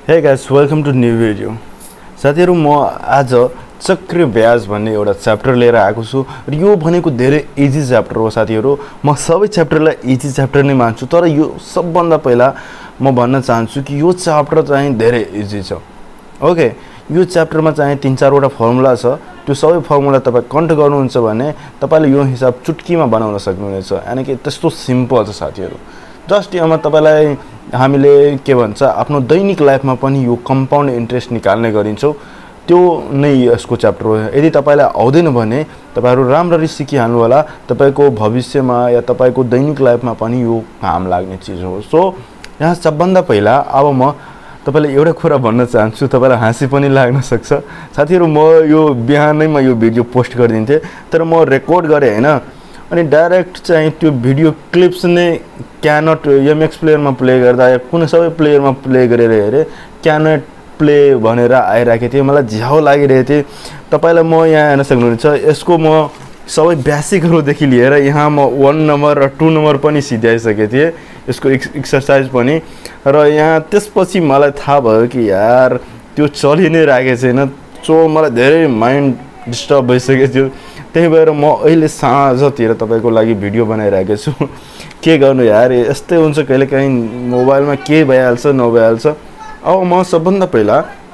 हे guys welcome to new video. साथीहरु म आज चक्र ब्याज भन्ने एउटा च्याप्टर लिएर आएको छु र यो भनेको धेरै इजी च्याप्टर हो साथीहरु। म सबै च्याप्टरलाई इजी च्याप्टर नै मान्छु, तर यो सबभन्दा पहिला म भन्न चाहन्छु कि यो च्याप्टर चाहिँ धेरै इजी छ। ओके, यो च्याप्टरमा चाहिँ 3-4 वटा फर्मुला छ। त्यो सबै फर्मुला तपाई कन्ट गर्नुहुन्छ भने तपाईले यो हिसाब चुटकीमा बनाउन सक्नुहुनेछ। यानी कि त्यस्तो सिम्पल छ साथीहरु। जस्ट यहाँ तपाईलाई हामीले के भन्छ आफ्नो दैनिक लाइफमा पनि यो कम्पाउन्ड इन्ट्रेस्ट निकाल्ने गरिन्छौं। त्यो नै यसको च्याप्टर हो। यदि तपाईलाई आउँदैन भने तपाईहरु राम्ररी सिकिहाल्नु होला। तपाईको भविष्यमा या तपाईको दैनिक लाइफमा पनि यो काम लाग्ने चीज हो। सो यहाँ सबभन्दा पहिला अब म तपाईलाई एउटा कुरा भन्न चाहन्छु, तपाईलाई हाँसी पनि लाग्न सक्छ। साथीहरु म यो बिहानैमा यो भिडियो पोस्ट गरिदिन्थे, तर म रेकर्ड गरे हैन, अनि डाइरेक्ट चाहिँ त्यो भिडियो क्लिप्स नै क्यानट एमएक्स प्लेयरमा प्ले गर्दा या कुनै सबै प्लेयरमा प्ले गरेर हेरे क्यानट प्ले भनेर आइराखेको थियो। मलाई झ्याउ लागिरहेको थियो। तपाईलाई म यहाँ हेर्न सक्नुहुन्छ, यसको म सबै बेसिकहरुदेखि लिएर यहाँ म 1 नम्बर र 2 नम्बर पनि सिध्याइसकेको थिए, यसको एक्सरसाइज पनि। र यहाँ त्यसपछि मलाई थाहा भयो कि यार त्यो चलि नै राखेको छैन। सो मलाई धेरै माइन्ड डिस्टर्ब भइसकेको थियो। त्यही भएर म अहिले साँझतिर तपाईको लागि भिडियो बनाइराखेको छु। के गर्नु यार, यस्तै हुन्छ कहिलेकाहीँ मोबाइलमा के भइहाल्छ नभइहाल्छ। अब म सबभन्दा पहिला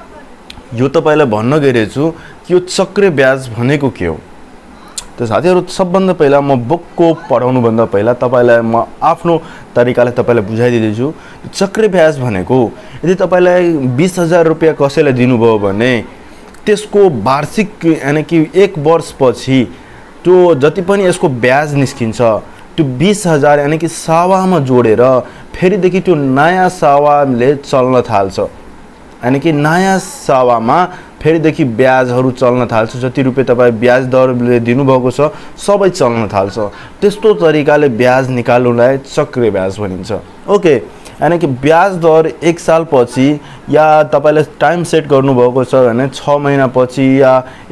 यो तपाईलाई भन्न गइरहेछु कि यो चक्र ब्याज भनेको के हो। त साथीहरु सबभन्दा पहिला म बुकको पढाउनु भन्दा पहिला तपाईलाई म आफ्नो तरिकाले तपाईलाई बुझाइदिन्छु। चक्र ब्याज भनेको यदि तपाईलाई 20,000 रुपैयाँ कसैलाई दिनुभयो भने त्यसको वार्षिक यानी कि 1 वर्षपछि त्यो जति पनि यसको ब्याज निस्किन्छ त्यो 20,000 यानी कि सावामा जोडेर फेरिदेखि त्यो नयाँ सावाले चल्न थाल्छ। यानी कि नयाँ सावामा फेरिदेखि ब्याजहरु चल्न थाल्छ। जति रुपैयाँ तपाई ब्याज दरले दिनुभएको छ सबै चल्न थाल्छ। त्यस्तो तरिकाले ब्याज निकाल्नुलाई चक्र ब्याज भनिन्छ। ओके, यानी कि ब्याज दर 1 साल पछि या तपाईले टाइम सेट गर्नुभएको छ भने 6 महिना पछि या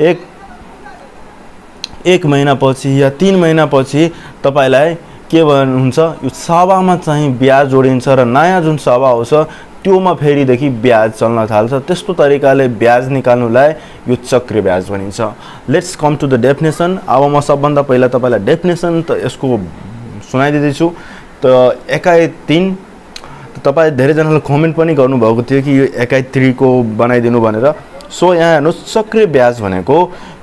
1 महिना पछि या 3 महिना पछि तपाईलाई के हुन्छ, यो सावामा चाहिँ ब्याज जोडिन्छ र नयाँ जुन सावा आउँछ त्योमा फेरिदेखि ब्याज चल्न थाल्छ। त्यस्तो तरिकाले ब्याज निकाल्नुलाई यो चक्र ब्याज भनिन्छ। Let's come to the definition. अब म सबभन्दा पहिला तपाईलाई डेफिनेसन त यसको सुनाइदिदैछु। त एकाइ 3 तपाई धेरै जनाले कमेन्ट पनि गर्नु भएको थियो कि यो एकाइ 3 को बनाइदिनु भनेर। सो यहाँ हेर्नुस्, चक्र ब्याज भनेको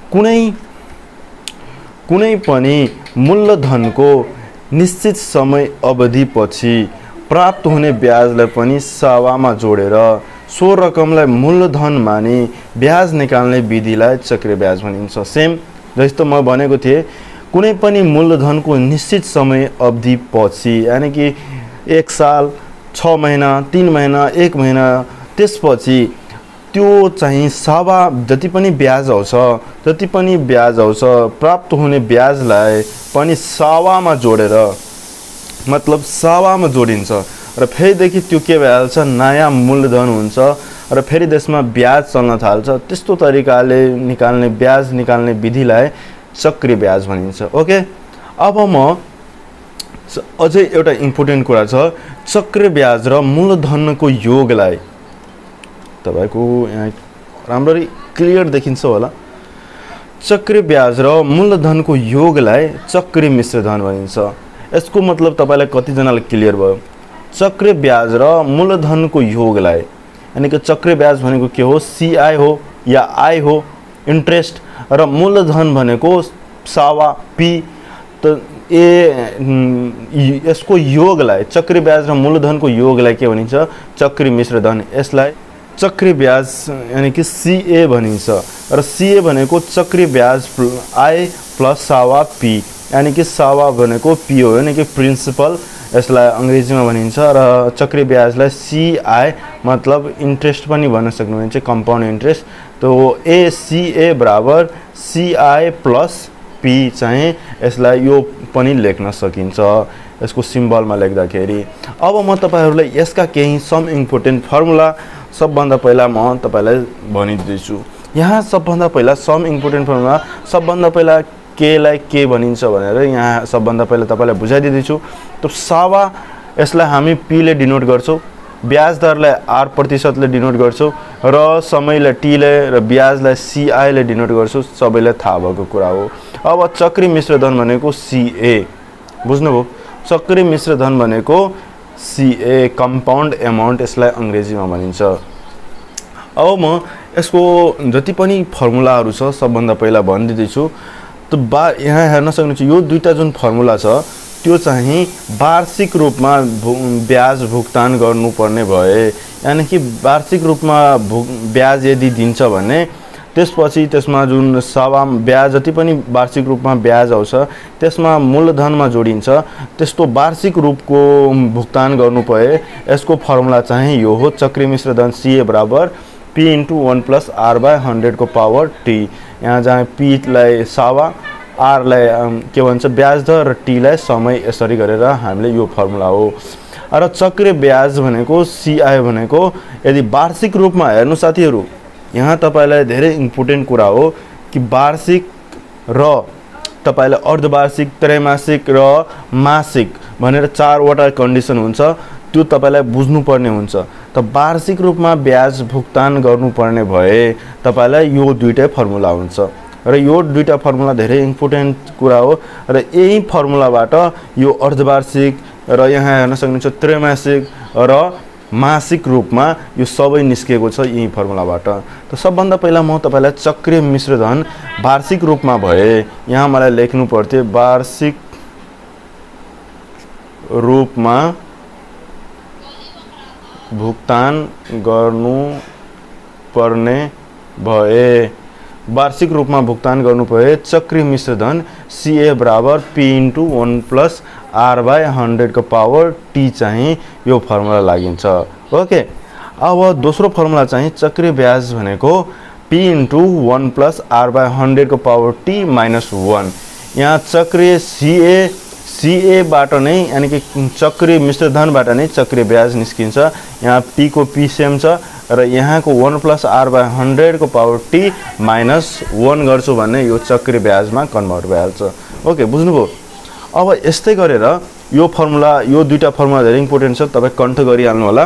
कुनै पनि मूलधनको निश्चित समय अवधि पछि प्राप्त हुने ब्याजलाई पनि सावामा जोडेर सो रकमलाई मूलधन मानि ब्याज निकाल्ने विधिलाई चक्र ब्याज भनिन्छ। सेम जस्तो म भनेको थिए, कुनै पनि मूलधनको निश्चित समय अवधि पछि यानी कि 1 साल, 6 महिना, 3 महिना, 1 महिना, त्यसपछि त्यो चाहिँ सावा जति पनि ब्याज आउँछ प्राप्त हुने ब्याजलाई पनि सावामा जोडेर, मतलब सावामा जोडिन्छ र फेरिदेखि त्यो के भइहाल्छ, नयाँ मूलधन हुन्छ र फेरि त्यसमा ब्याज चल्न थाल्छ। त्यस्तो तरिकाले ब्याज निकाल्ने विधिलाई चक्र ब्याज भनिन्छ। ओके, अब म अझै एउटा इम्पोर्टेन्ट कुरा छ, चक्र ब्याज र मूलधनको योगलाई तपाईको यहाँ राम्ररी क्लियर देखिन्छ होला। चक्र ब्याज र मूलधनको योगलाई चक्र मिश्र धन भनिन्छ। यसको मतलब तपाईलाई कति जनाले क्लियर भयो? चक्र ब्याज र मूलधनको योगलाई, यानी कि चक्र ब्याज भनेको के हो, सीआई हो या आई हो, इन्ट्रेस्ट, र मूलधन भनेको सावा पी। त यसको योगलाई, चक्र ब्याज र मूलधनको योगलाई के भनिन्छ, चक्र मिश्र धन। यसलाई चक्र ब्याज यानी कि सीए भनिन्छ र सीए भनेको चक्र ब्याज आई प्लस सावा पी, यानी कि सावा भनेको पी हो, यानी कि प्रिन्सिपल यसलाई अंग्रेजीमा भनिन्छ। र चक्र ब्याजलाई सीआई मतलब इन्ट्रेस्ट पनि भन्न सक्नुहुन्छ, कम्पाउन्ड इन्ट्रेस्ट। तो एसीए बराबर सीआई प्लस पी चाहिँ यसलाई यो पनि लेख्न सकिन्छ यसको सिम्बलमा लेख्दाखेरि। अब म तपाईहरुलाई यसका केही सम इम्पोर्टेन्ट फर्मुला सबभन्दा पहिला म तपाईलाई भनिदिन्छु। यहाँ सबभन्दा पहिला सम इम्पोर्टेन्ट फर्मुला, सबभन्दा पहिला के लाई के भनिन्छ भनेर यहाँ सबभन्दा पहिला तपाईलाई बुझाइदिन्छु। त सावा यसलाई हामी पी ले डिनोट गर्छौं। ब्याज दरलाई आर प्रतिशतले डिनोट गर्छौँ र समयलाई टीले र ब्याजलाई सीआईले डिनोट गर्छौँ। सबैलाई थाहा भएको कुरा हो। अब चक्री मिश्र धन भनेको सीए, बुझ्नुभयो? चक्री मिश्र धन भनेको सीए, कम्पाउन्ड एमाउन्ट, यसलाई अङ्ग्रेजीमा भनिन्छ। अब म यसको जति पनि फर्मुलाहरू छ सबभन्दा पहिला भनिदिँदैछु। यहाँ हेर्न सक्नुहुन्छ यो दुईटा जुन फर्मुला छ त्यो चाहिँ वार्षिक रूपमा ब्याज भुक्तान गर्नुपर्ने भए, यानि कि वार्षिक रूपमा ब्याज यदि दिन्छ भने त्यसपछि त्यसमा जुन सवा ब्याज जति पनि वार्षिक रूपमा ब्याज आउँछ त्यसमा मूलधनमा जोडिन्छ। त्यस्तो वार्षिक रूपको भुक्तान गर्नु भए यसको फर्मुला चाहिँ यो हो, चक्री मिश्र धन सीए बराबर P × 1 + R/100 को पावर T। यहाँ जहाँ P लाई सवा, R लाई के भन्छ ब्याज दर र T लाई समय, यसरी गरेर हामीले यो फर्मुला हो। र चक्र ब्याज भनेको CI भनेको यदि वार्षिक रूपमा हेर्नु साथीहरू, यहाँ तपाईलाई धेरै इम्पोर्टेन्ट कुरा हो कि वार्षिक र तपाईलाई अर्धवार्षिक, त्रैमासिक र मासिक भनेर चारवटा कन्डिसन हुन्छ, त्यो तपाईलाई बुझ्नुपर्ने हुन्छ। त वार्षिक रूपमा ब्याज भुक्तान गर्नुपर्ने भए तपाईलाई यो दुईटै फर्मुला हुन्छ र यो दुईटा फर्मुला धेरै इम्पोर्टेन्ट कुरा हो। र यही फर्मुलाबाट यो अर्धवार्षिक र यहाँ हेर्न सक्नुहुन्छ त्रैमासिक र मासिक रूपमा यो सबै निस्केको छ यही फर्मुलाबाट। त सबभन्दा पहिला म तपाईलाई चक्रीय मिश्र धन वार्षिक रूपमा भए यहाँ मलाई लेख्नु पर्थ्यो, वार्षिक रूपमा भुक्तान गर्नु पर्ने भए, वार्षिक रूपमा भुक्तान गर्नु भए चक्री मिश्र धन CA बराबर P × 1 + R/100 को पावर T चाहिँ यो फर्मुला लागिन्छ। ओके, अब दोस्रो फर्मुला चाहिँ चक्री ब्याज भनेको P × 1 + R/100 को पावर T - 1। यहाँ चक्रीय CA बाट नै, यानी कि चक्रीय मिश्र धनबाट नै चक्रीय ब्याज निस्किन्छ। यहाँ P को P सेम छ र यहाँको 1 + R/100 को पावर T - 1 गर्छु भने यो चक्रीय ब्याजमा कन्भर्ट भइहाल्छ। ओके, बुझ्नुभयो? अब यस्तै गरेर यो फर्मुला, यो दुईटा फर्मुला धेरै इम्पोर्टेन्ट छ, तपाईँ कन्ठ गरिहाल्नु होला।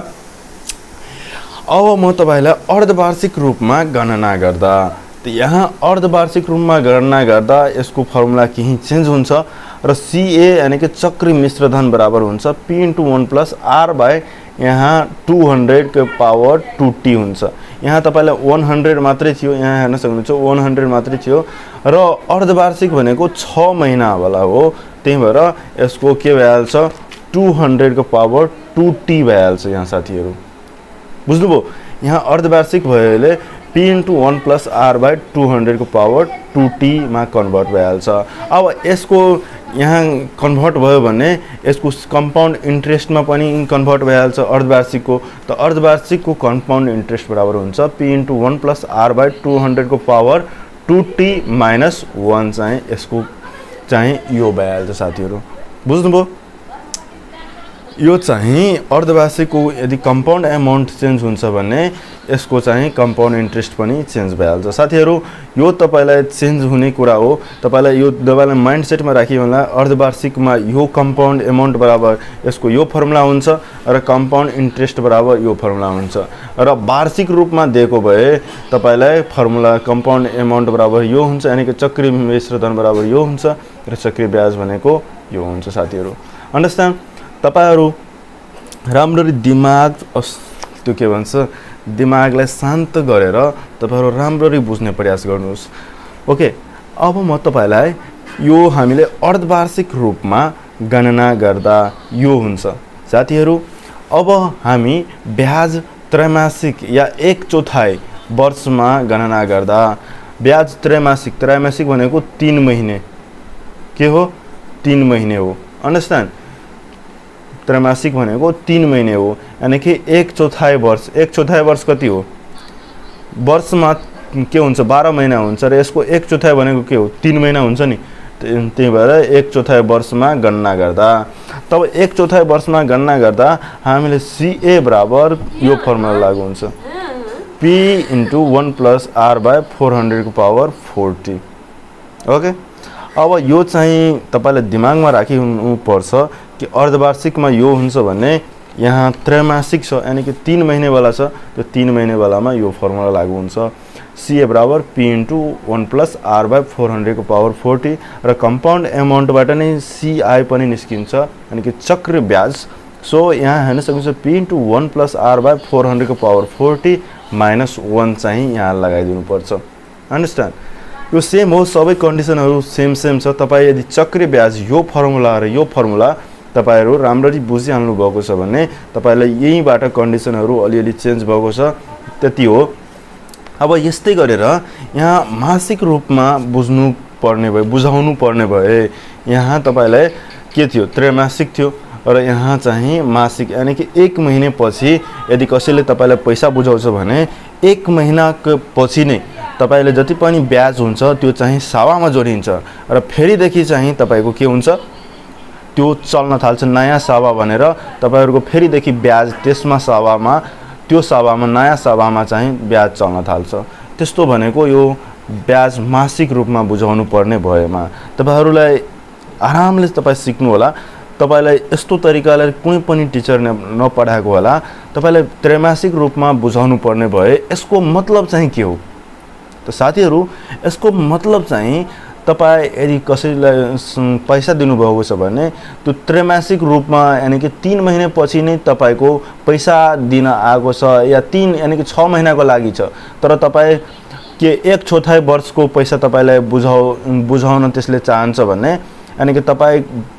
अब म तपाईलाई अर्धवार्षिक रूपमा गणना गर्दा, त यहाँ अर्धवार्षिक रूपमा गणना गर्दा यसको फर्मुला केही चेन्ज हुन्छ र CA यानी कि चक्री मिश्र धन बराबर हुन्छ P × 1 + R/ यहाँ 200 को पावर 2T हुन्छ। यहाँ तपाईलाई 100 मात्रै थियो, यहाँ हेर्न सक्नुहुन्छ 100 मात्रै थियो र अर्धवार्षिक भनेको 6 महिना वाला हो, त्यही भएर यसको के भइहाल्छ 200 को पावर 2T भइहाल्छ यहाँ साथीहरू, बुझ्नुभयो? यहाँ अर्धवार्षिक भएले P × 1 + R/200 को पावर 2T मा कन्भर्ट भइहाल्छ। अब यसको यहाँ कन्भर्ट भयो भने यसको कम्पाउन्ड इन्ट्रेस्टमा पनि कन्भर्ट भइहाल्छ अर्धवार्षिकको। त अर्धवार्षिकको कम्पाउन्ड इन्ट्रेस्ट बराबर हुन्छ P × 1 + R/200 को पावर 2T - 1 चाहिँ यसको चाहिँ यो भइहाल्छ साथीहरू, बुझ्नुभयो? यो चाहिँ अर्धवार्षिकको यदि कम्पाउन्ड एमाउन्ट चेन्ज हुन्छ भने यसको चाहिँ कम्पाउन्ड इन्ट्रेस्ट पनि चेन्ज भइहाल्छ साथीहरू। यो तपाईलाई चेन्ज हुने कुरा हो, तपाईलाई यो तपाईलाई माइन्डसेटमा राखियो होला। अर्धवार्षिकमा यो कम्पाउन्ड एमाउन्ट बराबर यसको यो फर्मुला हुन्छ र कम्पाउन्ड इन्ट्रेस्ट बराबर यो फर्मुला हुन्छ। र वार्षिक रूपमा दिएको भए तपाईलाई फर्मुला कम्पाउन्ड एमाउन्ट बराबर यो हुन्छ, यानी कि चक्री मिश्र धन बराबर यो हुन्छ र चक्री ब्याज भनेको यो हुन्छ साथीहरू। अन्डरस्ट्यान्ड? तपाईहरु राम्ररी दिमाग त्यो के भन्छ दिमागलाई शान्त गरेर तपाईहरु राम्ररी बुझ्ने प्रयास गर्नुहोस्। ओके, अब म तपाईलाई यो हामीले अर्धवार्षिक रूपमा गणना गर्दा यो हुन्छ साथीहरू। अब हामी ब्याज त्रैमासिक या 1/4 वर्षमा गणना गर्दा ब्याज त्रैमासिक भनेको 3 महिने के हो, 3 महिने हो। अन्डरस्ट्यान्ड? त्रैमासिक भनेको 3 महिने हो, यानी कि 1/4 वर्ष। 1/4 वर्ष कति हो? वर्षमा के हुन्छ 12 महिना हुन्छ र यसको 1/4 भनेको के हो 3 महिना हुन्छ नि, त्यही भएर 1/4 वर्षमा गणना गर्दा। तब 1/4 वर्षमा गणना गर्दा हामीले CA बराबर यो फर्मुला लागु हुन्छ P × 1 + R/400 को पावर 40। ओके, अब यो चाहिँ तपाईलाई दिमागमा राखिनु पर्छ कि अर्धवार्षिकमा यो हुन्छ भने यहाँ त्रैमासिक छ यानी कि 3 महिनेवाला छ, त्यो 3 महिनेवालामा यो फर्मुला लागू हुन्छ। CA बराबर P into 1 plus R by 400 को पावर 40 र कम्पाउन्ड एमाउन्टबाट नै CI पनि निस्किन्छ यानी कि चक्र ब्याज। सो यहाँ हेर्न सक्नुहुन्छ P into 1 plus R by 400 को पावर 40 माइनस 1 चाहिँ यहाँ लगाइदिनु पर्छ। अन्डरस्ट्यान्ड? यो सेम हो, सबै कन्डिसनहरू सेम छ। तपाईँ यदि चक्र ब्याज यो फर्मुला र यो फर्मुला तपाईहरु राम्ररी बुझिहाल्नु भएको छ भने तपाईलाई यहीबाट कन्डिसनहरू अलिअलि चेन्ज भएको छ, त्यति हो। अब यस्तै गरेर यहाँ मासिक रूपमा बुझाउनु पर्ने भए यहाँ तपाईलाई के थियो, त्रैमासिक थियो र यहाँ चाहिँ मासिक यानी कि 1 महिनापछि यदि कसैले तपाईलाई पैसा बुझाउँछ भने 1 महिनाको पछि नै तपाईले जति पनि ब्याज हुन्छ त्यो चाहिँ सावामा जोडिन्छ र फेरिदेखि चाहिँ तपाईको के हुन्छ, त्यो चल्न थाल्छ नयाँ सावा भनेर तपाईहरुको फेरिदेखि ब्याज त्यसमा सावामा, त्यो सावामा नयाँ सावामा चाहिँ ब्याज चल्न थाल्छ। त्यस्तो भनेको यो ब्याज मासिक रूपमा बुझाउनु पर्ने भएमा तपाईहरुलाई आरामले तपाई सिक्नु होला। तपाईलाई यस्तो तरिकाले कुनै पनि टिचरले नपढाएको होला, तपाईलाई त्रैमासिक रूपमा बुझाउनु पर्ने भए यसको मतलब चाहिँ के हो त साथीहरु? यसको मतलब चाहिँ तपाई यदि कसैलाई पैसा दिनुभएको छ भने त्यो त्रैमासिक रूपमा यानी कि 3 महिनापछि नै तपाईको पैसा दिन आएको छ या 3 यानी कि 6 महिनाको लागि छ, तर तपाई के 1/4 वर्षको पैसा तपाईलाई बुझाउन त्यसले चाहन्छ भने यानी कि तपाई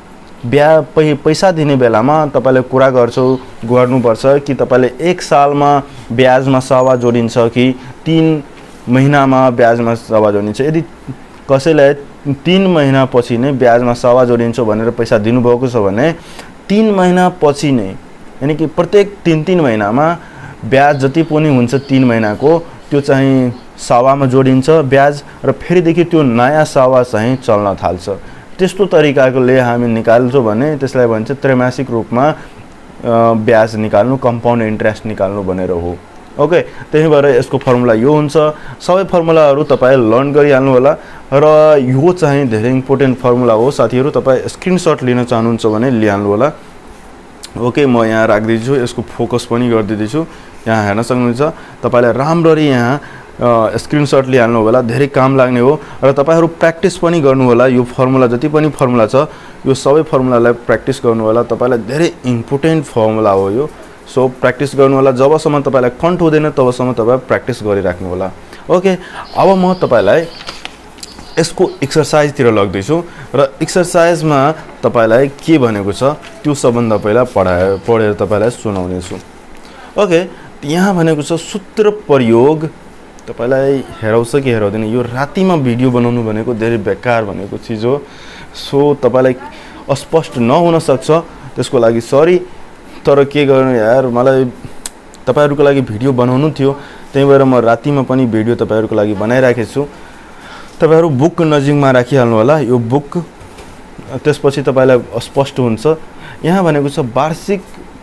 पैसा दिने बेलामा तपाईले कुरा गर्नुपर्छ कि तपाईले 1 सालमा ब्याजमा सावा जोडिन्छ कि 3 महिनामा ब्याजमा सावा जोडिन्छ। यदि कसैलाई 3 महिनापछि नै ब्याजमा सावा जोडिन्छ भनेर पैसा दिनुभएको छ भने 3 महिनापछि नै यानी कि प्रत्येक 3 महिनामा ब्याज जति पनि हुन्छ 3 महिनाको त्यो चाहिँ सावामा जोडिन्छ ब्याज र फेरिदेखि त्यो नयाँ सावा चाहिँ चल्न थाल्छ। त्यस्तो तरिकाले हामी निकाल्छौं भने त्यसलाई भन्छ त्रैमासिक रूपमा ब्याज निकाल्नु, कम्पाउन्ड इन्ट्रेस्ट निकाल्नु भनेर हो। ओके, त्यही भएर यसको फर्मुला यो हुन्छ। सबै फर्मुलाहरू तपाईले लर्न गरिहाल्नु होला र यो चाहिँ धेरै इम्पोर्टेन्ट फर्मुला हो साथीहरु। तपाई स्क्रिनशट लिन चाहनुहुन्छ भने लिहाल्नु होला। ओके, म यहाँ राख्दिछु, यसको फोकस पनि गर्दिछु। यहाँ हेर्न सक्नुहुन्छ, तपाईलाई राम्ररी यहाँ स्क्रिनशट लिहाल्नु होला, धेरै काम लाग्ने हो र तपाईहरु प्र्याक्टिस पनि गर्नु होला। यो फर्मुला जति पनि फर्मुला छ यो सबै फर्मुलालाई प्र्याक्टिस गर्नु होला। तपाईलाई धेरै इम्पोर्टेन्ट फर्मुला हो यो। सो प्र्याक्टिस गर्नु होला, जबसम्म तपाईलाई कन्ट हुँदैन तबसम्म तपाई प्र्याक्टिस गरिराख्नु होला। ओके, अब म तपाईलाई यसको एक्सरसाइज तिर लग्दैछु र एक्सरसाइजमा तपाईलाई के भनेको छ त्यो सबभन्दा पहिला पढेर तपाईलाई सुनाउने छु। ओके, यहाँ भनेको छ सूत्र प्रयोग। तपाईलाई हेराउँछ कि हेराउँदैन, यो रातिमा भिडियो बनाउनु भनेको धेरै बेकार भनेको चीज हो। सो तपाईलाई अस्पष्ट नहुन सक्छ, त्यसको लागि सरी। तर के गर्नु यार, मलाई तपाईहरुको लागि भिडियो बनाउनु थियो, त्यही भएर म रातिमा पनि भिडियो तपाईहरुको लागि बनाइराखेको छु। तपाईहरु बुक नजिकमा राखिहाल्नु होला, यो बुक, त्यसपछि तपाईलाई स्पष्ट हुन्छ। यहाँ भनेको छ वार्षिक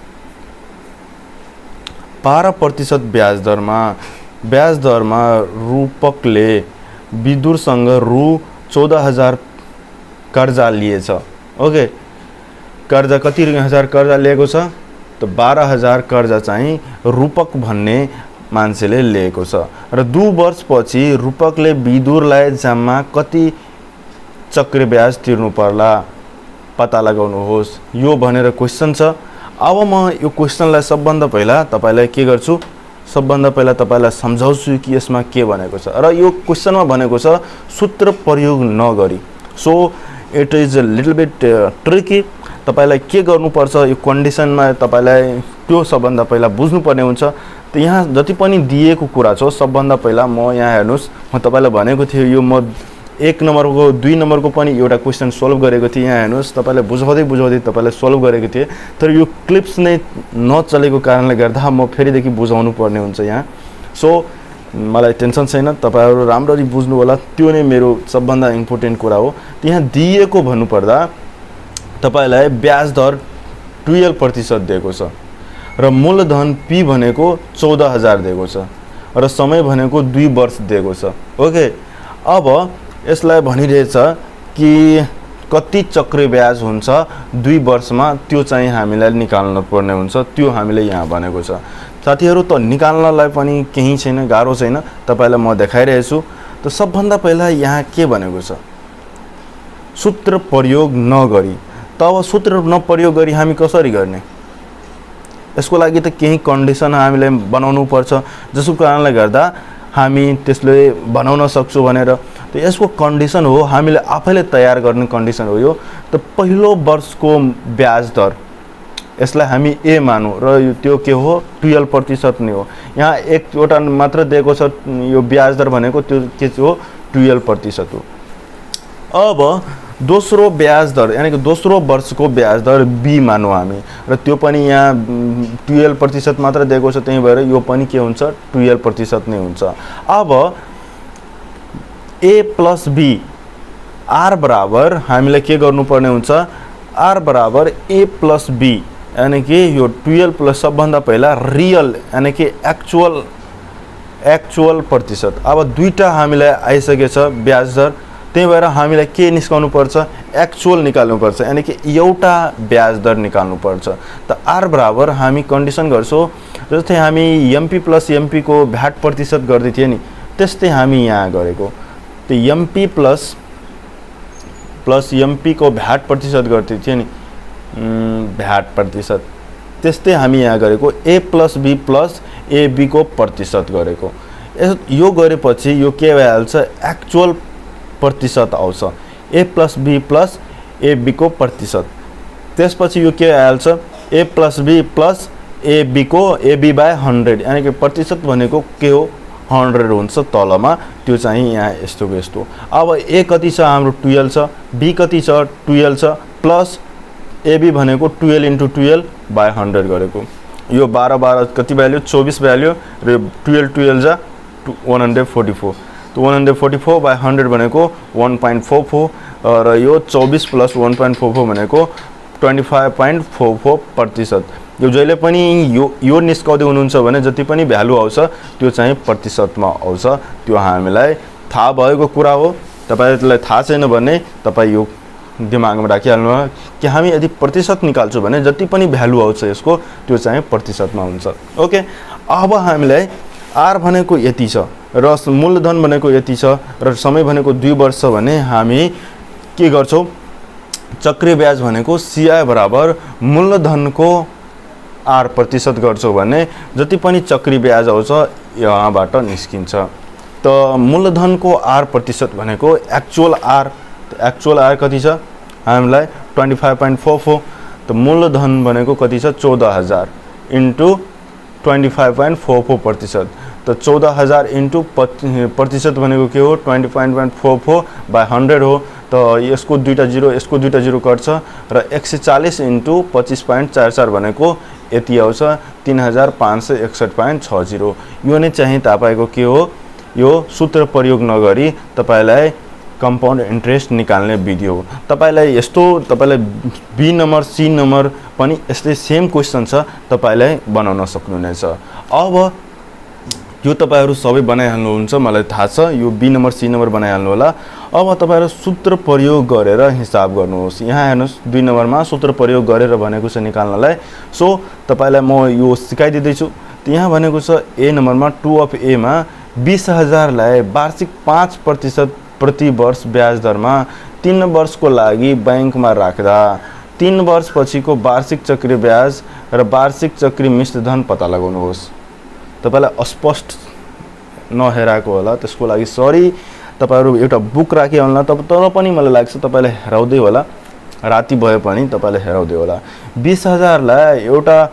12% ब्याज दरमा रूपकले विदुरसँग रु 14,000 कर्जा लिएछ। ओके, कर्जा कति हजार कर्जा लिएको छ त 12,000 कर्जा चाहिँ रूपक भन्ने मान्छेले लिएको छ र 2 वर्षपछि रूपकले विदुरलाई जम्मा कति चक्र ब्याज तिर्नु पर्ला पत्ता लगाउनुहोस्, यो भनेर क्वेशन छ। अब म यो क्वेशनलाई सबभन्दा पहिला तपाईलाई के गर्छु, सबभन्दा पहिला तपाईलाई सम्झाउँछु कि यसमा के भनेको छ र यो क्वेशनमा भनेको छ सूत्र प्रयोग नगरी। So it is a little bit tricky. तपाईलाई के गर्नुपर्छ यो कन्डिसनमा तपाईलाई त्यो सबभन्दा पहिला बुझ्नुपर्ने हुन्छ। त यहाँ जति पनि दिएको कुरा छ सबभन्दा पहिला म यहाँ हेर्नुस्, म तपाईलाई भनेको थिएँ यो म 1 नम्बरको 2 नम्बरको पनि एउटा क्वेशन सल्भ गरेको थिएँ। यहाँ हेर्नुस्, तपाईलाई बुझाउँदै तपाईलाई सल्भ गरेको थिएँ, तर यो क्लिप्स नै नचलेको कारणले गर्दा म फेरिदेखि बुझाउनु पर्ने हुन्छ यहाँ। सो मलाई टेन्सन छैन, तपाईहरु राम्ररी बुझ्नु होला, त्यो नै मेरो सबभन्दा इम्पोर्टेन्ट कुरा हो। यहाँ दिएको भन्नुपर्दा तपाईलाई ब्याज दर 12% दिएको छ र मूलधन P भनेको 14,000 दिएको छ र समय भनेको 2 वर्ष दिएको छ। ओके, अब यसलाई भनिरहेछ कि कति चक्रव्याज हुन्छ 2 वर्षमा त्यो चाहिँ हामीलाई निकाल्न पर्ने हुन्छ। त्यो हामीले यहाँ भनेको छ साथीहरु। त निकाल्नलाई पनि केही छैन, गाह्रो छैन, तपाईलाई म देखाइरहेको छु। त सबभन्दा पहिला यहाँ के भनेको छ, सूत्र प्रयोग नगरी। तब सूत्र नप्रयोग गरी हामी कसरी गर्ने, यसको लागि त केही कन्डिसन हामीले बनाउनु पर्छ, जसको कारणले गर्दा हामी त्यसले बनाउन सक्छौं भनेर। त यसको कन्डिसन हो, हामीले आफैले तयार गर्ने कन्डिसन हो यो। त पहिलो वर्षको ब्याज दर यसलाई हामी ए मानौं र त्यो के हो 12% नै हो। यहाँ एकवटा मात्र दिएको छ, यो ब्याज दर भनेको त्यो के हो 12% हो। अब दोस्रो ब्याज दर यानी कि दोस्रो वर्षको ब्याज दर बी मानौं हामी, र त्यो पनि यहाँ 12% मात्र दिएको छ, त्यही भएर यो पनि के हुन्छ 12% नै हुन्छ। अब ए प्लस बी आर बराबर हामीले के गर्नुपर्ने हुन्छ, आर बराबर ए प्लस बी यानी कि यो 12 प्लस सबभन्दा पहिला रियल यानी कि एक्चुअल प्रतिशत। अब दुईटा हामीलाई आइसकेछ ब्याज दर, त्यही भएर हामीलाई के निकाल्नु पर्छ, एक्चुअल निकाल्नु पर्छ, यानी कि एउटा ब्याज दर निकाल्नु पर्छ। त आर बराबर हामी कन्डिसन गर्छौं, जस्तै हामी एमपी प्लस एमपी को भ्याट प्रतिशत गर्दै थिए नि, त्यस्तै हामी यहाँ गरेको। त एमपी प्लस एमपी को भ्याट प्रतिशत गर्दै थिए नि, भ्याट प्रतिशत, त्यस्तै हामी यहाँ गरेको A plus B plus A B को प्रतिशत गरेको। यो गरेपछि यो के भइहाल्छ, एक्चुअल प्रतिशत आउँछ, A plus B plus A B को प्रतिशत। त्यसपछि यो के आइहाल्छ, A plus B plus A B को ए बी बाई 100 यानी कि प्रतिशत भनेको के हो 100 हुन्छ तलमा, त्यो चाहिँ यहाँ यस्तोको यस्तो। अब ए कति छ हाम्रो 12 छ, बी कति छ 12 छ, प्लस ए बी भनेको 12 × 12 बाई 100 गरेको। यो 12 कति भ्याल्यु 24 भ्याल्यु, र 12 जा 144। तो 144 बाई 100 भनेको 1.44, र यो 24 प्लस 1.44 भनेको 25.44%। यो जहिले पनि यो निस्काउँदै हुनुहुन्छ भने जति पनि भ्यालु आउँछ त्यो चाहिँ प्रतिशतमा आउँछ। त्यो हामीलाई थाहा भएको कुरा हो। तपाईलाई थाहा छैन भने तपाई यो दिमागमा राखिहाल्नु कि हामी यदि प्रतिशत निकाल्छौं भने जति पनि भ्यालु आउँछ यसको त्यो चाहिँ प्रतिशतमा हुन्छ। ओके, अब हामीलाई आर भनेको यति छ र मूलधन भनेको यति छ र समय भनेको 2 वर्ष भने हामी के गर्छौं, चक्रीय ब्याज भनेको सीआई बराबर मूलधनको आर प्रतिशत गर्छौं भने जति पनि चक्रीय ब्याज आउँछ यहाँबाट निस्किन्छ। त मूलधनको आर प्रतिशत भनेको एक्चुअल आर कति छ हामीलाई 25.44। त मूलधन भनेको कति छ 14000 * 25.44%। त 14000 * प्रतिशत भनेको के हो 25.44 बाई 100 हो। त यसको दुईटा जिरो यसको दुईटा जिरो कट्छ र 140 * 25.44 भनेको यति आउँछ 3561.60। यो नै चाहिँ तपाईको के हो, यो सूत्र प्रयोग नगरी तपाईलाई कम्पाउन्ड इन्ट्रेस्ट निकाल्ने विधि हो। तपाईलाई बी नम्बर सी नम्बर पनि यस्तै सेम क्वेशन छ, तपाईलाई बनाउन सक्नुहुनेछ। अब यो तपाईहरु सबै बनाइहाल्नुहुन्छ मलाई थाहा छ, यो बी नम्बर सी नम्बर बनाइहाल्नु होला। अब तपाईहरु सूत्र प्रयोग गरेर हिसाब गर्नुहोस्। यहाँ हेर्नुस् 2 नम्बरमा सूत्र प्रयोग गरेर भनेको छ निकाल्नलाई। सो तपाईलाई म यो सिकाइदिदै छु। यहाँ भनेको छ ए नम्बरमा 2 अफ ए मा 20000 लाई वार्षिक 5% प्रति वर्ष ब्याज दरमा 3 वर्षको लागि बैंकमा राख्दा 3 वर्षपछिको वार्षिक चक्रीय ब्याज र वार्षिक चक्रीय मिश्र धन पत्ता लगाउनुहोस्। तपाईलाई अस्पष्ट नहेराको होला, त्यसको लागि सरी। तपाईहरु एउटा बुक राखि होला, तर पनि मलाई लाग्छ तपाईले हेराउँदै होला, राति भए पनि तपाईले हेराउँदै होला। 20000 लाई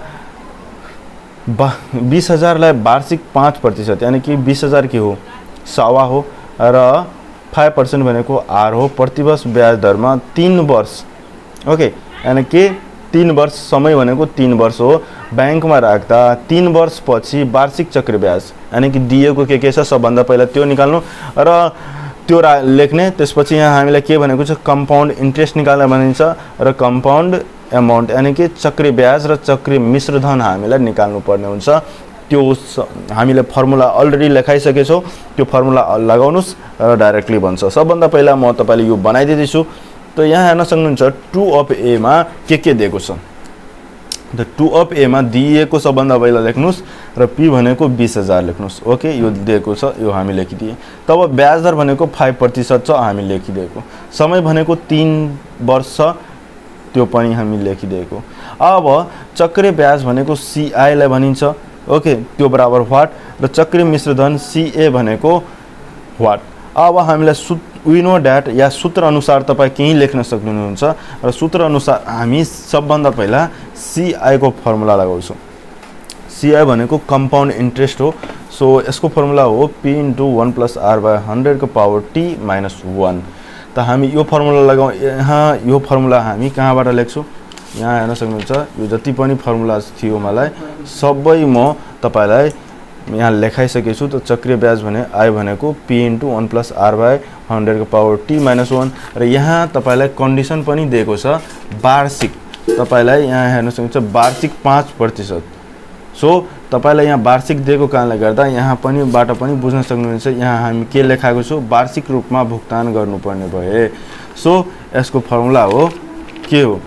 20000 लाई वार्षिक 5% यानी कि 20000 के हो सवा हो र 5% भनेको आर हो। प्रतिवर्ष ब्याज दरमा 3 वर्ष, ओके, यानी कि 3 वर्ष समय भनेको 3 वर्ष हो। बैंकमा राख्दा 3 वर्षपछि वार्षिक चक्र ब्याज यानी कि दिएको के छ सबभन्दा पहिला त्यो निकाल्नु र त्यो लेख्ने। त्यसपछि यहाँ हामीलाई के भनेको छ कम्पाउन्ड इन्ट्रेस्ट निकाल्न भनिन्छ र कम्पाउन्ड अमाउन्ट यानी कि चक्रीय ब्याज र चक्रीय मिश्र धन हामीलाई निकाल्नु पर्ने हुन्छ। त्यो हामीले फर्मुला अलरेडी लेखाइसकेछौं, त्यो फर्मुला लगाउनुस् र डाइरेक्टली बन्छ। सबभन्दा पहिला म तपाईलाई यो बनाइदिदै छु। त त यहाँ हेर्न सक्नुहुन्छ 2 अफ ए मा के दिएको छ त 2 अफ ए मा दिएको सबभन्दा पहिला लेख्नुस् र पी भनेको 20000 लेख्नुस्। ओके यो दिएको छ यो हामी लेखिदिए। तब ब्याज दर भनेको 5% छ हामी लेखिदिएको। समय भनेको 3 वर्ष त्यो पनि हामी लेखिदिएको। अब चक्रे ब्याज भनेको सीआई लाई भनिन्छ। ओके त्यो बराबर व्हाट र चक्रे मिश्रधन सीए भनेको व्हाट। अब हामीलाई वी नो दैट या सूत्र अनुसार तपाई केही लेख्न सक्नुहुन्छ र सूत्र अनुसार हामी सबभन्दा पहिला सीआई को फर्मुला लगाउँछौं। सीआई भनेको कम्पाउन्ड इन्ट्रेस्ट हो। सो यसको फर्मुला हो p * 1 + r/100 को पावर t - 1। त हामी यो फर्मुला लगाउँ। यहाँ यो फर्मुला हामी कहाँबाट लेख्छौं यहाँ हेर्न सक्नुहुन्छ। यो जति पनि फर्मुला थियो मलाई सबै म तपाईलाई यहाँ लेखाइसकेको छु। त चक्रीय ब्याज भने I भनेको p * 1 + r/100 को पावर t - 1 र यहाँ तपाईलाई कन्डिसन पनि दिएको छ वार्षिक। तपाईलाई यहाँ हेर्न सक्नुहुन्छ वार्षिक 5%। सो तपाईलाई यहाँ वार्षिक दिएको कारणले गर्दा यहाँ पनि बाट पनि बुझ्न सक्नुहुन्छ। यहाँ हामी के लेखाएको छु वार्षिक रूपमा भुक्तान गर्नुपर्ने भए। सो यसको फर्मुला हो के हो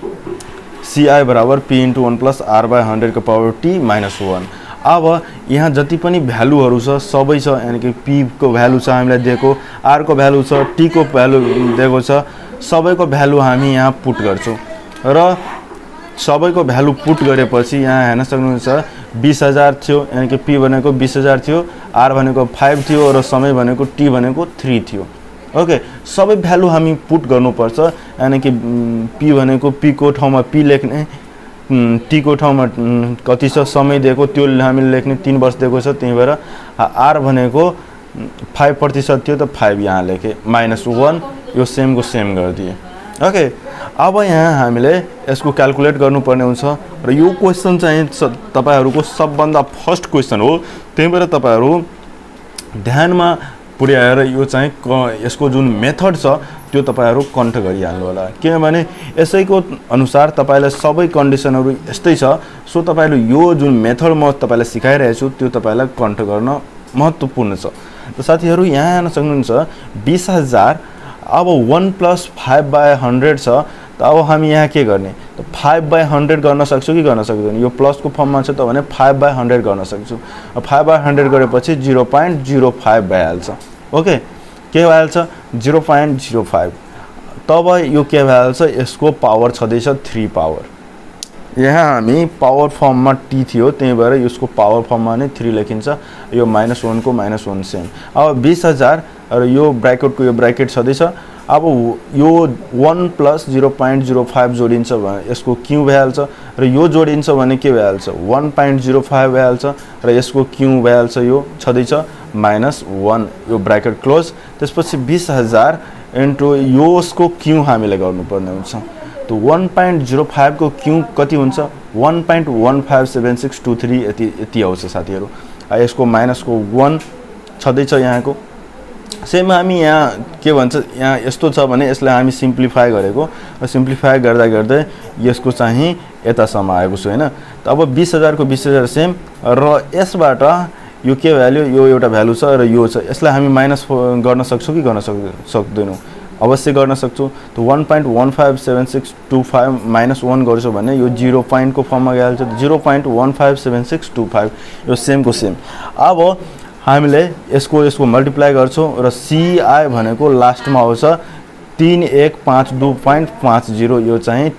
CI बराबर p * 1 + r/100 को पावर t - 1। अब यहाँ जति पनि भ्यालुहरु छ सबै छ यानी कि p को भ्यालु छ हामीलाई दिएको, r को भ्यालु छ, t को भ्यालु दिएको छ। सबैको भ्यालु हामी यहाँ पुट गर्छौं र सबैको भ्यालु पुट गरेपछि यहाँ हेर्न सक्नुहुन्छ 20000 थियो यानी कि p भनेको 20000 थियो, r भनेको 5 थियो र समय भनेको t भनेको 3 थियो। ओके सबै भ्यालु हामी पुट गर्नुपर्छ यानी कि p भनेको p को ठाउँमा p लेख्ने, t को ठाउँमा कति छ समय दिएको त्यो हामीले लेख्ने, 3 वर्ष दिएको छ त्यही भएर r भनेको 5% थियो त 5 यहाँ लेखे -1 यो सेम को सेम गर्दिए। ओके अब यहाँ हामीले यसको क्याल्कुलेट गर्नुपर्ने हुन्छ र यो क्वेशन चाहिँ तपाईहरुको सबभन्दा फर्स्ट क्वेशन हो। त्यही भएर तपाईहरु ध्यानमा पुर्याएर यो चाहिँ यसको जुन मेथड छ त्यो तपाईहरु कन्ट गरिहाल्नु होला किनभने यसैको अनुसार तपाईलाई सबै कन्डिसनहरु यस्तै छ। सो तपाईले यो जुन मेथड म तपाईलाई सिकाइरहेछु त्यो तपाईलाई कन्ट गर्न महत्त्वपूर्ण छ। त साथीहरु यहाँ हेर्न सक्नुहुन्छ 20000 अब 1 + 5/100 छ। त अब हामी यहाँ के गर्ने त 5/100 गर्न सक्छौ कि गर्न सक्दैन। यो प्लस को फर्ममा छ त भने 5/100 गर्न सक्छु। 5/100 गरेपछि 0.05 भइहाल्छ। ओके के भइहाल्छ 0.05। तब यो के भइहाल्छ यसको पावर छदैछ 3 पावर। यहाँ हामी पावर फर्ममा t थियो त्यही भएर यसको पावर फर्ममा नै 3 लेखिन्छ। यो -1 को -1 सेम। अब 20000 र यो ब्र्याकेटको यो ब्र्याकेट छदैछ। अब यो 1 + 0.05 जोडिन्छ भने यसको q भइहाल्छ र यो जोडिन्छ भने के भइहाल्छ 1.05 भइहाल्छ र यसको q भइहाल्छ यो छदैछ -1 यो ब्र्याकेट क्लोज। त्यसपछि 20000 इन्टु यसको q हामीले गर्नुपर्ने हुन्छ। त 1.05 को q कति हुन्छ 1.157623 यति आउँछ साथीहरु। यसको माइनस को 1 छदैछ यहाँको सेम। हामी यहाँ के भन्छ यहाँ यस्तो छ भने यसलाई हामी सिम्प्लिफाई गरेको र सिम्प्लिफाई गर्दा गर्दै यसको चाहिँ यतासम्म आएको छ हैन। त अब 20000 को 20000 सेम र यसबाट यो के भ्यालु यो एउटा भ्यालु छ र यो छ। यसलाई हामी माइनस गर्न सक्छौं कि गर्न सक्दैनौं अवश्य गर्न सक्छौं। त 1.157625 -1 गर्छौं भने यो 0 पॉइन्ट को फर्ममा गइहाल्छ। 0.157625 यो सेम को सेम। अब हामीले यसको मल्टिप्लाई गर्छौं र CI भनेको लास्टमा आउँछ 3152.50 यो चाहिँ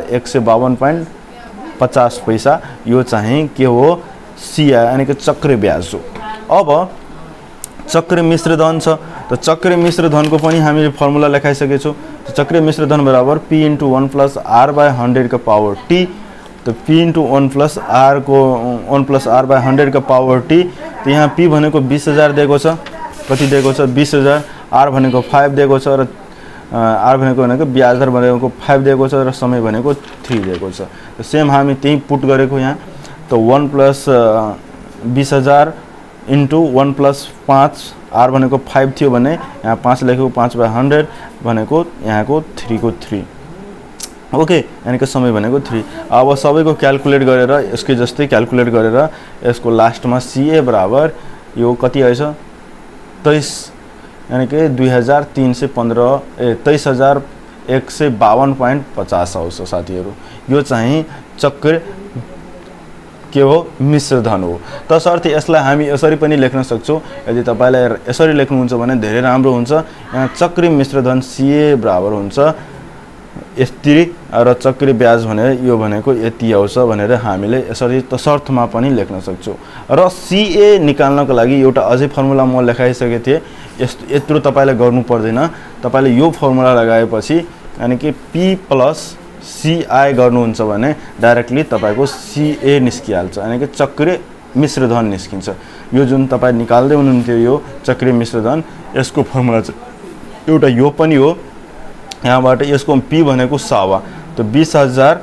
3152.50 पैसा। यो चाहिँ के हो CI यानी कि चक्र ब्याज हो। अब चक्र मिश्रधन छ त चक्र मिश्रधनको पनि हामीले फर्मुला लेखाइसकेको छौं। चक्र मिश्रधन बराबर p * 1 + r/100 को पावर t। तो p * 1 + r को 1 + r/100 का पावर t। तो यहाँ p भनेको 20000 दिएको छ। कति दिएको छ 20000। r भनेको 5 दिएको छ र r भनेको ब्याज दर भनेको 5 दिएको छ र समय भनेको 3 दिएको छ। तो सेम हामी त्यही पुट गरेको यहाँ। तो 1 + 20000 इन्टु 1 + 5 r भनेको 5 थियो भने यहाँ 5 लेखेको 5/100 भनेको यहाँको 3 को 3। ओके यानी कि समय भनेको 3। अब सबैको क्याल्कुलेट गरेर यसकै जस्तै क्याल्कुलेट गरेर यसको लास्टमा CA बराबर यो कति आएछ 23 यानी कि 2315 23000 152.50 आउँछ साथीहरू। यो चाहिँ चक्र के हो मिश्र धन हो। तसर्थ यसलाई हामी यसरी पनि लेख्न सक्छौँ। यदि तपाईलाई यसरी लेख्नुहुन्छ भने धेरै राम्रो हुन्छ। यहाँ चक्री मिश्र धन CA बराबर हुन्छ यति र चक्री ब्याज भने यो भनेको यति आउँछ भनेर हामीले यसरी तसर्थमा पनि लेख्न सक्छौँ। र CA निकाल्नको लागि एउटा अझै फर्मुला म लेखाइसकेको थिएँ। यत्रो तपाईलाई गर्नु पर्दैन। तपाईले यो फर्मुला लगाएपछि यानी कि P प्लस CI गर्नुहुन्छ भने डाइरेक्टली तपाईको CA निस्किहाल्छ यानी कि चक्रीय मिश्र धन निस्किन्छ। यो जुन तपाई निकाल्दै हुनुहुन्थ्यो यो चक्रीय मिश्र धन यसको फर्मुला चाहिँ एउटा यो पनि हो। यहाँबाट यसको P भनेको सवा त 20,000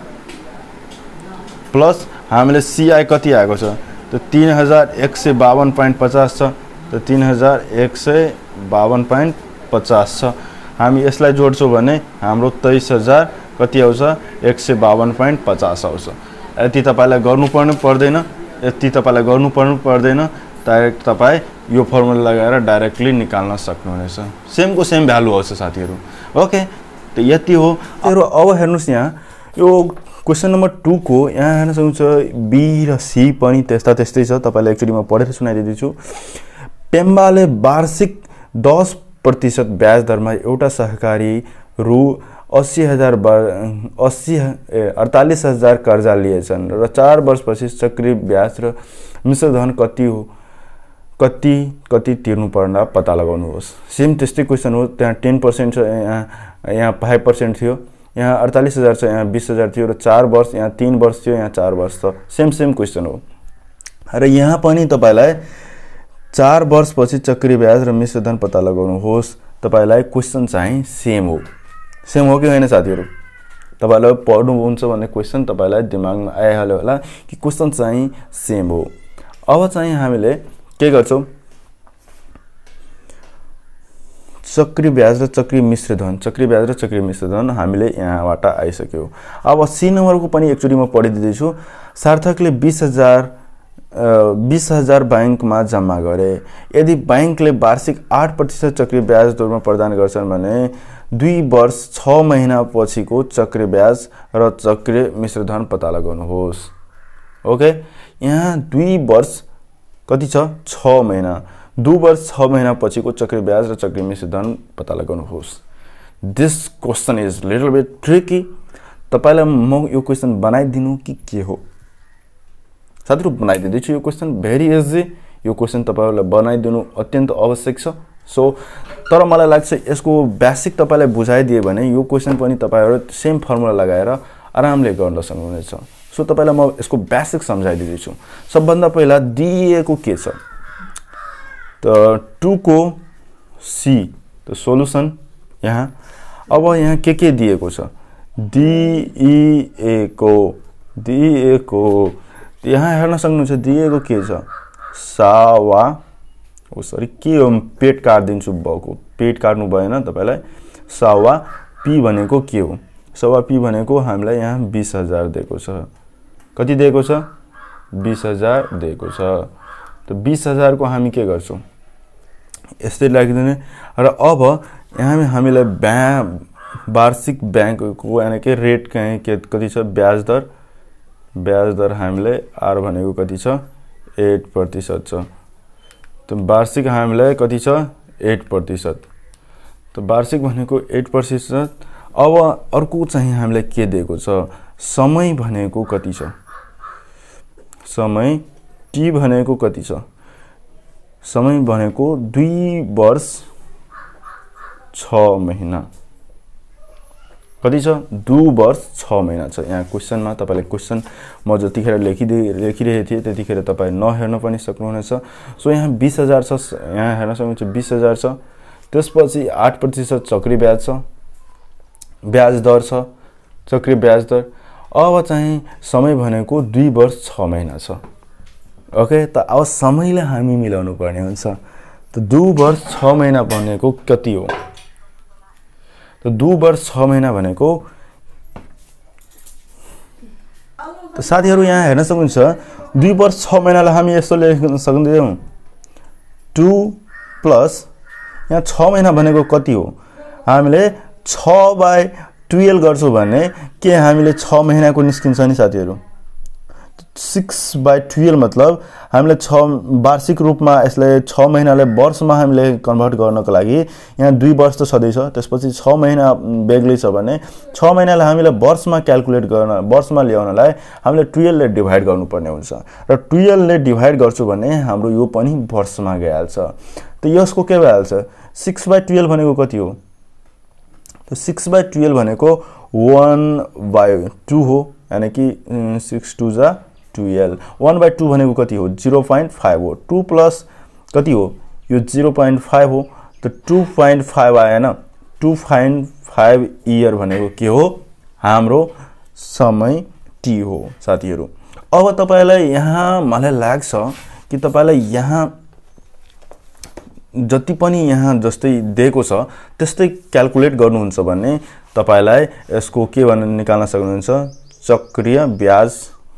प्लस हामीले CI कति आएको छ त 3,152.50 छ। त 3,152.50 छ। हामी यसलाई जोड्छौं भने हाम्रो 23,000 कति आउँछ 152.50 आउँछ। यति तपाईलाई गर्नुपर्नु पर्दैन। यति तपाईलाई गर्नुपर्नु पर्दैन। डाइरेक्ट तपाई यो फर्मुला लगाएर डाइरेक्टली निकाल्न सक्नुहुनेछ। सेम को सेम भ्यालु आउँछ साथीहरु। ओके त यति हो। अब हेर्नुस् यहाँ यो क्वेशन नम्बर 2 को यहाँ हेर्न सक्नुहुन्छ B र C पनि त्यस्तै छ। तपाईलाई एक्चुअली म पढेर सुनाइदिन्छु। पेम्बाले वार्षिक 10% ब्याज दरमा एउटा सहकारी रु 48,000 कर्जा लिएछन् र 4 वर्षपछि चक्री ब्याज र मिश्र धन कति हो कति तिर्नु पर्ने पत्ता लगाउनुहोस्। सेम त्यस्तै क्वेशन हो। त्यहाँ 10% छ, यहाँ 5% थियो। यहाँ 48,000 छ, यहाँ 20,000 थियो र 4 वर्ष, यहाँ 3 वर्ष थियो, यहाँ 4 वर्ष छ। सेम क्वेशन हो। र यहाँ पनि तपाईलाई 4 वर्षपछि चक्री ब्याज र मिश्र धन पत्ता लगाउनुहोस्। तपाईलाई क्वेशन चाहिँ सेम हो कि हैन साथीहरु? तपाईलाई पढ्नुहुन्छ भन्ने क्वेशन तपाईलाई दिमागमा आइहाल्यो होला कि क्वेशन चाहिँ सेम हो। अब चाहिँ हामीले के गर्छौं? चक्री ब्याज र चक्री मिश्र धन हामीले यहाँबाट आइसक्यो। अब C नम्बरको पनि एक्चुअली म पढिदिँदै छु। सार्थकले 20,000 बैंकमा जम्मा गरे। यदि बैंकले वार्षिक 8% चक्री ब्याज दरमा प्रदान गर्छन् भने 2 वर्ष 6 महिना पछिको चक्री ब्याज र चक्री मिश्र धन पत्ता लगाउनुहोस्। ओके, यहाँ 2 वर्ष कति छ 6 महिना। 2 वर्ष 6 महिना पछिको चक्री ब्याज र चक्री मिश्र धन पत्ता लगाउनुहोस्। This question is little bit tricky. तपाईलाई म यो क्वेशन बनाइदिनु कि के हो? साथीहरु बनाइदिन्छु यो क्वेशन भेरी इजी। यो क्वेशन तपाईहरुलाई बनाइदिनु अत्यन्त आवश्यक छ। सो तर मलाई लाग्छ यसको बेसिक तपाईलाई बुझाइदिए भने यो क्वेशन पनि तपाईहरु सेम फर्मुला लगाएर आरामले गर्न सक्नुहुनेछ। सो तपाईलाई म यसको बेसिक समझाइदिन्छु छु। सबभन्दा पहिला दिएको के छ त 2 को C त सोलुसन यहाँ। अब यहाँ के दिएको छ दिएको यहाँ हेर्न सक्नुहुन्छ दिएको के छ सावा के हो पेट काट्दिन्छु बको पेट काट्नु भएन तपाईलाई। सावा P भनेको के हो? सावा P भनेको हामीलाई यहाँ 20,000 दिएको छ। कति दिएको छ 20,000 दिएको छ। त 20,000 को हामी के गर्छौं यस्तै राखिदिने। र अब यहाँ हामीलाई वार्षिक बैंकको यानी कि रेट कति छ ब्याज दर हामीले R भनेको कति छ 8% छ। त वार्षिक हामीलाई कति छ 8%। त वार्षिक भनेको 8%। अब अर्को चाहिँ हामीलाई के दिएको छ समय भनेको कति छ? समय T भनेको कति छ? समय भनेको 2 वर्ष 6 महिना। कति छ 2 वर्ष 6 महिना छ। यहाँ क्वेशनमा तपाईले क्वेशन म जतिखेर लेखिरहेको थिए त्यतिखेर तपाई नहेर्न पनि सक्नुहुनेछ। सो यहाँ 20,000 छ। यहाँ हेर्न सक्नुहुन्छ 20,000 छ। त्यसपछि 8% चक्री ब्याज छ, ब्याज दर छ, चक्री ब्याज दर। अब चाहिँ समय भनेको 2 वर्ष 6 महिना छ। ओके, त अब समयलाई हामी मिलाउनु पर्ने हुन्छ। त 2 वर्ष 6 महिना भनेको कति हो? त 2 वर्ष 6 महिना भनेको त साथीहरु यहाँ हेर्न सक्नुहुन्छ 2 वर्ष 6 महिनालाई हामी यसो लेख्न सक्दैनौं। 2 प्लस यहाँ 6 महिना भनेको कति हो? हामीले 6/2 12 गर्छौं भने के हामीले 6 महिनाको निस्किन्छ नि साथीहरु 6/12 मतलब हामीले 6 वार्षिक रूपमा यसलाई 6 महिनालाई वर्षमा हामीले कन्भर्ट गर्नको लागि यहाँ 2 वर्ष त सधैं छ त्यसपछि 6 महिना बेग्लै छ भने 6 महिनालाई हामीले वर्षमा क्याल्कुलेट गर्न वर्षमा ल्याउनलाई हामीले 12 ले डिभाइड गर्नुपर्ने हुन्छ र 12 ले डिभाइड गर्छु भने हाम्रो यो पनि वर्षमा गइहाल्छ त यसको के भइहाल्छ 6/12 भनेको कति हो त 6/12 भनेको 1/2 हो यानी कि 6 2 जा 12 1/2 भनेको कति हो 0.5 हो 2 प्लस कति हो यो 0.5 हो त 2.5 आएन 2.5 इयर भनेको के हो हाम्रो समय t हो साथीहरु अब तपाईलाई यहाँ मलाई लाग्छ कि तपाईलाई यहाँ जति पनि यहाँ जस्तै दिएको छ त्यस्तै क्याल्कुलेट गर्नुहुन्छ भने तपाईलाई यसको के भनेर निकाल्न सक्नुहुन्छ चक्रीय ब्याज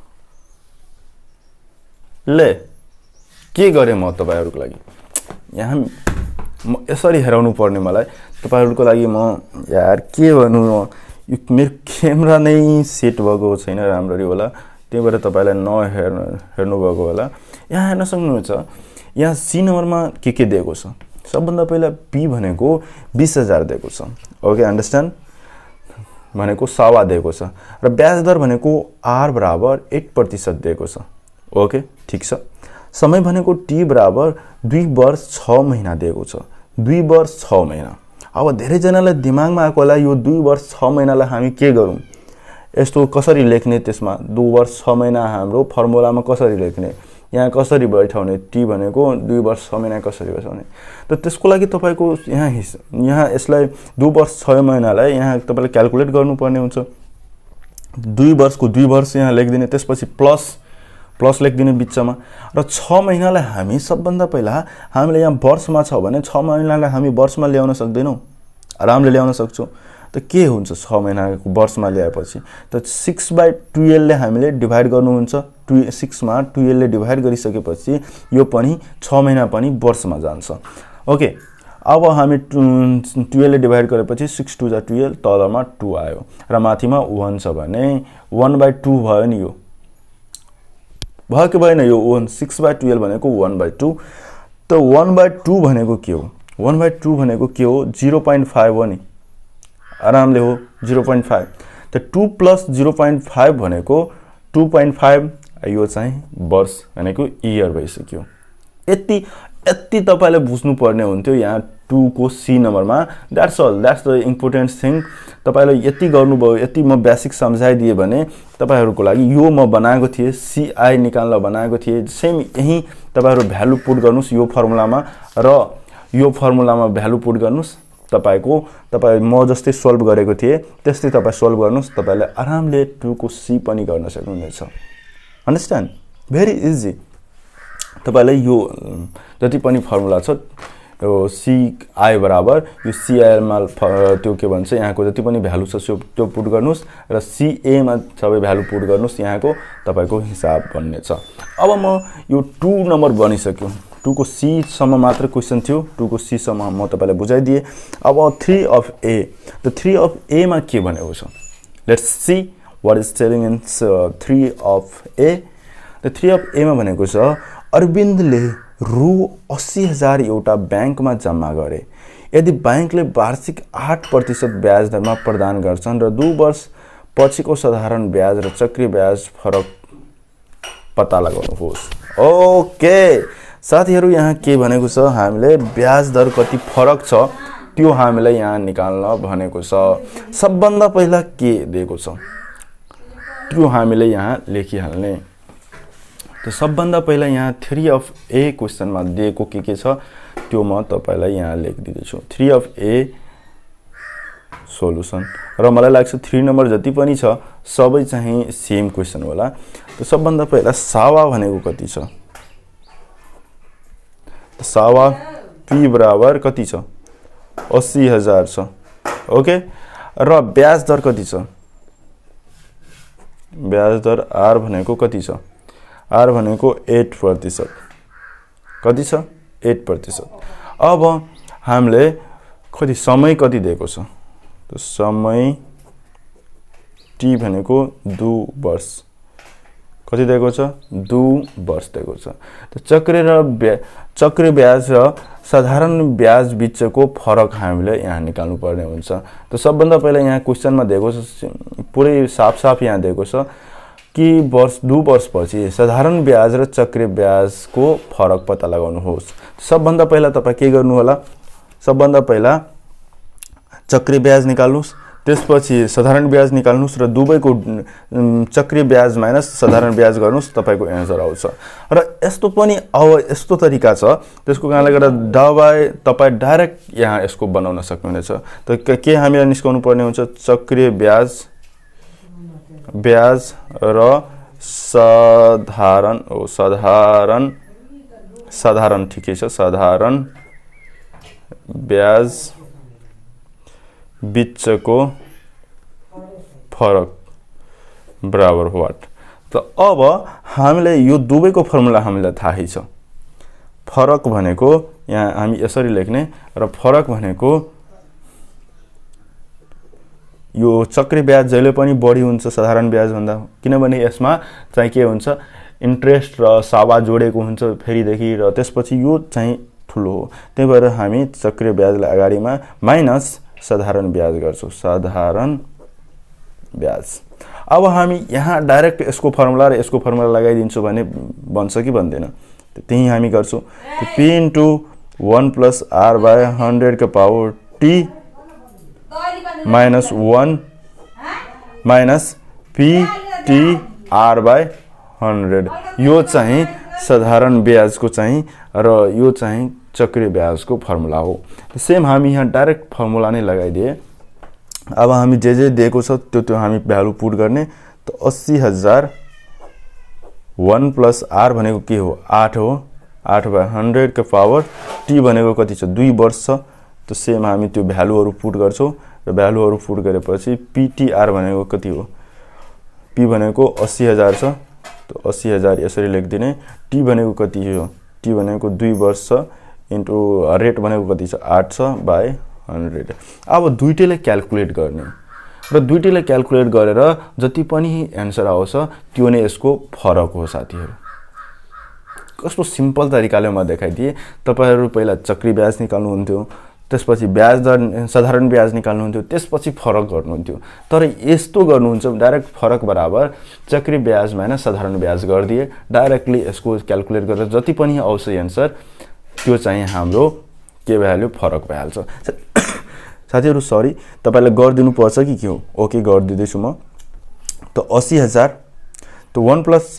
ले के गरे म तपाईहरुको लागि यहाँ यसरी हेराउनु पर्ने मलाई तपाईहरुको लागि म यार के भन्नु यो मेरो क्यामेरा नै सेट भएको छैन राम्ररी होला त्यही भएर तपाईलाई हेर्नु भएको होला यहाँ हेर्न सक्नुहुन्छ यहाँ सी नम्बरमा के दिएको छ सबभन्दा पहिला बी भनेको 20000 दिएको छ ओके अन्डरस्ट्यान्ड भनेको सावा दिएको छ र ब्याज दर भनेको r बराबर 8% दिएको छ ओके ठीक छ समय भनेको t बराबर 2 वर्ष 6 महिना दिएको छ 2 वर्ष 6 महिना अब धेरै जनालाई दिमागमा आएको होला यो 2 वर्ष 6 महिनालाई हामी के गरौं यस्तो कसरी लेख्ने त्यसमा 2 वर्ष 6 महिना हाम्रो फर्मुलामा कसरी लेख्ने यहाँ कसरी बैठाउने t भनेको 2 वर्ष 6 महिना कसरी बैठाउने त त्यसको लागि तपाईको यहाँ यसलाई 2 वर्ष 6 महिनालाई यहाँ तपाईले क्याल्कुलेट गर्नुपर्ने हुन्छ 2 वर्षको 2 वर्ष यहाँ लेख्दिने त्यसपछि प्लस लेख्दिने बिचमा र 6 महिनालाई हामी सबभन्दा पहिला हामीले यहाँ वर्षमा छ भने 6 महिनालाई हामी वर्षमा ल्याउन सक्दैनौ आरामले ल्याउन सक्छौं त के हुन्छ 6 महिनाको वर्षमा ल्याएपछि त 6/12 ले हामीले डिभाइड गर्नुहुन्छ 6 मा 12 ले डिभाइड गरिसकेपछि यो पनि 6 महिना पनि वर्षमा जान्छ ओके अब हामी 12 ले डिभाइड गरेपछि 6 2 जा 12 तलमा 2 आयो र माथिमा 1 छ भने 1/2 भयो नि यो भयो के भएन यो 6/12 भनेको 1/2 त 1/2 भनेको के हो 1/2 भनेको के हो 0.5 हो नि आरामले हो 0.5 त 2 + 0.5 भनेको 2.5 यो चाहिँ वर्ष भनेको इयर भइसक्यो यति तपाईले बुझ्नु पर्ने हुन्थ्यो यहाँ 2 को सी नम्बरमा दैट्स द इम्पोर्टेन्ट थिङ तपाईले यति गर्नुभयो यति म बेसिक समझाइदिए भने तपाईहरुको लागि यो म बनाएको थिए सीआई निकाल्न बनाएको थिए सेम यही तपाईहरु भ्यालु पुट गर्नुस् यो फर्मुलामा र यो फर्मुलामा भ्यालु पुट गर्नुस् तपाई म जस्तै सोल्भ गरेको थिए त्यस्तै तपाई सोल्भ गर्नुस् तपाईले आरामले 2 को सी पनि गर्न सक्नुहुनेछ अन्डरस्ट्यान्ड भेरी इजी तपाईलाई यो जति पनि फर्मुला छ यो सी आई बराबर यो सी आई मा त्यो के भन्छ यहाँको जति पनि भ्यालु छ त्यो पुट गर्नुस् र सी ए मा सबै भ्यालु पुट गर्नुस् यहाँको तपाईको हिसाब बन्ने छ अब म यो 2 नम्बर बनिसक्यो 2 को सी सम्म मात्र क्वेशन थियो 2 को सी सम्म म तपाईलाई बुझाइदिए अब 3 of A the 3 of A मा के भनेको छ let's see what is telling in 3 of A the 3 of A मा भनेको छ अरविन्दले रु 80,000 एउटा बैंकमा जम्मा गरे यदि बैंकले वार्षिक 8% ब्याज दरमा प्रदान गर्छन् र 2 वर्ष पछिको साधारण ब्याज र चक्रीय ब्याज फरक पत्ता लगाउनुहोस् ओके साथीहरु यहाँ के भनेको छ हामीले ब्याज दर कति फरक छ त्यो हामीलाई यहाँ निकाल्न भनेको छ सबभन्दा पहिला के दिएको छ त्यो हामीले यहाँ लेखिहाल्ने त सबभन्दा पहिला यहाँ 3 अफ ए क्वेशनमा दिएको के छ त्यो म तपाईलाई यहाँ लेखिदिदै छु 3 अफ ए सोलुसन र मलाई लाग्छ 3 नम्बर जति पनि छ सबै चाहिँ सेम क्वेशन होला त सबभन्दा पहिला सावा भनेको कति छ सावा पी बराबर कति छ 80,000 छ ओके र ब्याज दर कति छ ब्याज दर आर भनेको कति छ आर भनेको 8% कति छ 8% अब हामीले कति समय कति दिएको छ त समय टी भनेको 2 वर्ष कति दिएको छ 2 वर्ष दिएको छ। त चक्र ब्याज र साधारण ब्याज बीचको फरक हामीले यहाँ निकाल्नु पर्ने हुन्छ। त सबभन्दा पहिला यहाँ क्वेशनमा दिएको छ पुरै साफ यहाँ दिएको छ कि 2 वर्षपछि साधारण ब्याज र चक्र ब्याजको फरक पत्ता लगाउनुहोस्। सबभन्दा पहिला तपाई के गर्नु होला, सबभन्दा पहिला चक्र ब्याज निकाल्नुस्, त्यसपछि साधारण ब्याज निकाल्नुस् र दुवैको चक्र ब्याज माइनस साधारण ब्याज गर्नुस्, तपाईको एन्सर आउँछ। र यस्तो पनि यस्तो तरिका छ, त्यसको कारणले गर्दा दबाई तपाई डाइरेक्ट यहाँ यसको बनाउन सक्नुहुनेछ। त के हामीलाई निस्काउनु पर्ने हुन्छ, चक्र ब्याज र साधारण ठिकै छ, साधारण ब्याज बीचको फरक बराबर व्हाट। त अब हामीलाई यो दुवैको फर्मुला हामीलाई थाहै छ। फरक भनेको यहाँ हामी यसरी लेख्ने र फरक भनेको यो चक्र ब्याज जहिले पनि बढी हुन्छ साधारण ब्याज भन्दा, किनभने यसमा चाहिँ के हुन्छ इन्ट्रेस्ट र सावा जोडेको हुन्छ फेरिदेखि, र त्यसपछि यो चाहिँ ठुलो हो। त्यही भएर हामी चक्र ब्याजलाई अगाडिमा माइनस साधारण ब्याज गर्छौं, साधारण ब्याज। अब हामी यहाँ डाइरेक्ट यसको फर्मुला र यसको फर्मुला लगाइदिन्छु भने बन्छ कि बन्दैन, त्यही हामी गर्छौं। p * 1 + r/100 का पावर t -1 माइनस p/r/100 यो चाहिँ साधारण ब्याजको चाहिँ र यो चाहिँ चक्र ब्याजको फर्मुला हो। सेम हामी यहाँ डाइरेक्ट फर्मुला नै लगाइदिए। अब हामी जे दिएको छ त्यो हामी भ्यालु पुट गर्ने। त 80,000 1 + r भनेको के हो 8 हो, 8/100 का पावर t भनेको कति छ 2 वर्ष छ। त सेम हामी त्यो भ्यालुहरु पुट गर्छौं र भ्यालुहरु पुट गरेपछि ptr भनेको कति हो, p भनेको 80,000 छ। त 80,000 यसरी लेख्दिने, t भनेको कति हो, t भनेको 2 वर्ष छ इन्टु रेट भनेको कति छ 8 छ बाइ 100। अब दुईटैले क्याल्कुलेट गर्ने र दुईटैले क्याल्कुलेट गरेर जति पनि एन्सर आउँछ त्यो नै यसको फरक हो साथीहरु। कस्तो सिम्पल तरिकाले म देखाइदिए। तपाईहरु पहिला चक्री ब्याज निकाल्नु हुन्थ्यो, त्यसपछि ब्याज दर साधारण ब्याज निकाल्नु हुन्थ्यो, त्यसपछि फरक गर्नुहुन्थ्यो। तर यस्तो गर्नुहुन्छ डाइरेक्ट फरक बराबर चक्री ब्याज माइनस साधारण ब्याज गर्दिए, डाइरेक्टली यसको क्याल्कुलेट गरेर जति पनि आउँछ एन्सर त्यो चाहिँ हाम्रो के भ्यालु फरक भइहाल्छ। साथीहरु सरी तपाईलाई गर्दिनु पर्छ कि के हो, ओके गर्दिदै छु म। त 80,000 त 1 +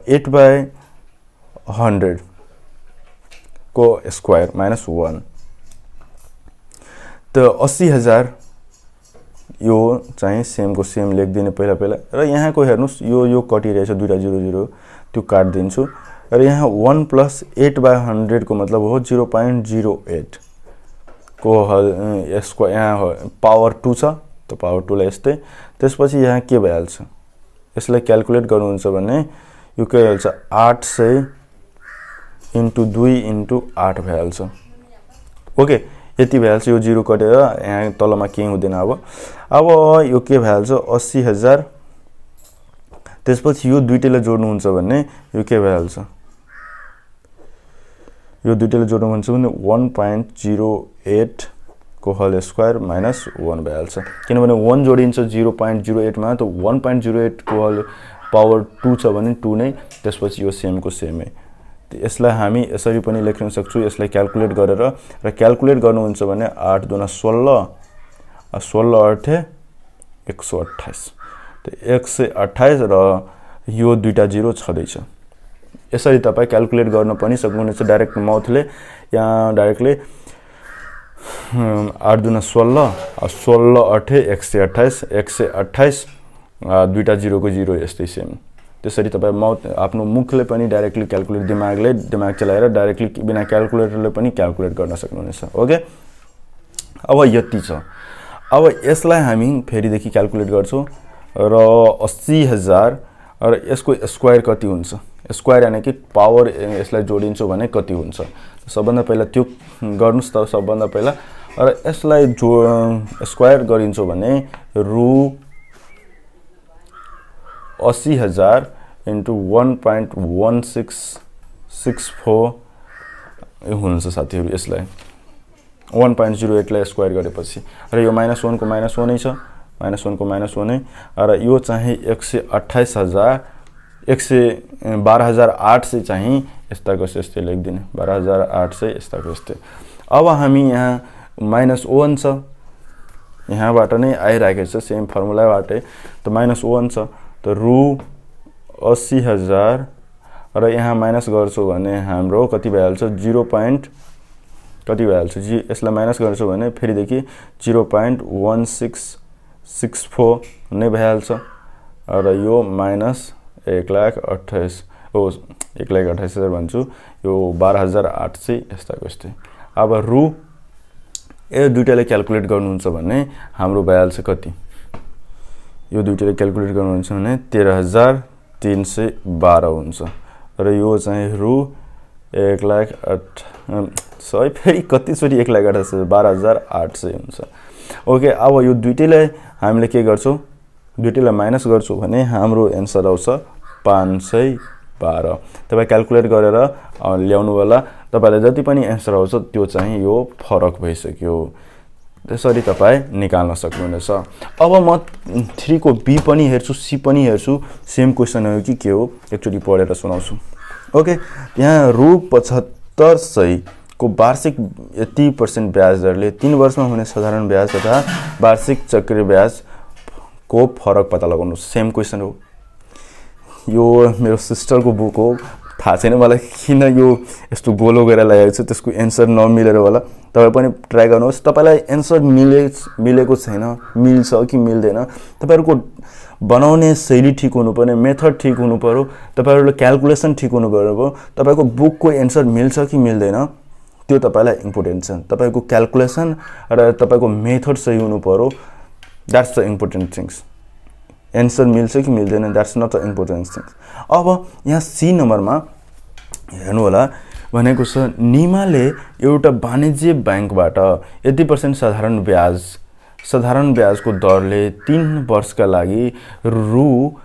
8/100 को स्क्वायर -1 त 80,000 यो चाहिँ सेम को सेम लेख्दिने पहिला र यहाँको हेर्नुस् यो कटिरहेछ दुईटा 00 त्यो काट दिन्छु र यहाँ 1 + 8/100 को मतलब हो 0.08 को यसको यहाँ पावर 2 छ। त पावर 2 लाई यस्तै त्यसपछि यहाँ के भइहाल्छ, यसलाई क्याल्कुलेट गर्नुहुन्छ भने यो के भइहाल्छ 800 * 2 * 8 भइहाल्छ। ओके यति भइहाल्छ, यो 0 कटेर यहाँ तलमा केही हुँदैन। अब यो के भइहाल्छ 80,000 त्यसपछि यो दुईटैले जोड्नुहुन्छ भने यो के भइहाल्छ, यो दुईटैले जोड्नुहुन्छ भने 1.08 को होल स्क्वायर -1 भइहाल्छ। किनभने 1 जोडिन्छ 0.08 मा, त 1.08 को होल पावर 2 छ भने 2 नै, त्यसपछि यो सेम को सेमै। यसलाई हामी यसरी पनि लेख्न सक्छौं, यसलाई क्याल्कुलेट गरेर र क्याल्कुलेट गर्नुहुन्छ भने 8 * 2 = 16 16 8 128 त 128 र यो दुईटा 0 छदैछ। यसरी तपाई क्याल्कुलेट गर्न पनि सक्नुहुनेछ डाइरेक्ट माउथले, यहाँ डाइरेक्टली 8 * 2 = 16 16 8 128 128 दुईटा 0 को 0 यस्तै सेम। त्यसरी तपाई माउथ आफ्नो मुखले पनि डाइरेक्टली क्याल्कुलेट दिमाग चलाएर डाइरेक्टली बिना क्याल्कुलेटरले पनि क्याल्कुलेट गर्न सक्नुहुनेछ। ओके अब यति छ। अब यसलाई हामी फेरिदेखि क्याल्कुलेट गर्छौं र 80,000 र यसको स्क्वायर कति हुन्छ, स्क्वायर यानी कि पावर यसलाई जोडिन्छौ भने कति हुन्छ। सबभन्दा पहिला त्यो गर्नुस् त सबभन्दा पहिला, र यसलाई स्क्वायर गरिन्छौ भने 80,000 इन्टु 1.1664 हुन्छ साथीहरु। यसलाई 1.08 लाई स्क्वायर गरेपछि र यो -1 को -1 नै छ, -1 को -1 नै, र यो चाहिँ 112,800 चाहिँ यस्ताको यस्तै लेख्दिने, 12,800 यस्ताको यस्तै। अब हामी यहाँ -1 छ, यहाँबाट नै आइराखेको छ सेम फर्मुलाबाटै, त -1 छ, त रु 80,000 र यहाँ माइनस गर्छौ भने हाम्रो कति भइहाल्छ 0. कति भइहाल्छ यसलाई माइनस गर्छौ भने फेरिदेखि 0.1664 नै भइहाल्छ, र यो माइनस 1,28,000 भन्छु, यो 12,800 यस्ताको यस्तै। अब रु यो दुईटाले क्याल्कुलेट गर्नुहुन्छ भने हाम्रो भइहाल्छ कति, यो दुईटाले क्याल्कुलेट गर्नुहुन्छ भने 13,312 हुन्छ, र यो चाहिँ रु 1,08,000 फेरि कतिचोटि 1,08,000 12,800 हुन्छ। ओके, अब यो दुईटैलाई हामीले के गर्छौं, दुईटैलाई माइनस गर्छौं भने हाम्रो एन्सर आउँछ 512। तपाई क्याल्कुलेट गरेर ल्याउनु होला, तपाईलाई जति पनि एन्सर आउँछ त्यो चाहिँ यो फरक भइसक्यो। त्यसरी तपाई निकाल्न सक्नुहुनेछ। अब म 3 को बी पनि हेर्छु, सी पनि हेर्छु, सेम क्वेशन हो कि के हो एकचोटी पढेर सुनाउँछु। ओके, यहाँ रु 7500 को वार्षिक 80% ब्याज दरले 3 वर्षमा हुने साधारण ब्याज तथा वार्षिक चक्र ब्याज को फरक पत्ता लगाउनु। सेम क्वेशन हो, यो मेरो सिस्टरको बुक हो, थाहा छैन मलाई किन यो यस्तो गोलो गरेर ल्याएको छु, त्यसको एन्सर नमिलेर होला। तपाई पनि ट्राई गर्नुहोस्, तपाईलाई एन्सर मिलेको छैन, मिल्छ कि मिल्दैन, तपाईहरुको बनाउने शैली ठीक हुनु पर्ने, मेथड ठीक हुनु पर्यो, तपाईहरुले क्याल्कुलेसन ठीक हुनु पर्यो, तपाईको बुकको एन्सर मिल्छ कि मिल्दैन त्यो तपाईलाई इम्पोर्टेन्ट छ। तपाईको क्याल्कुलेसन र तपाईको मेथड सही हुनु पर्यो, that's the important things. Answer मिल्छ कि मिल्दैन that's not the important things. अब यहाँ सी नम्बरमा हेर्नु होला भनेको छ, निमाले एउटा वाणिज्य बैंकबाट 80% साधारण ब्याजको दरले 3 वर्षका लागि रु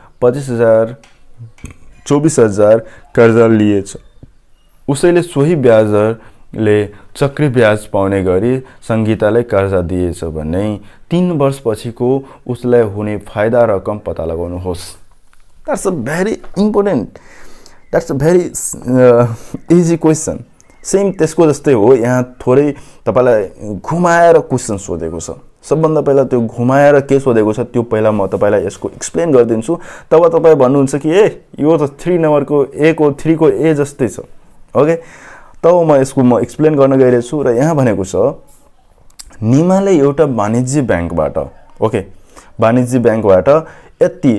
24,000 कर्जा लिएछ। उसैले सोही ब्याज दरले चक्री ब्याज पाउने गरी संगीतालाई कर्जा दिएछ भने 3 वर्षपछिको उसलाई हुने फाइदा रकम पत्ता लगाउनुहोस्। That's a very important, that's a very easy question. Same त्यसको जस्तै हो, यहाँ थोरै तपाईलाई घुमाएर क्वेशन सोधेको छ। सबभन्दा पहिला त्यो घुमाएर के सोधेको छ त्यो पहिला म तपाईलाई यसको एक्सप्लेन गरिदिन्छु, तब तपाई भन्नुहुन्छ कि ए यो त 3 नम्बरको ए को 3 को ए जस्तै छ। ओके, तब म यसको एक्सप्लेन गर्न गइरहेछु। र यहाँ भनेको छ निमाले एउटा वाणिज्य बैंकबाट, ओके, वाणिज्य बैंकबाट यति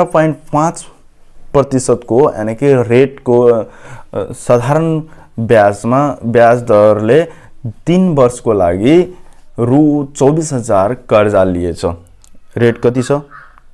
12.5% को यानी कि रेट को साधारण ब्याज दरले 3 वर्षको लागि रु 24,000 कर्जा लिएछ। रेट कति छ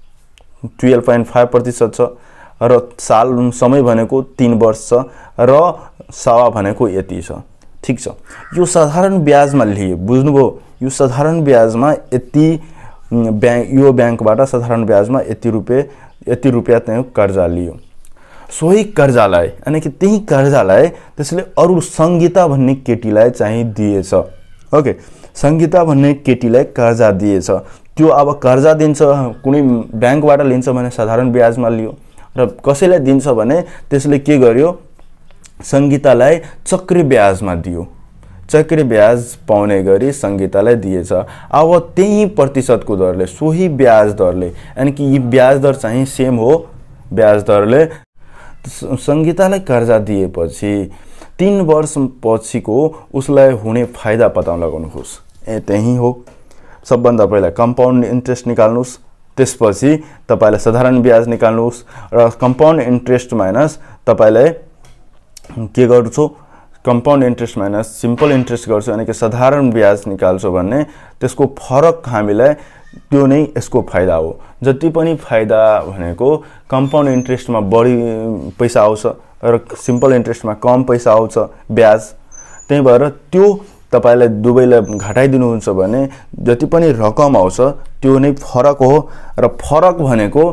12.5% छ, र साल समय भनेको 3 वर्ष छ, र सवा भनेको यति छ। ठीक छ, यो साधारण ब्याजमा लिए, बुझ्नुभयो, यो साधारण ब्याजमा यति यो बैंकबाट साधारण ब्याजमा यति रुपैयाँ चाहिँ कर्जा लियो। सोही कर्जालाई यानी कि त्यही कर्जालाई त्यसले अरु संगीता भन्ने केटीलाई चाहिँ दिएछ। ओके, संगीता भन्ने केटीलाई कर्जा दिएछ। त्यो अब कर्जा दिन्छ, कुनै बैंकबाट लिन्छ भने साधारण ब्याजमा लियो, र कसैलाई दिन्छ भने त्यसले के गर्यो, संगीतालाई चक्री ब्याजमा दियो। चक्री ब्याज पाउने गरी संगीतालाई दिएछ। अब त्यही प्रतिशतको दरले, सोही ब्याज दरले, यानी कि यो ब्याज दर चाहिँ सेम हो, ब्याज दरले संगीतालाई कर्जा दिएपछि 3 वर्ष पछिको उसलाई हुने फाइदा पत्ता लगाउनुहोस्। त्यही हो, सबभन्दा पहिला कम्पाउन्ड इन्ट्रेस्ट निकाल्नुहोस्, त्यसपछि तपाईलाई साधारण ब्याज निकाल्नुहोस्, र कम्पाउन्ड इन्ट्रेस्ट माइनस तपाईलाई के गर्छौ, compound interest minus simple interest गर्छौ, यानी कि साधारण ब्याज निकाल्छौ भने त्यसको फरक हामीलाई त्यो नै यसको फाइदा हो। जति पनि फाइदा भनेको कम्पाउन्ड इन्ट्रेस्टमा बढी पैसा आउँछ र सिम्पल इन्ट्रेस्टमा कम पैसा आउँछ ब्याज। त्यही भएर त्यो तपाईलाई दुवैलाई घटाइदिनुहुन्छ भने जति पनि रकम आउँछ त्यो नै फरक हो, र फरक भनेको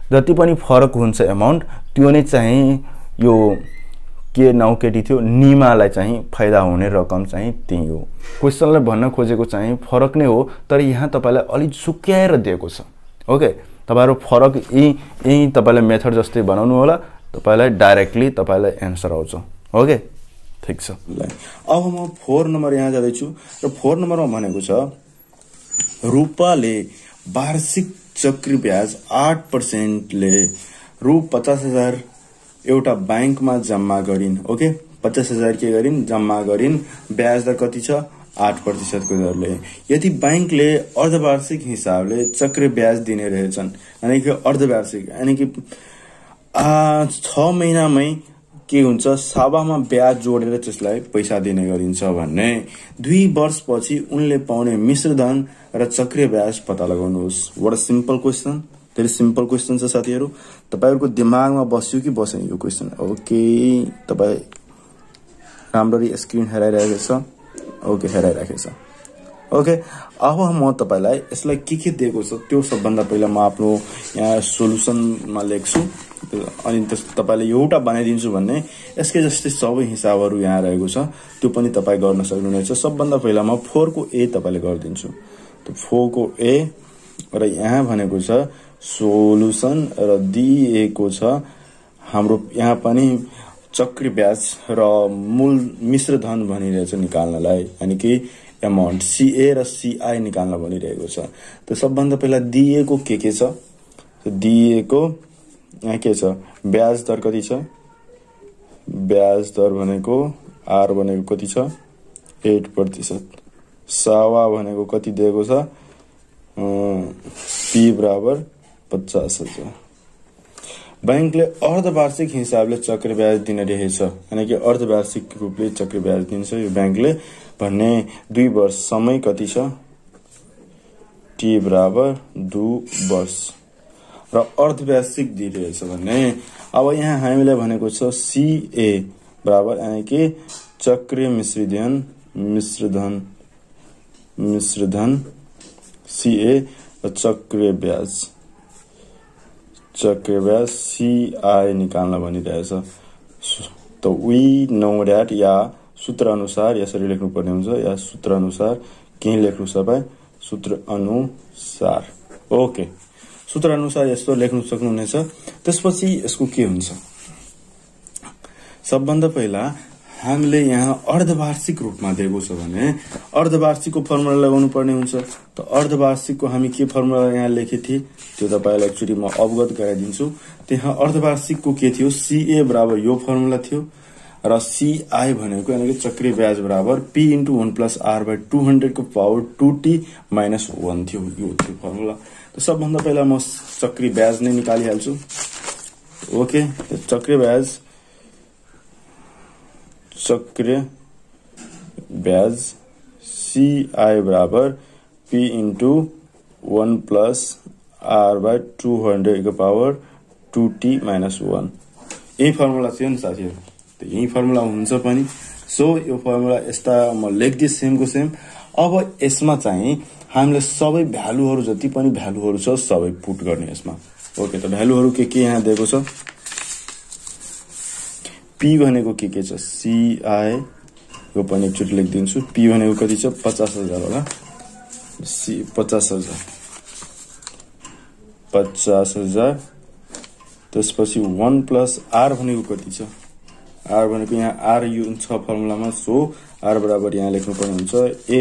जति पनि फरक हुन्छ एमाउन्ट त्यो नै चाहिँ यो के नाउ केटी थियो निमालाई चाहिँ फाइदा हुने रकम चाहिँ त्यही हो। क्वेशनले भन्न खोजेको चाहिँ फरक नै हो, तर यहाँ तपाईलाई अलि सुक्याएर दिएको छ। ओके, तपाईहरु फरक यही तपाईले मेथड जस्तै बनाउनु होला, तपाईलाई डाइरेक्टली तपाईलाई आन्सर आउँछ। ओके, ठीक छ। अब म 4 नम्बर यहाँ जाँदै छु र 4 नम्बरमा भनेको छ रुपाले वार्षिक चक्री ब्याज 8% ले रु 50,000 एउटा बैंकमा जम्मा गरिन्। ओके, 50,000 के गरिन् जम्मा गरिन्, ब्याज दर कति छ 8% को दरले। यदि बैंकले अर्धवार्षिक हिसाबले चक्र ब्याज दिने रहेछन्, यानी कि अर्धवार्षिक यानी कि 6 महिनामै के हुन्छ साबामा ब्याज जोडेर त्यसलाई पैसा दिने गरिन्छ भन्ने 2 वर्षपछि उनले पाउने मिश्रधन र चक्र ब्याज पत्ता लगाउनुहोस्। व्हाट अ सिम्पल क्वेशन, धेरै सिम्पल क्वेशन छ साथीहरु। तपाईहरुको दिमागमा बस्यो कि बसेन यो क्वेशन? ओके, तपाई राम्ररी स्क्रिन हेराइरहेको छ? ओके, हेराइरहेको छ। ओके, अब म तपाईलाई यसलाई के दिएको छ त्यो सबभन्दा पहिला म आफ्नो यहाँ सोलुसनमा लेख्छु, अनि तपाईले एउटा बनाइदिन्छु भन्ने यसकै जस्तै सबै हिसाबहरु यहाँ रहेको छ, त्यो पनि तपाई गर्न सक्नुहुनेछ। सबभन्दा पहिला म 4 को ए तपाईले गरिदिन्छु। त 4 को ए र यहाँ भनेको छ सोलुसन र दिएको छ हाम्रो यहाँ पनि चक्री ब्याज र मूल मिश्रधन भनिरहेछ निकाल्नलाई, यानी कि अमाउन्ट सीए र सीआई निकाल्न भनिरहेको छ। त सबभन्दा पहिला दिएको के छ? दिएको यहाँ के छ? ब्याज दर कति छ? ब्याज दर भनेको आर भनेको कति छ 8%। सावा भनेको कति दिएको छ? पी बराबर 50,000। बैंकले अर्धवार्षिक हिसाबले चक्र ब्याज दिने रहेछ, यानी कि अर्धवार्षिक रूपले चक्र ब्याज दिन्छ यो बैंकले भन्ने 2 वर्ष समय कति छ? टी बराबर 2 वर्ष र अर्धवार्षिक दिइरहेछ भन्ने। अब यहाँ हामीले भनेको छ सीए बराबर यानी कि चक्रीय मिश्रधन सीए र चक्रीय ब्याज सीआई निकाल्न भनिरहेछ। त वी नो दैट, या सूत्र अनुसार यसरी लेख्नु पर्ने हुन्छ, या सूत्र अनुसार के लेख्नु सबै सूत्र अनुसार। ओके, सूत्र अनुसार यस्तो लेख्नु सक्नुहुनेछ। त्यसपछि यसको के हुन्छ? सबभन्दा पहिला हामीले यहाँ अर्धवार्षिक रूपमा दिएको छ भने अर्धवार्षिकको फर्मुला लगाउनु पर्ने हुन्छ। त अर्धवार्षिकको हामी के फर्मुला यहाँ लेखेको थिए त्यो तपाईलाई एकचोटी म अवगत गराइदिन्छु। त्यहाँ अर्धवार्षिकको के थियो? सीए बराबर यो फर्मुला थियो र सीआई भनेको यानी कि चक्रीय ब्याज बराबर पी × 1 + r/200 को पावर 2t - 1 थियो, यो थियो फर्मुला। त सबभन्दा पहिला म चक्रीय ब्याज नै निकालिहाल्छु। ओके, चक्रीय ब्याज सीआई बराबर पी × 1 + r/200 को पावर 2t - 1। यही फर्मुला थियो नि साथीहरु, त यही फर्मुला हुन्छ पनि। सो यो फर्मुला यस्ता म लेख्दै सेमको सेम। अब यसमा चाहिँ हामीले सबै भ्यालुहरु जति पनि भ्यालुहरु छ सबै पुट गर्ने यसमा। ओके, त भ्यालुहरु के यहाँ दिएको छ? पी भनेको के छ? सीआई यो पनि एकचोटी लेखिदिन्छु। पी भनेको कति छ? 50,000 होला। सी 50,000 त्यसपछि 1 + r भनेको कति छ? r भनेको यहाँ r यो छ फर्मुलामा, सो r बराबर यहाँ लेख्नु पर्ने हुन्छ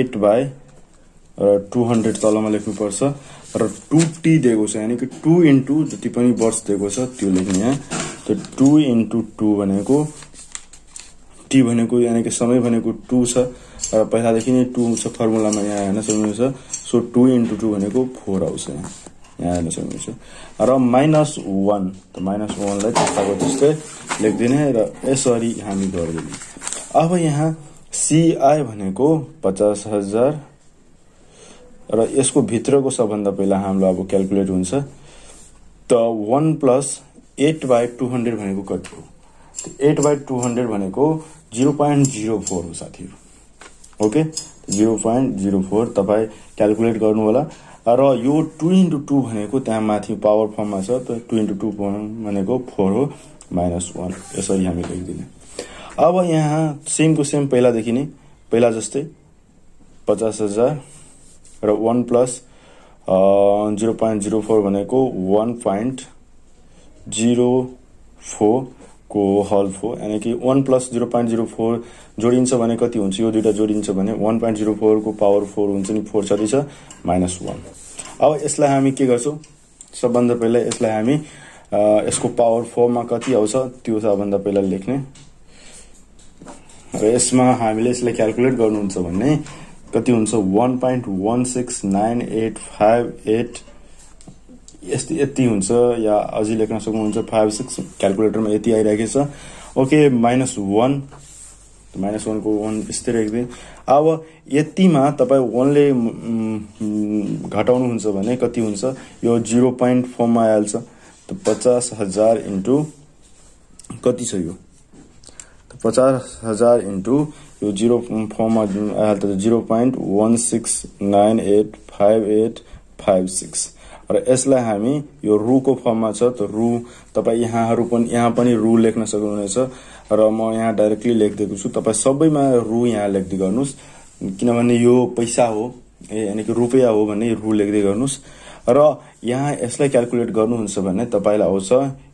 8/200 तलमा लेख्नु पर्छ र 2t दिएको छ, यानी कि 2 * जति पनि वर्ष दिएको छ त्यो लेख्ने यहाँ। त 2 × 2 भनेको t भनेको यानी कि समय भनेको 2 छ र पहिलादेखि नै 2 छ फर्मुलामा यहाँ हेर्न सक्नुहुन्छ। सो 2 × 2 भनेको 4 आउँछ यहाँ हेर्न सक्नुहुन्छ। र -1, त -1 लाई त्यस्ताको त्यस्तै लेख्दिने र यसरी हामी गर्दिने। अब यहाँ सीआई भनेको 50,000 र यसको भित्रको सबभन्दा पहिला हाम्रो अब क्याल्कुलेट हुन्छ। त 1 + 8/200 भनेको कति हो? 8/200 भनेको 0.04 हो साथीहरु। ओके, 0.04 तपाई क्याल्कुलेट गर्नु होला र यो 2 into 2 भनेको त्यहाँ माथि पावर फर्ममा छ त 2 into 2 भनेको 4 हो -1 यसरी हामी लेख्दिने। अब यहाँ सेम को सेम पहिलादेखि नै पहिला जस्तै 50,000 र 1 प्लस 0.04 भनेको 1.04 को हल 4 यानी कि 1 प्लस 0.04 जोडिन्छ भने कति हुन्छ यो दुईटा जोडिन्छ भने 1.04 को पावर 4 हुन्छ नि 4 छँदैछ -1। अब यसलाई हामी के गर्छौं सबभन्दा पहिला यसलाई हामी यसको पावर 4 मा कति आउँछ त्यो सबभन्दा पहिला लेख्ने र यसमा हामीले यसलाई क्याल्कुलेट गर्नुहुन्छ भने कति हुन्छ 1.169858 यति हुन्छ या अझै लेख्न सक्नुहुन्छ 56 क्याल्कुलेटरमा यति आइराखेको छ। ओके -1 को 1 यस्तै राख्दै अब यतिमा तपाई 1 ले घटाउनुहुन्छ भने कति हुन्छ यो 0.4 मा आइहाल्छ त 50,000 इन्टु कति छ यो त 50,000 इन्टु यो 0.4 मा आइहाल्छ 0.16985856 र यसलाई हामी यो रु को फर्ममा छ त रु तपाई यहाँ पनि रु लेख्न सक्नुहुनेछ र म यहाँ डाइरेक्टली लेख्दैछु छु तपाई सबैमा रु यहाँ लेख्दै गर्नुस् किनभने यो पैसा हो यानी कि रुपैयाँ हो भने रु लेख्दै गर्नुस् र यहाँ यसलाई क्याल्कुलेट गर्नुहुन्छ भने तपाईलाई आउँछ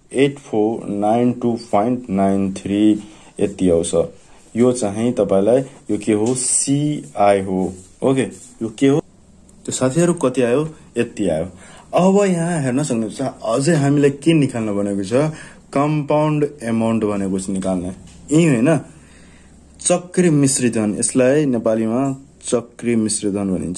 8492.93 यति आउँछ। यो चाहिँ तपाईलाई यो के हो CI हो। ओके यो के हो त्यो साथीहरु कति आयो यति आयो। अब यहाँ हेर्न सक्नुहुन्छ अझै हामीले के निकाल्न भनेको छ कम्पाउन्ड अमाउन्ट भनेको छ निकाल्न यही हैन चक्री मिश्रधन यसलाई नेपालीमा चक्री मिश्रधन भनिन्छ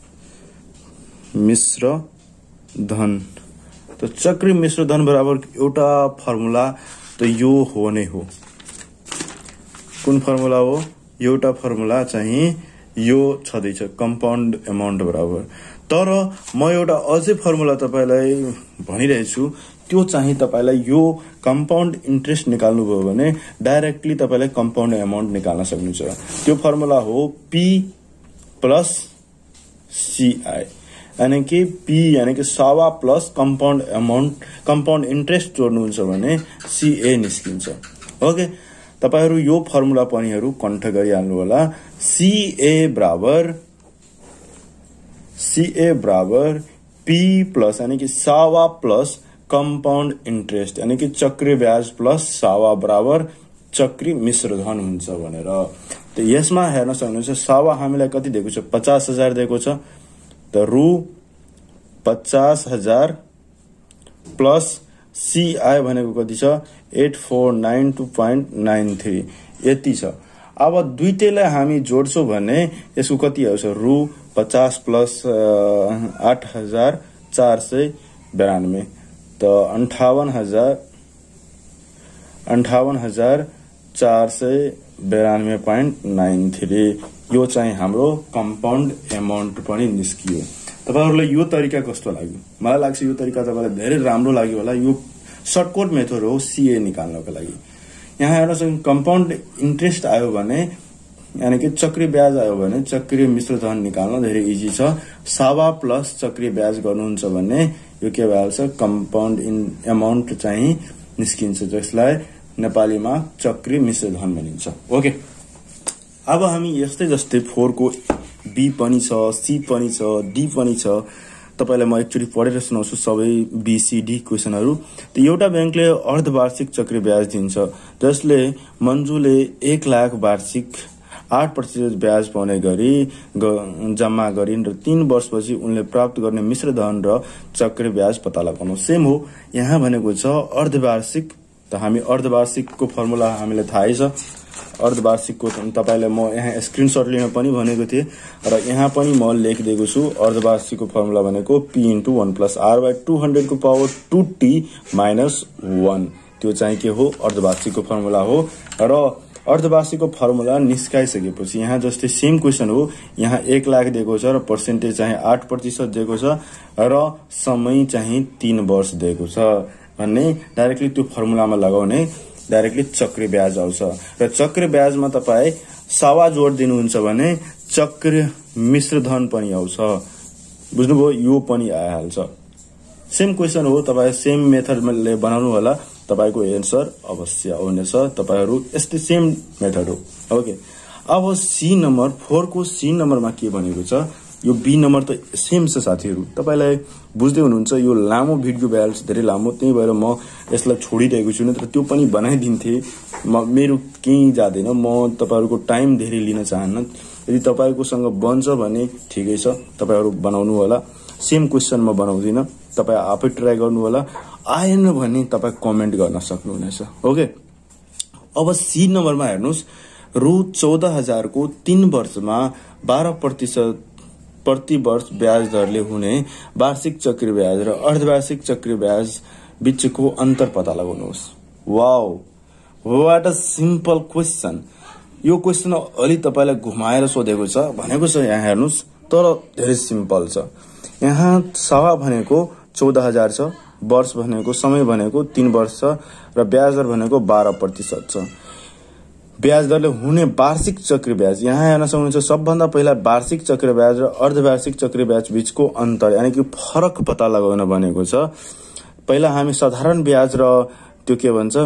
मिश्रधन त चक्री मिश्रधन बराबर एउटा फर्मुला त यो हो नै हो। कुन फर्मुला हो एउटा फर्मुला चाहिँ यो छदैछ कम्पाउन्ड अमाउन्ट बराबर तर म एउटा अझै फर्मुला तपाईलाई भनिरहेछु त्यो चाहिँ तपाईलाई यो कम्पाउन्ड इन्ट्रेस्ट निकाल्नु भयो भने डाइरेक्टली तपाईलाई कम्पाउन्ड अमाउन्ट निकाल्न सक्नुहुन्छ। त्यो फर्मुला हो P प्लस CI यानी कि P यानी कि सावा plus compound amount compound interest जोड्नुहुन्छ भने CA निस्किन्छ। ओके तपाईहरु यो फर्मुला पनिहरु कण्ठ गरिहाल्नु होला CA बराबर P प्लस यानी कि सावा प्लस कम्पाउन्ड इन्ट्रेस्ट यानी कि चक्री ब्याज प्लस सावा बराबर चक्री मिश्रधन हुन्छ भनेर। त यसमा हेर्न सक्नुहुन्छ सावा हामीलाई कति दिएको छ 50,000 दिएको छ त रु 50,000 प्लस CI भनेको कति छ 8492.93 यति छ। अब दुईटैलाई हामी जोड्छौं भने यसको कति आउँछ रु 50 प्लस 8,492 त 58,492.93 यो चाहिँ हाम्रो कम्पाउन्ड अमाउन्ट पनि निस्कियो। तपाईहरुलाई यो तरिका कस्तो लाग्यो मलाई लाग्छ यो तरिका तपाईलाई धेरै राम्रो लाग्यो होला। यो सर्टकट मेथड हो CA निकाल्नको लागि। यहाँ हेर्न सक्नुहुन्छ कम्पाउन्ड इन्ट्रेस्ट आयो भने यानी कि चक्री ब्याज आयो भने चक्री मिश्रधन निकाल्न धेरै इजी छ। सावा प्लस चक्री ब्याज गर्नुहुन्छ भने यो के भइहाल्छ कम्पाउन्ड अमाउन्ट चाहिँ निस्किन्छ जसलाई नेपालीमा चक्री मिश्रधन भनिन्छ। ओके अब हामी यस्तै जस्तै 4 को B पनि छ C पनि छ D पनि छ तपाईलाई म एकचोटी पढेर सुनाउँछु सबै BCD क्वेशनहरु। त एउटा बैंकले अर्धवार्षिक चक्री ब्याज दिन्छ जसले मन्जुले 1 लाख वार्षिक 8% ब्याज पाउने गरी जम्मा गरिन् र 3 वर्षपछि उनले प्राप्त गर्ने मिश्रधन र चक्री ब्याज पत्ता लगाउनु। सेम हो यहाँ भनेको छ अर्धवार्षिक त हामी अर्धवार्षिकको फर्मुला हामीलाई थाहै छ। अर्धवार्षिकको तपाईलाई म यहाँ स्क्रिनशट लिन पनि भनेको थिए र यहाँ पनि म लेखिदिएको छु। अर्धवार्षिकको फर्मुला भनेको P * 1 + R/200 को पावर 2t - 1 त्यो चाहिँ के हो अर्धवार्षिकको फर्मुला हो। र अर्धवार्षिकको फर्मुला निस्काइसकेपछि यहाँ जस्तै सेम क्वेशन हो यहाँ 1 लाख दिएको छ र पर्सेन्टेज चाहिँ 8% दिएको छ र समय चाहिँ 3 वर्ष दिएको छ भन्ने डाइरेक्टली त्यो फर्मुलामा लगाउने डाइरेक्टली चक्री ब्याज आउँछ र चक्री ब्याजमा तपाई सावा जोड दिनुहुन्छ भने चक्र मिश्रधन पनि आउँछ। बुझ्नुभयो, यो पनि आइहाल्छ। सेम क्वेसन हो, तपाईँ सेम मेथडले बनाउनु होला, तपाईको एन्सर अवश्य आउनेछ। तपाईहरू यस्तै सेम मेथड हो। ओके, अब सी नम्बर 4 को सी नम्बरमा के भनेको छ, यो बी नम्बर त सेम छ साथीहरू। तपाईलाई बुझ्दै हुनुहुन्छ, यो लामो भिडियो भइहाल्छ, धेरै लामो, त्यही भएर म यसलाई छोडिरहेको छु, नत्र त्यो पनि बनाइदिन्थे। मेरो केही जाँदैन, म तपाईहरुको टाइम धेरै लिन चाहन्न। यदि तपाईकोसँग बन्छ भने ठिकै छ, तपाईहरु बनाउनु होला। सेम क्वेसन म बनाउँदिन, तपाई आफै ट्राई गर्नु होला। आएन भने तपाई कमेन्ट गर्न सक्नुहुनेछ। ओके, अब सी नम्बरमा हेर्नुस्, रु 14,000 को 3 वर्षमा 12% प्रति वर्ष ब्याज दरले हुने वार्षिक चक्री ब्याज र अर्धवार्षिक चक्री ब्याज बीचको अन्तर पत्ता लगाउनुहोस्। Wow, what a simple question. यो क्वेसन अलि तपाईलाई घुमाएर सोधेको छ भनेको छ, यहाँ हेर्नुस्, तर धेरै सिम्पल छ। यहाँ सवा भनेको 14,000 छ, वर्ष भनेको समय भनेको 3 वर्ष र ब्याज दर भनेको 12% छ। ब्याज दरले हुने वार्षिक चक्री ब्याज, यहाँ हेर्न सक्नुहुन्छ, सबभन्दा पहिला वार्षिक चक्री ब्याज र अर्धवार्षिक चक्री ब्याज बीचको अन्तर यानी कि फरक पत्ता लगाउन भनेको छ। पहिला हामी साधारण ब्याज र त्यो के भन्छ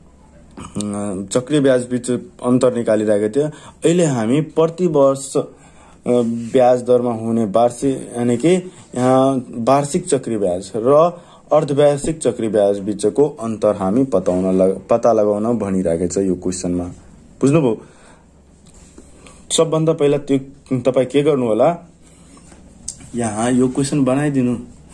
चक्री ब्याज बीच अन्तर निकालिरहेका थियौं। अहिले हामी प्रति वर्ष ब्याज दरमा हुने वार्षिक यानी कि यहाँ वार्षिक चक्री ब्याज र अर्धवार्षिक चक्री ब्याज बीचको अन्तर हामी पत्ता लगाउन भनिरहेको छ यो क्वेसनमा। बुझ्नुभयो? सबभन्दा पहिला त्यो तपाई के गर्नु होला, यहाँ यो क्वेसन बनाइदिनु,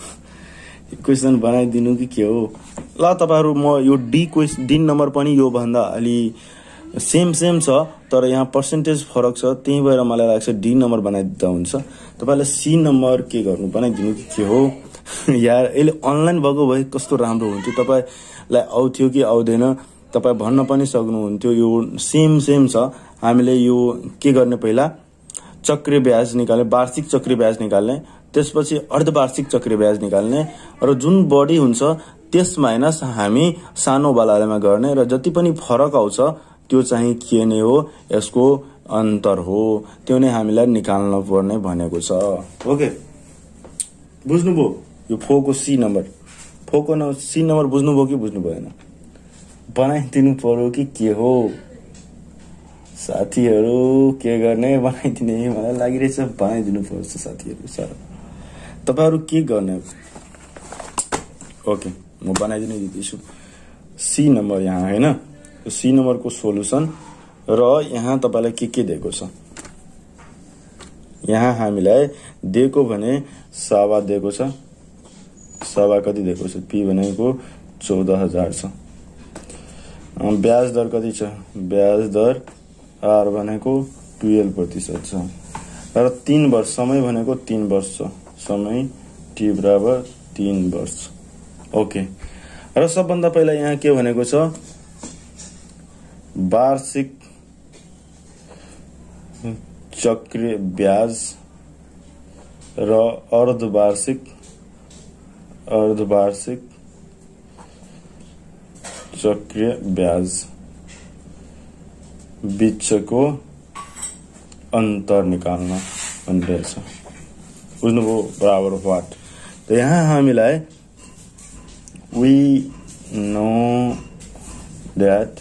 क्वेसन बनाइदिनु कि के हो। ल तपाईहरु, म यो डी नम्बर पनि यो भन्दा अलि सेम छ, तर यहाँ पर्सेन्टेज फरक छ, त्यही भएर मलाई लाग्छ डी नम्बर बनाइदिँदा हुन्छ। तपाईलाई सी नम्बर के गर्नु बनाइदिनु कि के हो यार। अहिले अनलाइन भएको भए कस्तो राम्रो हुन्थ्यो, तपाईलाई आउँथ्यो कि आउँदैन तपाई भन्न पनि सक्नुहुन्थ्यो। यो सेम छ। हामीले यो के गर्ने, पहिला चक्री ब्याज निकाल्ने, वार्षिक चक्री ब्याज निकाल्ने, त्यसपछि अर्धवार्षिक चक्री ब्याज निकाल्ने र जुन बढी हुन्छ त्यस माइनस हामी सानो वालामा गर्ने र जति पनि फरक आउँछ त्यो चाहिँ के नै हो, यसको अन्तर हो, त्यो नै हामीलाई निकाल्न पर्ने भनेको छ। ओके, बुझ्नुभयो? यो 4 को सी नम्बर, 4 को सी नम्बर बुझ्नुभयो कि बुझ्नु भएन? बनाइदिनु पर्यो कि के हो साथीहरू? के गर्ने, बनाइदिने मलाई लागिरहेछ, बनाइदिनु पर्छ साथीहरू। सर तपाईहरु के गर्ने? ओके, म बनाइदिनु दिदैछु। सी नम्बर यहाँ हैन, सी नम्बरको सोलुसन र यहाँ तपाईलाई के दिएको छ। यहाँ हामीलाई दिएको भने सवा दिएको छ, सवा कति दिएको छ, पी भनेको 14,000 छ। ब्याज दर कति छ, ब्याज दर आर भनेको 12% छ र 3 वर्ष, समय भनेको 3 वर्ष छ, समय टी बराबर 3 वर्ष। ओके, र सबभन्दा पहिला यहाँ के भनेको छ, वार्षिक चक्री ब्याज र अर्धवार्षिक चक्रीय ब्याज बीचको अन्तर निकाल्न भनिरहेछ। बुझ्नुभयो? बराबर वाट। त यहाँ हामीलाई we know that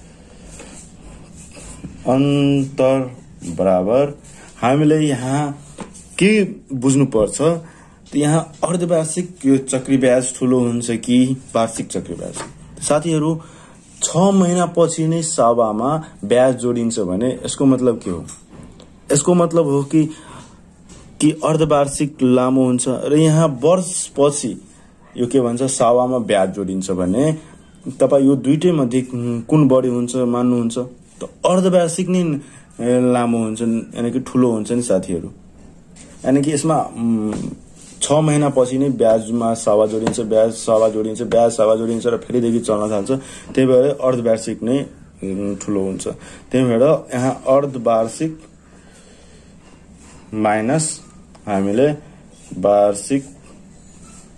अन्तर बराबर, हामीले यहाँ के बुझ्नु पर्छ, यहाँ अर्धवार्षिक यो चक्री ब्याज ठुलो हुन्छ कि वार्षिक चक्री ब्याज। साथीहरू, 6 महिना पछि नै सावामा ब्याज जोडिन्छ भने यसको मतलब के हो? यसको मतलब हो कि अर्धवार्षिक लामो हुन्छ र यहाँ वर्ष पछि यो के भन्छ, सावामा ब्याज जोडिन्छ भने तपाई यो दुईटै मध्ये कुन बढी हुन्छ मान्नुहुन्छ? त अर्धवार्षिक नै लामो हुन्छ, यानी कि ठुलो हुन्छ नि साथीहरू। यानी कि यसमा 6 महिना पछि नै ब्याजमा सावा जोडिन्छ, ब्याज सावा जोडिन्छ, ब्याज सावा जोडिन्छ र फेरिदेखि चल्न थाल्छ। त्यही भएर अर्धवार्षिक नै ठुलो हुन्छ। त्यही भएर यहाँ अर्धवार्षिक माइनस हामीले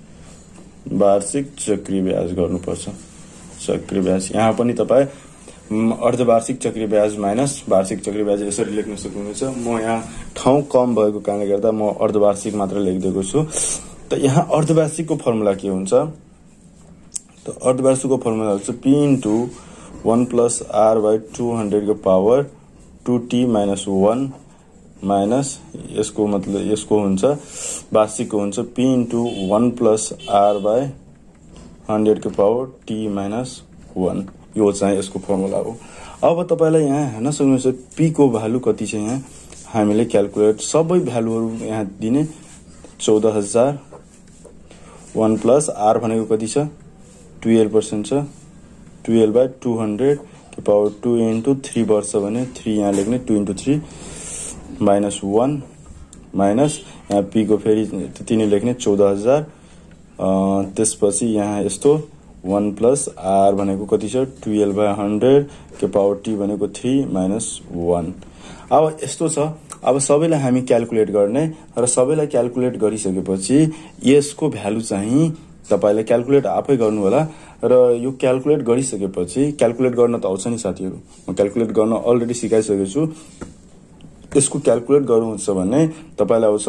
वार्षिक चक्री ब्याज गर्नुपर्छ। चक्री ब्याज यहाँ पनि तपाई अर्धवार्षिक चक्री ब्याज माइनस वार्षिक चक्री ब्याज यसरी लेख्न सक्नुहुन्छ। म यहाँ ठाउँ कम भएको कारणले गर्दा म अर्धवार्षिक मात्र लेखिदिएको छु। त यहाँ अर्धवार्षिकको फर्मुला के हुन्छ त अर्धवार्षिकको फर्मुला हुन्छ p into 1 plus r by 200 को पावर 2t माइनस 1 माइनस यसको मतलब यसको हुन्छ वार्षिकको हुन्छ p into 1 plus r by 100 को पावर t माइनस 1। यो चाहिँ यसको फर्मुला हो। अब तपाईलाई यहाँ हेर्न सक्नुहुन्छ p को भ्यालु कति छ। यहाँ हामीले क्याल्कुलेट सबै भ्यालुहरु यहाँ दिने 14000 1 प्लस r भनेको कति छ 12% छ 12 बाई 200 की पावर 2 इन्टु 3 वर्ष भने 3 यहाँ लेख्ने 2 इन्टु 3 माइनस 1 माइनस यहाँ p को फेरि त्यति नै लेख्ने 14000 त्यसपछि यहाँ यस्तो 1 प्लस r भनेको कति छ 12 बाई 100 के पावर t भनेको 3 माइनस 1। अब यस्तो छ। अब सबैलाई हामी क्याल्कुलेट गर्ने र सबैलाई क्याल्कुलेट गरिसकेपछि यसको भ्यालु चाहिँ तपाईले क्याल्कुलेट आफै गर्नु होला र यो क्याल्कुलेट गरिसकेपछि क्याल्कुलेट गर्न त आउँछ नि साथीहरु। म क्याल्कुलेट गर्न अलरेडी सिकाइसकेको छु। यसको क्याल्कुलेट गर्नुहुन्छ भने तपाईलाई आउँछ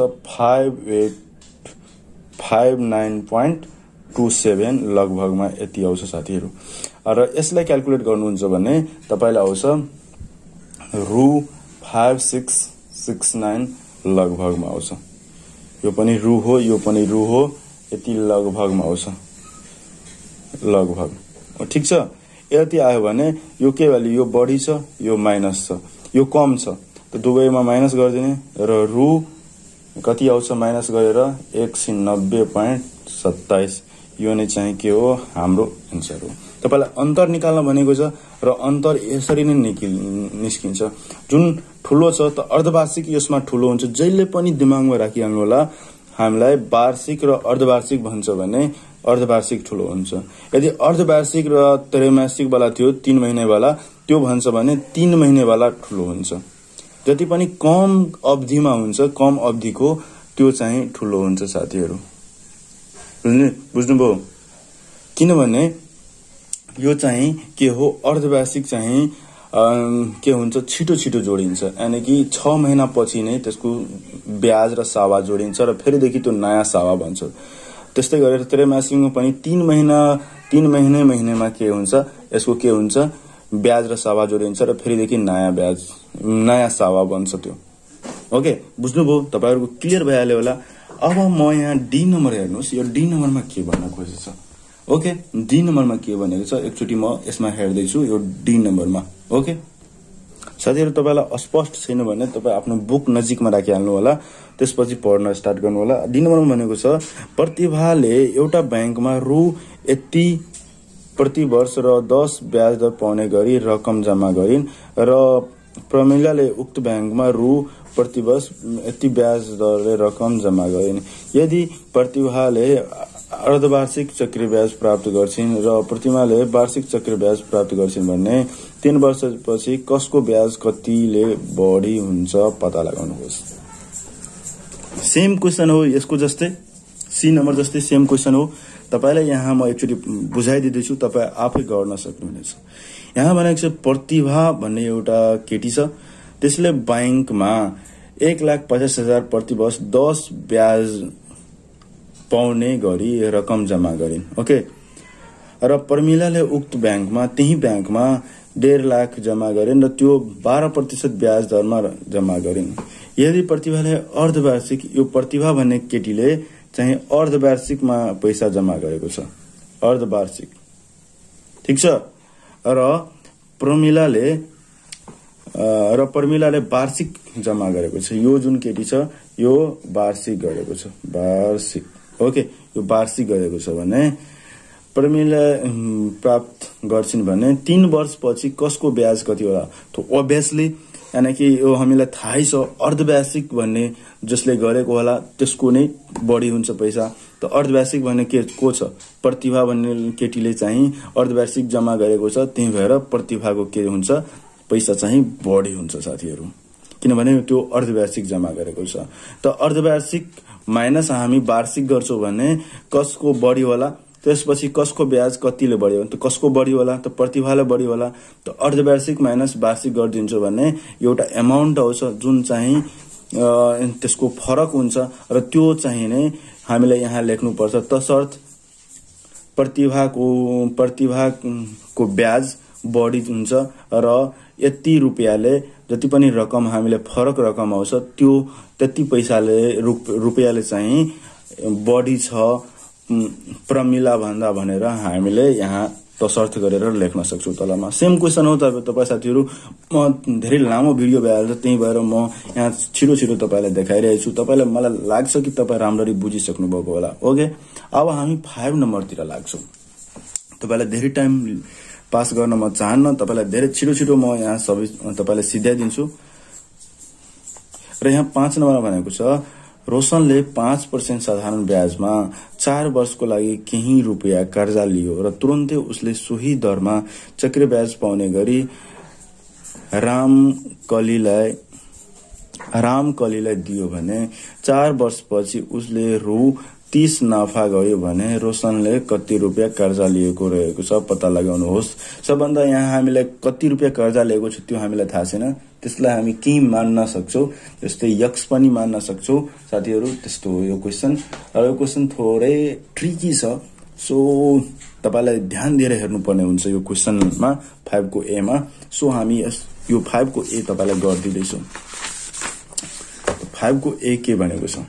59.27 लगभगमा यति आउँछ साथीहरु। र यसलाई क्याल्कुलेट गर्नुहुन्छ भने तपाईलाई आउँछ रु 5669 लगभगमा आउँछ। यो पनि रु हो यो पनि रु हो यति लगभगमा आउँछ लगभग। ठीक छ। यति आयो भने यो के भ्यालु यो बढी छ यो माइनस छ यो कम छ त दुवैमा माइनस गर्दिने र रु कति आउँछ माइनस गरेर 190.27। यो नै चाहिँ के हो हाम्रो आन्सर हो। तपाईलाई अन्तर निकाल्न भनेको छ र अन्तर यसरी नै निस्किन्छ। जुन ठुलो छ त अर्धवार्षिक यसमा ठुलो हुन्छ। जहिले पनि दिमागमा राखिहाल्नु होला हामीलाई वार्षिक र अर्धवार्षिक भन्छ भने अर्धवार्षिक ठुलो हुन्छ। यदि अर्धवार्षिक र त्रैमासिक वाला थियो 3 महिने वाला त्यो भन्छ भने 3 महिने वाला ठुलो हुन्छ। जति पनि कम अवधिमा हुन्छ कम अवधिको त्यो चाहिँ ठुलो हुन्छ साथीहरु। बुझ्नुभयो। किनभने यो चाहिँ के हो अर्धवार्षिक चाहिँ के हुन्छ छिटो छिटो जोडिन्छ। यानी कि 6 महिना पछि नै त्यसको ब्याज र सावा जोडिन्छ र फेरिदेखि त्यो नयाँ सावा बन्छ। त्यस्तै गरेर त्रैमासिकमा पनि 3 महिनेमा के हुन्छ यसको के हुन्छ ब्याज र सावा जोडिन्छ र फेरिदेखि नयाँ सावा बन्छ त्यो। ओके बुझ्नुभयो। तपाईहरुको क्लियर भइहाल्यो होला। अब म यहाँ डी नम्बर हेर्नुस्। यो डी नम्बरमा के भन्न खोजेको छ। ओके डी नम्बरमा के भनेको छ एकचोटी म यसमा हेर्दै छु यो डी नम्बरमा। ओके साथीहरु तपाईलाई अस्पष्ट छैन भने तपाई आफ्नो बुक नजिकमा राखिहाल्नु होला त्यसपछि पढ्न स्टार्ट गर्नु होला। डी नम्बरमा भनेको छ प्रतिभाले एउटा बैंकमा रु यति प्रति वर्ष र 10 ब्याज दर पाउने गरी रकम जम्मा गरिन् र प्रमिलाले उक्त बैंकमा रु प्रति वर्ष यति ब्याज दरले रकम जम्मा गरिन्। यदि प्रतिभाले अर्धवार्षिक चक्री ब्याज प्राप्त गर्छिन् र प्रतिमाले वार्षिक चक्री ब्याज प्राप्त गर्छिन् भने 3 वर्षपछि कसको ब्याज कतिले बढी हुन्छ पत्ता लगाउनुहोस्। सेम क्वेशन हो यसको जस्तै सी नम्बर जस्तै सेम क्वेशन हो। तपाईलाई यहाँ म एकचोटी बुझाइदिदै छु तपाई आफै गर्न सक्नुहुनेछ। यहाँ भनेको छ प्रतिभा भन्ने एउटा केटी छ त्यसले बैंकमा 1,50,000 प्रति वर्ष 10 ब्याज पाउने गरी रकम जम्मा गरिन्। ओके र प्रमिलाले उक्त बैंकमा त्यही बैंकमा 1.5 लाख जम्मा गरिन् र त्यो 12% ब्याज दरमा जम्मा गरिन्। यदि प्रतिभाले अर्धवार्षिक यो प्रतिभा भन्ने केटीले चाहिँ अर्धवार्षिकमा पैसा जम्मा गरेको छ अर्धवार्षिक। ठीक छ। र प्रमिलाले वार्षिक जम्मा गरेको छ। यो जुन केटी छ यो वार्षिक गरेको छ वार्षिक। ओके यो वार्षिक गरेको छ भने प्रमिला प्राप्त गर्छिन् भने 3 वर्षपछि कसको ब्याज कति होला त obviously यानी कि यो हामीलाई थाहै छ अर्धवार्षिक भन्ने जसले गरेको होला त्यसको नै बढी हुन्छ पैसा। त अर्धवार्षिक भन्ने के को छ प्रतिभा भन्ने केटीले चाहिँ अर्धवार्षिक जम्मा गरेको छ त्यही भएर प्रतिभाको के हुन्छ पैसा चाहिँ बढी हुन्छ साथीहरु। किनभने त्यो अर्धवार्षिक जम्मा गरेको छ। त अर्धवार्षिक माइनस हामी वार्षिक गर्छौं भने कसको बढी होला त्यसपछि कसको ब्याज कतिले बढ्यो त कसको बढी होला त प्रतिभाले बढी होला त अर्धवार्षिक माइनस वार्षिक गरिदिन्छु भने एउटा एमाउन्ट आउँछ जुन चाहिँ त्यसको फरक हुन्छ र त्यो चाहिँ नै हामीले यहाँ लेख्नुपर्छ तसर्थ प्रतिभाको ब्याज बढी हुन्छ र यति रुपैयाँले जति पनि रकम हामीले फरक रकम आउँछ त्यो त्यति पैसाले रुपैयाँले चाहिँ बढी छ प्रमिला भन्दा भनेर हामीले यहाँ तसर्थ गरेर लेख्न सक्छौँ तलमा। सेम क्वेसन हो तपाईँ साथीहरू, म धेरै लामो भिडियो भइहाल्छ त्यही भएर म यहाँ छिटो छिटो तपाईँलाई देखाइरहेको छु। तपाईँलाई मलाई लाग्छ कि तपाईँ राम्ररी बुझिसक्नु भएको होला। ओके, अब हामी 5 नम्बरतिर लाग्छौँ। तपाईँलाई धेरै टाइम पास गर्न म चाहन्न, तपाईँलाई धेरै छिटो छिटो म यहाँ सबै तपाईँलाई सिध्याइदिन्छु। र यहाँ 5 नम्बरमा भनेको छ रोशनले 5% साधारण ब्याजमा 4 वर्षको लागि केही रुपैयाँ कर्जा लियो र तुरन्तै उसले सोही दरमा चक्र ब्याज पाउने गरी रामकलीलाई दियो भने 4 वर्षपछि उसले रु 30 नाफा गयो भने रोशनले कति रुपैयाँ कर्जा लिएको रहेको छ पत्ता लगाउनुहोस्। सबभन्दा यहाँ हामीलाई कति रुपैयाँ कर्जा लिएको छ त्यो हामीलाई थाहा छैन, त्यसलाई हामी केही मान्न सक्छौँ, जस्तै यक्स पनि मान्न सक्छौँ साथीहरू। त्यस्तो हो यो क्वेसन, र यो क्वेसन थोरै ट्रिकी छ, सो तपाईलाई ध्यान दिएर हेर्नुपर्ने हुन्छ यो क्वेसनमा 5 को ए मा। सो हामी यो 5 को ए तपाईलाई गरिदिँदैछौँ। 5 को ए के भनेको छ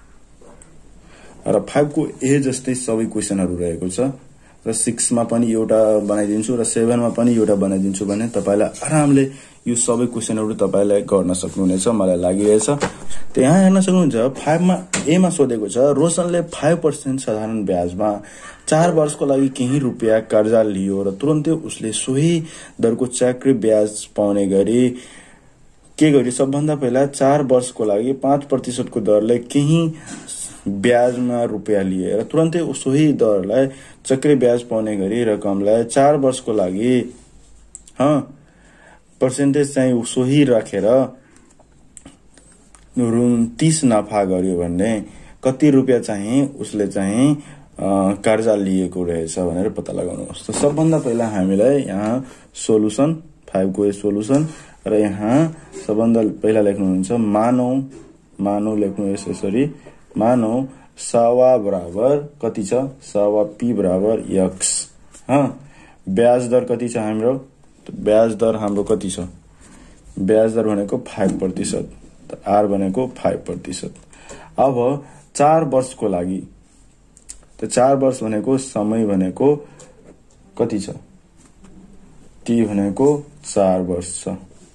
र 5 को ए जस्तै सबै क्वेसनहरू रहेको छ र 6 मा पनि एउटा बनाइदिन्छु र 7 मा पनि एउटा बनाइदिन्छु भने तपाईलाई आरामले यो सबै क्वेसनहरू तपाईलाई गर्न सक्नुहुनेछ मलाई लागिरहेछ। त यहाँ हेर्न सक्नुहुन्छ 5 मा ए मा सोधेको छ रोशनले 5% साधारण ब्याजमा 4 वर्षको लागि केही रुपैयाँ कर्जा लियो र तुरन्तै उसले सोही दरको चक्र ब्याज पाउने गरी के गर्यो। सबभन्दा पहिला 4 वर्षको लागि 5% को दरले केही ब्याजमा रुपैयाँ लिए र तुरन्तै सोही दरलाई चक्र ब्याज पाउने गरी रकमलाई 4 वर्षको लागि पर्सेन्टेज चाहिँ सोही राखेर 30 नाफा गर्यो भने कति रुपैयाँ चाहिँ उसले चाहिँ कर्जा लिएको रहेछ भनेर पत्ता लगाउनुहोस्। त सबभन्दा पहिला हामीलाई यहाँ सोलुसन 5 को सोलुसन र यहाँ सबभन्दा पहिला लेख्नुहुन्छ मानौ लेख्नुहोस् यसरी, मानौ सावा बराबर कति छ, सावा पी बराबर यक्स। ब्याज दर कति छ हाम्रो, ब्याज दर हाम्रो कति छ, ब्याज दर भनेको 5%, आर भनेको 5%। अब 4 वर्षको लागि त 4 वर्ष भनेको समय भनेको कति छ, टी भनेको 4 वर्ष छ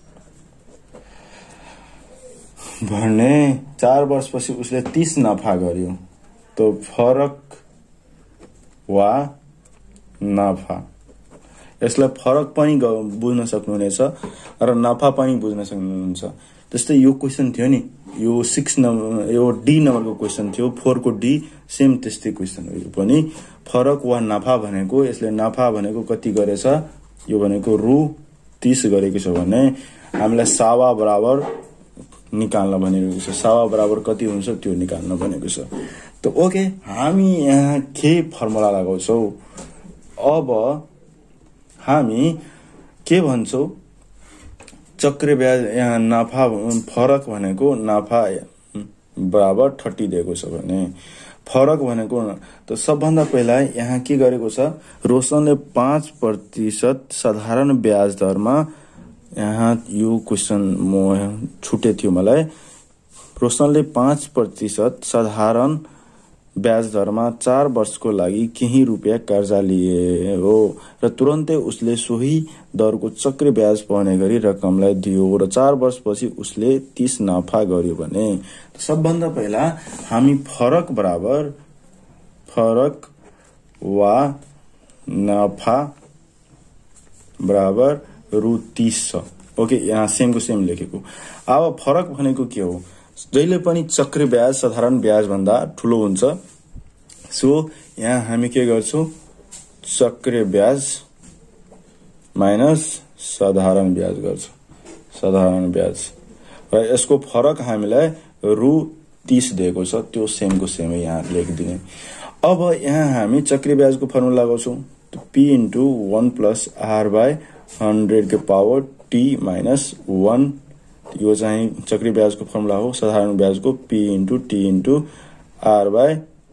भने 4 वर्षपछि उसले 30 नाफा गर्यो। तो फरक वा नाफा, यसलाई फरक पनि बुझ्न सक्नुहुनेछ र नाफा पनि बुझ्न सक्नुहुन्छ। त्यस्तै यो क्वेसन थियो नि, यो 6 नम्बर यो डी नम्बरको क्वेसन थियो, 4 को डी सेम त्यस्तै क्वेसन हो। यो पनि फरक वा नाफा भनेको, यसले नाफा भनेको कति गरेछ, यो भनेको रु 30 गरेको छ भने हामीलाई सावा बराबर निकाल्न भनेको छ। सावा बराबर कति हुन्छ त्यो निकाल्न भनेको छ। त ओके, हामी यहाँ के फर्मुला लगाउँछौँ, अब हामी के भन्छौँ, चक्र ब्याज यहाँ नाफा फरक भनेको नाफा बराबर 30 दिएको छ भने फरक भनेको त सबभन्दा पहिला यहाँ के गरेको छ, रोशनले 5% साधारण ब्याज दरमा, यहाँ यो क्वेसन म छुटे थियो मलाई, रोशनले 5% साधारण ब्याज दरमा 4 वर्षको लागि केही रुपैयाँ कर्जा लिए हो र तुरन्तै उसले सोही दरको चक्र ब्याज पाउने गरी रकमलाई दियो र 4 वर्षपछि उसले 30 नाफा गर्यो भने सबभन्दा पहिला हामी फरक बराबर फरक वा नाफा बराबर रु 30 छ। ओके, यहाँ सेम को सेम लेखेको। अब फरक भनेको के हो, जहिले पनि चक्र ब्याज साधारण ब्याज भन्दा ठुलो हुन्छ। सो यहाँ हामी के गर्छौं, चक्र ब्याज माइनस साधारण ब्याज गर्छौं, साधारण ब्याज र यसको फरक हामीलाई रु 30 दिएको छ, त्यो सेम को सेम यहाँ लेखिदिने। अब यहाँ हामी चक्रीय ब्याजको फर्मुला लगाउँछौं। p into 1 plus r by 100 के पावर t minus 1 यो चाहिँ चक्रीय ब्याजको फर्मुला हो। साधारण ब्याजको p into t into r by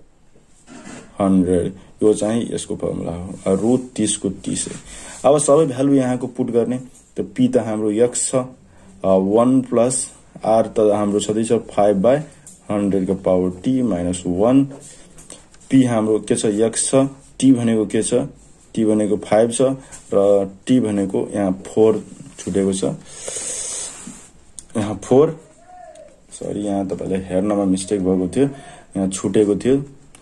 100 यो चाहिँ यसको फर्मुला हो। √30 को 30 अब सबै भ्यालु यहाँको पुट गर्ने। त p त हाम्रो x छ 1 plus r त हाम्रो छदैछ 5 by 100 के पावर t minus 1 p हाम्रो के छ x छ t भनेको के छ t भनेको 5 छ र t भनेको यहाँ 4 छुटेको छ। यहाँ 4 सरी यहाँ तपाईले हेर्नमा मिस्टेक भएको थियो यहाँ छुटेको थियो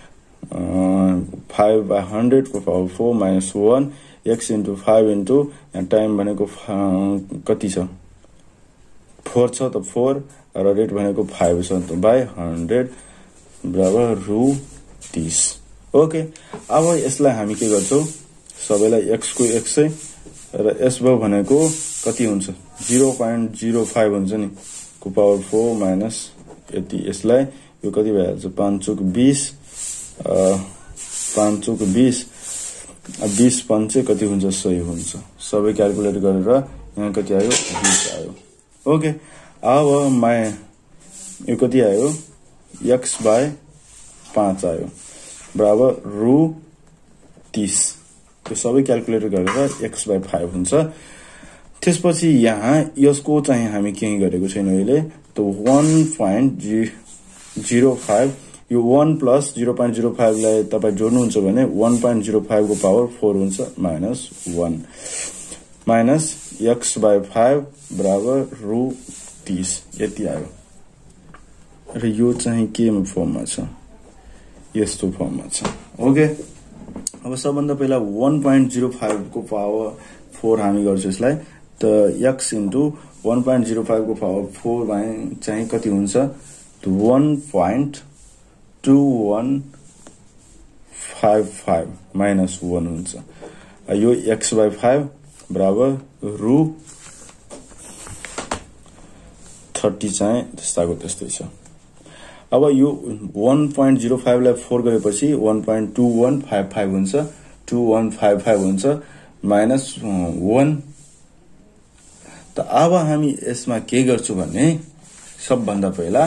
5 by 100 को पावर 4 minus 1 x into 5 into यहाँ टाइम भनेको कति छ 4 छ त 4 र रेट भनेको 5 छ त by 100 बराबर √30। ओके अब यसलाई हामी के गर्छौं सबैलाई x को 100 र s भनेको कति हुन्छ 0.05 हुन्छ नि को पावर 4 माइनस यति यसलाई यो कति भइहाल्छ 5 चोक 20 5 चोक 20 20 5 चाहिँ कति हुन्छ 100 हुन्छ। सबै क्याल्कुलेट गरेर यहाँ कति आयो 20 आयो। ओके अब यो कति आयो x by 5 आयो बराबर √30 त्यो सबै क्याल्कुलेट गरेर x by 5 हुन्छ। त्यसपछि यहाँ यसको चाहिँ हामी के गरेको छैन अहिले त 1.05 यो 1 plus 0.05 लाई तपाई जोड्नुहुन्छ भने 1.05 को पावर 4 हुन्छ -1 माइनस x by 5 बराबर √30 यति आयो र यो चाहिँ के फर्ममा छ यस्तो फर्ममा छ। ओके अब सबभन्दा पहिला 1.05 को पावर 4 हामी गर्छौं यसलाई त x into 1.05 को पावर 4 चाहिँ कति हुन्छ त 1.2155 minus 1 हुन्छ। यो x by 5 बराबर √30 चाहिँ त्यस्ताको त्यस्तै छ। अब यो 1.05 लाई 4 गरेपछि 1.2155 हुन्छ 2155 हुन्छ -1 त अब हामी यसमा के गर्छौं भने सबभन्दा पहिला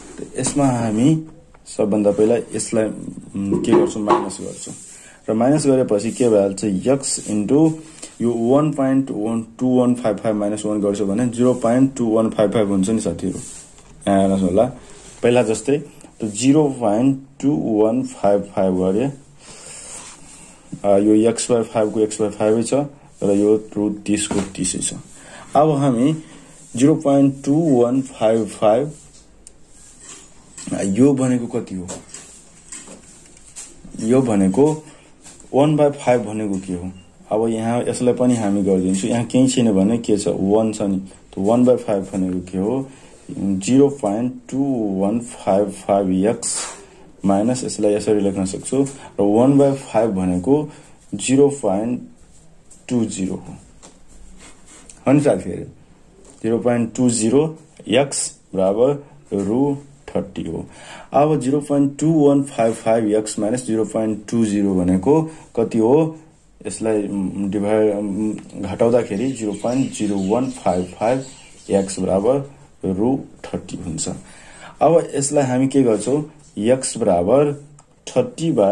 यसलाई के गर्छौं माइनस गर्छौं र माइनस गरेपछि के भइहाल्छ x into यो 1.2155 minus 1 गर्छौं भने 0.2155 हुन्छ नि साथीहरु यहाँ हेर्नुस् होला पहिला जस्तै त 0.2155 गरे यो x by 5 को x by 5 छ र यो √30 को 30 छ। अब हामी 0.2155 यो भनेको कति हो यो भनेको 1/5 भनेको के हो अब यहाँ यसलाई पनि हामी गर्दिन्छौ यहाँ केही छैन भने के छ 1 छ नि त 1/5 भनेको के हो 0.2155x माइनस यसलाई यसरी लेख्न सक्छु र 1/5 भनेको 0.20 हो अनि साथीहरु 0.20x बराबर √30 हो। अब 0.2155x माइनस 0.20 भनेको कति हो यसलाई डिभाइड घटाउँदाखेरि 0.0155x बराबर √30 हुन्छ। अब यसलाई हामी के गर्छौं x बराबर 30 by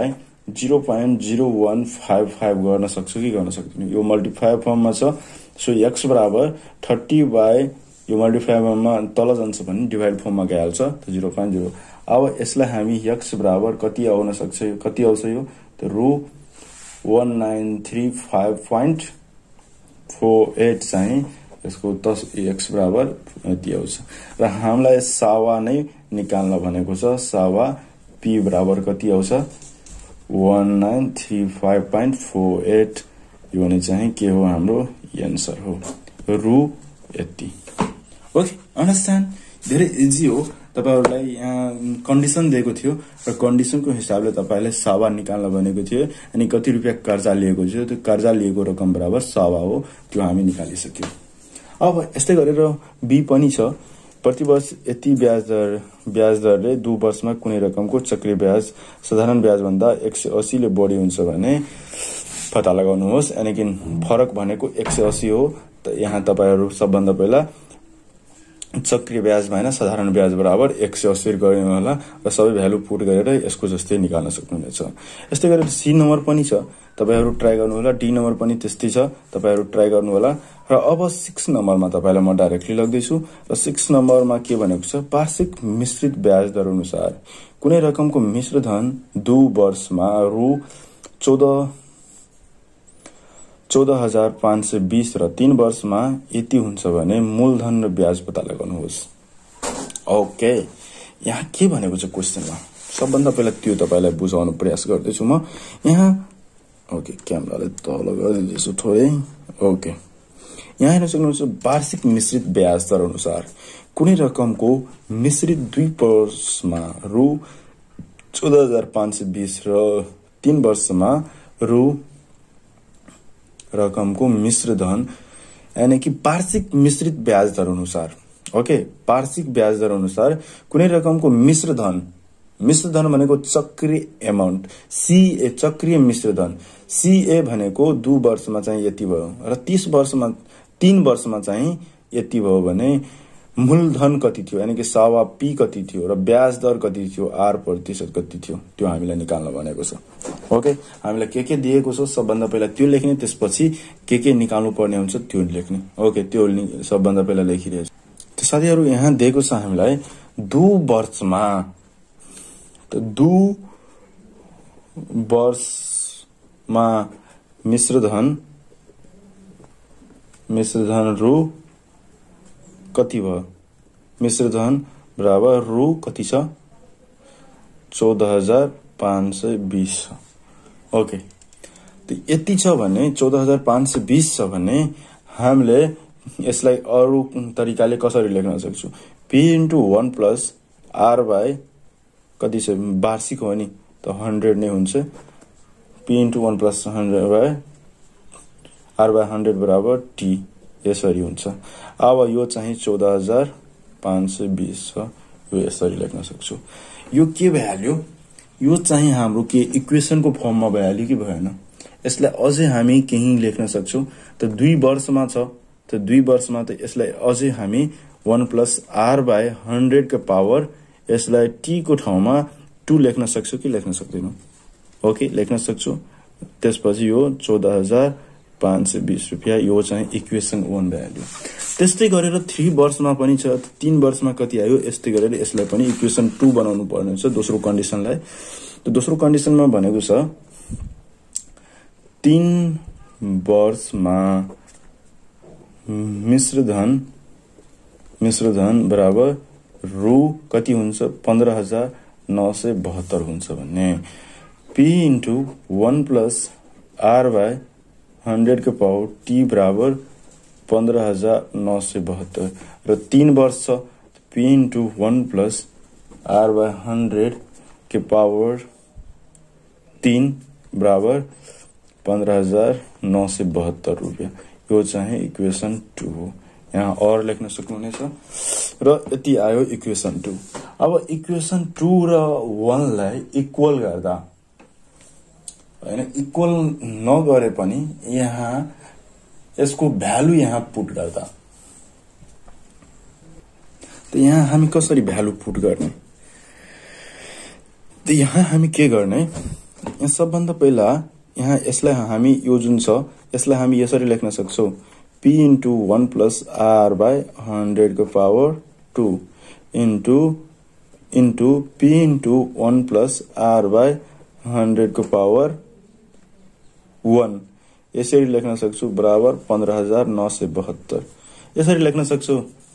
0.0155 गर्न सक्छौं कि गर्न सक्दैनौं यो मल्टिप्लायर फर्ममा छ सो x बराबर 30 by यो मल्टिप्लायर फर्ममा तल जान्छ भने डिभाइड फर्ममा गइहाल्छ त 0.0। अब यसलाई हामी x बराबर कति आउन सक्छ कति आउँछ यो त √1935.48 चाहिँ यसको 10 x बराबर यति आउँछ र हामीलाई सावा नै निकाल्न भनेको छ सावा p बराबर कति आउँछ 1935.48 यो भने चाहिँ के हो हाम्रो आन्सर हो यति। ओके अन्डरस्ट्यान्ड धेरै इजी हो तपाईहरुलाई यहाँ कन्डिसन दिएको थियो र कन्डिसनको हिसाबले तपाईले सावा निकाल्न भनेको थियो अनि कति रुपैयाँ कर्जा लिएको थियो त्यो कर्जा लिएको रकम बराबर सावा हो त्यो हामी निकालिसक्यौ। अब यस्तै गरेर b पनि छ प्रति वर्ष यति ब्याज दरले 2 वर्षमा कुनै रकमको चक्रीय ब्याज साधारण ब्याजभन्दा 180 ले बढी हुन्छ भने पत्ता लगाउनुहोस्। यानी कि फरक भनेको 180 हो। त यहाँ तपाईहरु सबभन्दा पहिला चक्रीय ब्याज माइनस साधारण ब्याज बराबर 180 गर्ने होला र सबै भ्यालु पुट गरेर यसको जस्तै निकाल्न सक्नुहुनेछ। यस्तै गरेर सी नम्बर पनि छ, तपाईहरु ट्राई गर्नु होला। डी नम्बर पनि त्यस्तै छ, तपाईहरु ट्राई गर्नु होला। र अब 6 नम्बरमा तपाईलाई म डाइरेक्टली लग्दैछु र 6 नम्बरमा के भनेको छ, वार्षिक मिश्रित ब्याज दर अनुसार कुनै रकमको मिश्र धन 2 वर्षमा रु 14,520 र 3 वर्षमा यति हुन्छ भने मूलधन र ब्याज पत्ता लगाउनुहोस्। ओके, यहाँ के भनेको छ क्वेशनमा, सबभन्दा पहिला त्यो तपाईलाई बुझाउन प्रयास गर्दैछु म यहाँ। ओके, क्यामेरालाई तल गरिदिन्छु थोरै। ओके, यहाँ हेर्न सक्नुहुन्छ वार्षिक मिश्रित ब्याज दर अनुसार कुनै रकमको मिश्रित 2 वर्षमा रु 14,520 र 3 वर्षमा रु रकमको मिश्र धन, यानी कि वार्षिक मिश्रित ब्याज दर अनुसार। ओके, वार्षिक ब्याज दर अनुसार कुनै रकमको मिश्र धन भनेको चक्रीय अमाउन्ट, सीए चक्रीय मिश्र धन। सीए भनेको 2 वर्षमा चाहिँ यति भयो र 3 वर्षमा चाहिँ यति भयो भने मूलधन कति थियो, यानी कि सावा पी कति थियो र ब्याज दर कति थियो, आर प्रतिशत कति थियो, त्यो हामीलाई निकाल्न भनेको छ। ओके, हामीलाई के दिएको छ सबभन्दा पहिला त्यो लेख्ने, त्यसपछि के निकाल्नु पर्ने हुन्छ त्यो लेख्ने। ओके, त्यो सबभन्दा पहिला लेखिरहेछ। त साथीहरु यहाँ दिएको छ हामीलाई 2 वर्षमा, त 2 वर्षमा मिश्र धन रु कति भयो, मिश्र धन बराबर रु कति छ 14,520 छ। ओके, त यति छ भने 14,520 छ भने हामीले यसलाई अरु तरिकाले कसरी लेख्न सक्छौं, p * 1 + r / कति छ वार्षिक हो नि त 100 नै हुन्छ। p * 1 + 100 / r / 100 बराबर t, यसरी हुन्छ। अब यो चाहिँ 14,520 छ, यो यसरी लेख्न सक्छु। यो के भ्याल्यु, यो चाहिँ हाम्रो के इक्वेशनको फर्ममा भ्याल्यु के भएन। यसलाई अझै हामी केही लेख्न सक्छौं। त 2 वर्षमा छ, त 2 वर्षमा त यसलाई अझै हामी 1 + r / 100 को पावर यसलाई t को ठाउँमा 2 लेख्न सक्छु कि लेख्न सक्दैनौ। ओके, लेख्न सक्छु। त्यसपछि यो 14,520 रुपैयाँ, यो चाहिँ इक्वेशन 1 भ्याल्यु। त्यस्तै गरेर 3 वर्षमा पनि छ, 3 वर्षमा कति आयो, यस्तै गरेर यसलाई पनि इक्वेशन 2 बनाउनु पर्ने हुन्छ दोस्रो कन्डिसनलाई। त दोस्रो कन्डिसनमा भनेको छ 3 वर्षमा मिश्र धन बराबर रु कति हुन्छ 15,972 हुन्छ भन्ने। p * 1 + r / 100 को पावर t बराबर 15,972 र 3 वर्ष छ, p * 1 + r / 100 के पावर 3 बराबर 15,972 रुपैयाँ। यो चाहिँ इक्वेशन 2 हो। यहाँ और लेख्न सक्नुहुनेछ र यति आयो इक्वेशन 2। अब इक्वेशन 2 र 1 लाई इक्वल गर्दा, हैन इक्वल नगरे पनि यहाँ यसको भ्यालु यहाँ पुट गर्दा, त यहाँ हामी कसरी भ्यालु पुट गर्ने, त यहाँ हामी के गर्ने, यहाँ सबभन्दा पहिला यहाँ यसलाई हामी यो जुन छ यसलाई हामी यसरी लेख्न सक्छौं, p * 1 + r / 100 को पावर 2 into p * 1 + r / 100 को पावर 1, यसरी लेख्न सक्छु बराबर 15,972, यसरी लेख्न सक्छु।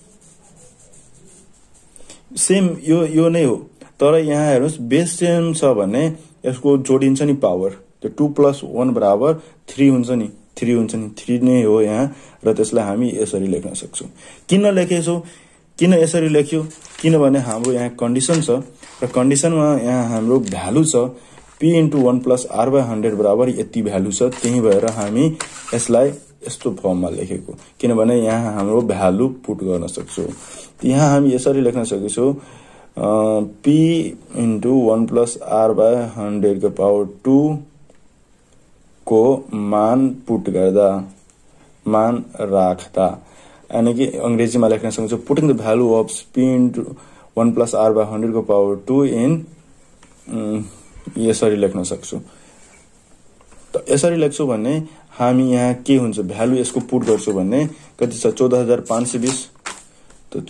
सेम यो नै हो, तर यहाँ हेर्नुस् बेस सेम छ भने यसको जोडिन्छ नि पावर, त्यो 2 + 1 बराबर 3 हुन्छ नि, 3 नै हो यहाँ, र त्यसलाई हामी यसरी लेख्न सक्छौं। किन यसरी लेख्यो, किनभने हाम्रो यहाँ कन्डिसन छ र कन्डिसनमा यहाँ हाम्रो भ्यालु छ p * 1 + r / 100 बराबर यति भ्यालु छ, त्यही भएर हामी यसलाई यस्तो फर्ममा लेखेको, किनभने यहाँ हाम्रो भ्यालु पुट गर्न सक्छौं। यहाँ हामी यसरी लेख्न सक्छौं p into 1 plus r by 100 को पावर 2 को मान पुट गर्दा, मान राख्दा, यानी कि अंग्रेजीमा लेख्न सक्छौं putting the value of p into 1 plus r by 100 को पावर 2 इन यसरी लेख्न सक्छौं। त यसरी लेख्छौं भने हामी यहाँ के हुन्छ, भ्यालु यसको पुट गर्छौं भने कति छ 14520, त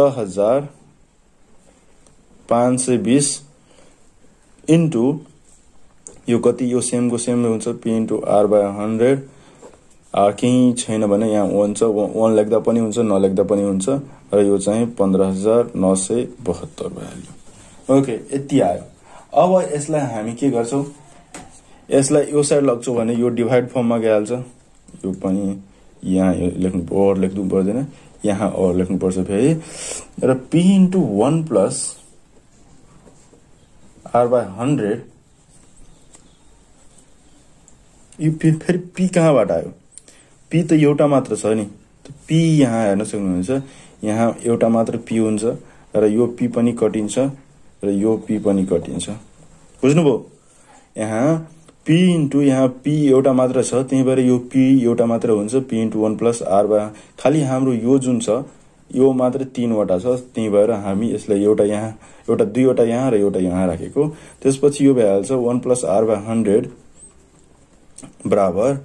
14520 इन्टु यो कति, यो सेम को सेम हुन्छ p into r by 100, केही छैन भने यहाँ 1 छ, 1 लेख्दा पनि हुन्छ नलेख्दा पनि हुन्छ, र यो चाहिँ 15972 भ्यालु। ओके, यति आयो। अब यसलाई हामी के गर्छौं, यसलाई यो साइड लग्छौं भने यो डिभाइड फर्ममा गइहाल्छ। यो पनि यहाँ लेख्नु ओभर लेख्नु पर्दैन, यहाँ ओभर लेख्नु पर्छ फेरि, र p into 1 plus r by 100, यो फेरि p कहाँबाट आयो, p त एउटा मात्र छ नि, p यहाँ हेर्न सक्नुहुन्छ, यहाँ एउटा मात्र p हुन्छ, र यो p पनि कटिन्छ, र यो p पनि कटिन्छ। बुझ्नुभयो? यहाँ p इन्टु यहाँ p एउटा मात्र छ, त्यही भएर यो p एउटा मात्र हुन्छ, p into 1 plus r by, खाली हाम्रो यो जुन छ यो मात्र 3 वटा छ, त्यही भएर हामी यसलाई एउटा यहाँ, एउटा दुईवटा यहाँ र एउटा यहाँ राखेको। त्यसपछि यो भइहाल्छ 1 plus r by 100 बराबर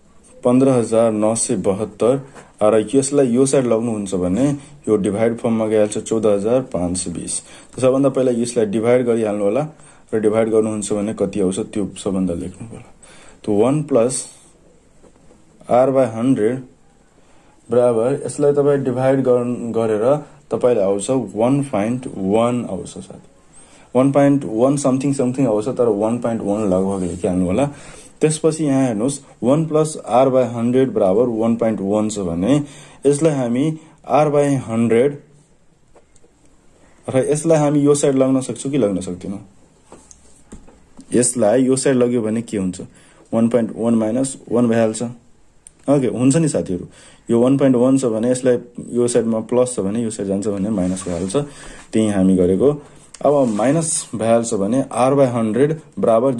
15972, र यसलाई यो साइड लग्नुहुन्छ भने यो डिभाइड फर्ममा गइहाल्छ 14520। सबभन्दा पहिला यसलाई डिभाइड गरिहाल्नु होला, र डिभाइड गर्नुहुन्छ भने कति आउँछ त्यो सबभन्दा लेख्नु होला। त 1 plus r by 100 बराबर यसलाई तपाई डिभाइड गरेर तपाईलाई आउँछ 1.1 आउँछ साथी, 1.1 समथिङ समथिङ आउँछ, तर 1.1 लगभग लेखिहाल्नु होला। त्यसपछि यहाँ हेर्नुस् 1 plus r by 100 बराबर 1.1 छ भने यसलाई हामी r by 100, र यसलाई हामी यो साइड लग्न सक्छौं कि लग्न सक्दैनौं, यसलाई यो साइड लग्यो भने के हुन्छ 1.1 minus 1 भइहाल्छ। ओके, हुन्छ नि साथीहरु, यो 1.1 छ भने यसलाई यो साइडमा प्लस छ भने यो साइड जान्छ भने माइनस भइहाल्छ, त्यही हामी गरेको। अब माइनस भइहाल्छ भने r by 100 बराबर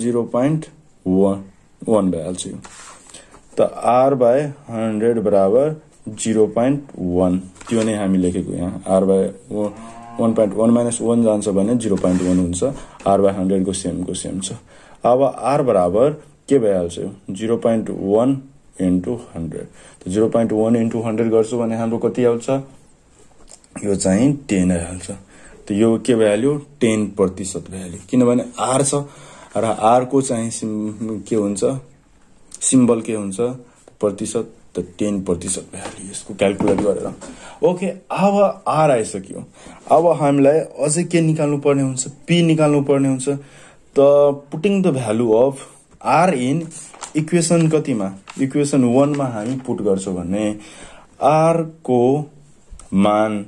0.1 भइहाल्छ यो, त r by 100 बराबर 0.1, त्यो नै हामी लेखेको यहाँ। r by 1.1 minus 1 जान्छ भने 0.1 हुन्छ, r by 100 को सेम छ। अब r बराबर के भइहाल्छ, 0.1 into 100, त 0.1 into 100 गर्छु भने हाम्रो कति आउँछ, यो चाहिँ 10 आइहाल्छ। त यो के भ्यालु 10% भ्यालु, किनभने r छ र r को चाहिँ के हुन्छ, सिम्बल के हुन्छ प्रतिशत, त 10% भ्यालु यसको क्याल्कुलेट गरेर। ओके, अब r आइसक्यो। अब हामीलाई अझै के निकाल्नु पर्ने हुन्छ, p निकाल्नु पर्ने हुन्छ। त putting the value of r in equation कतिमा, इक्वेसन 1 मा हामी पुट गर्छौं भने r को मान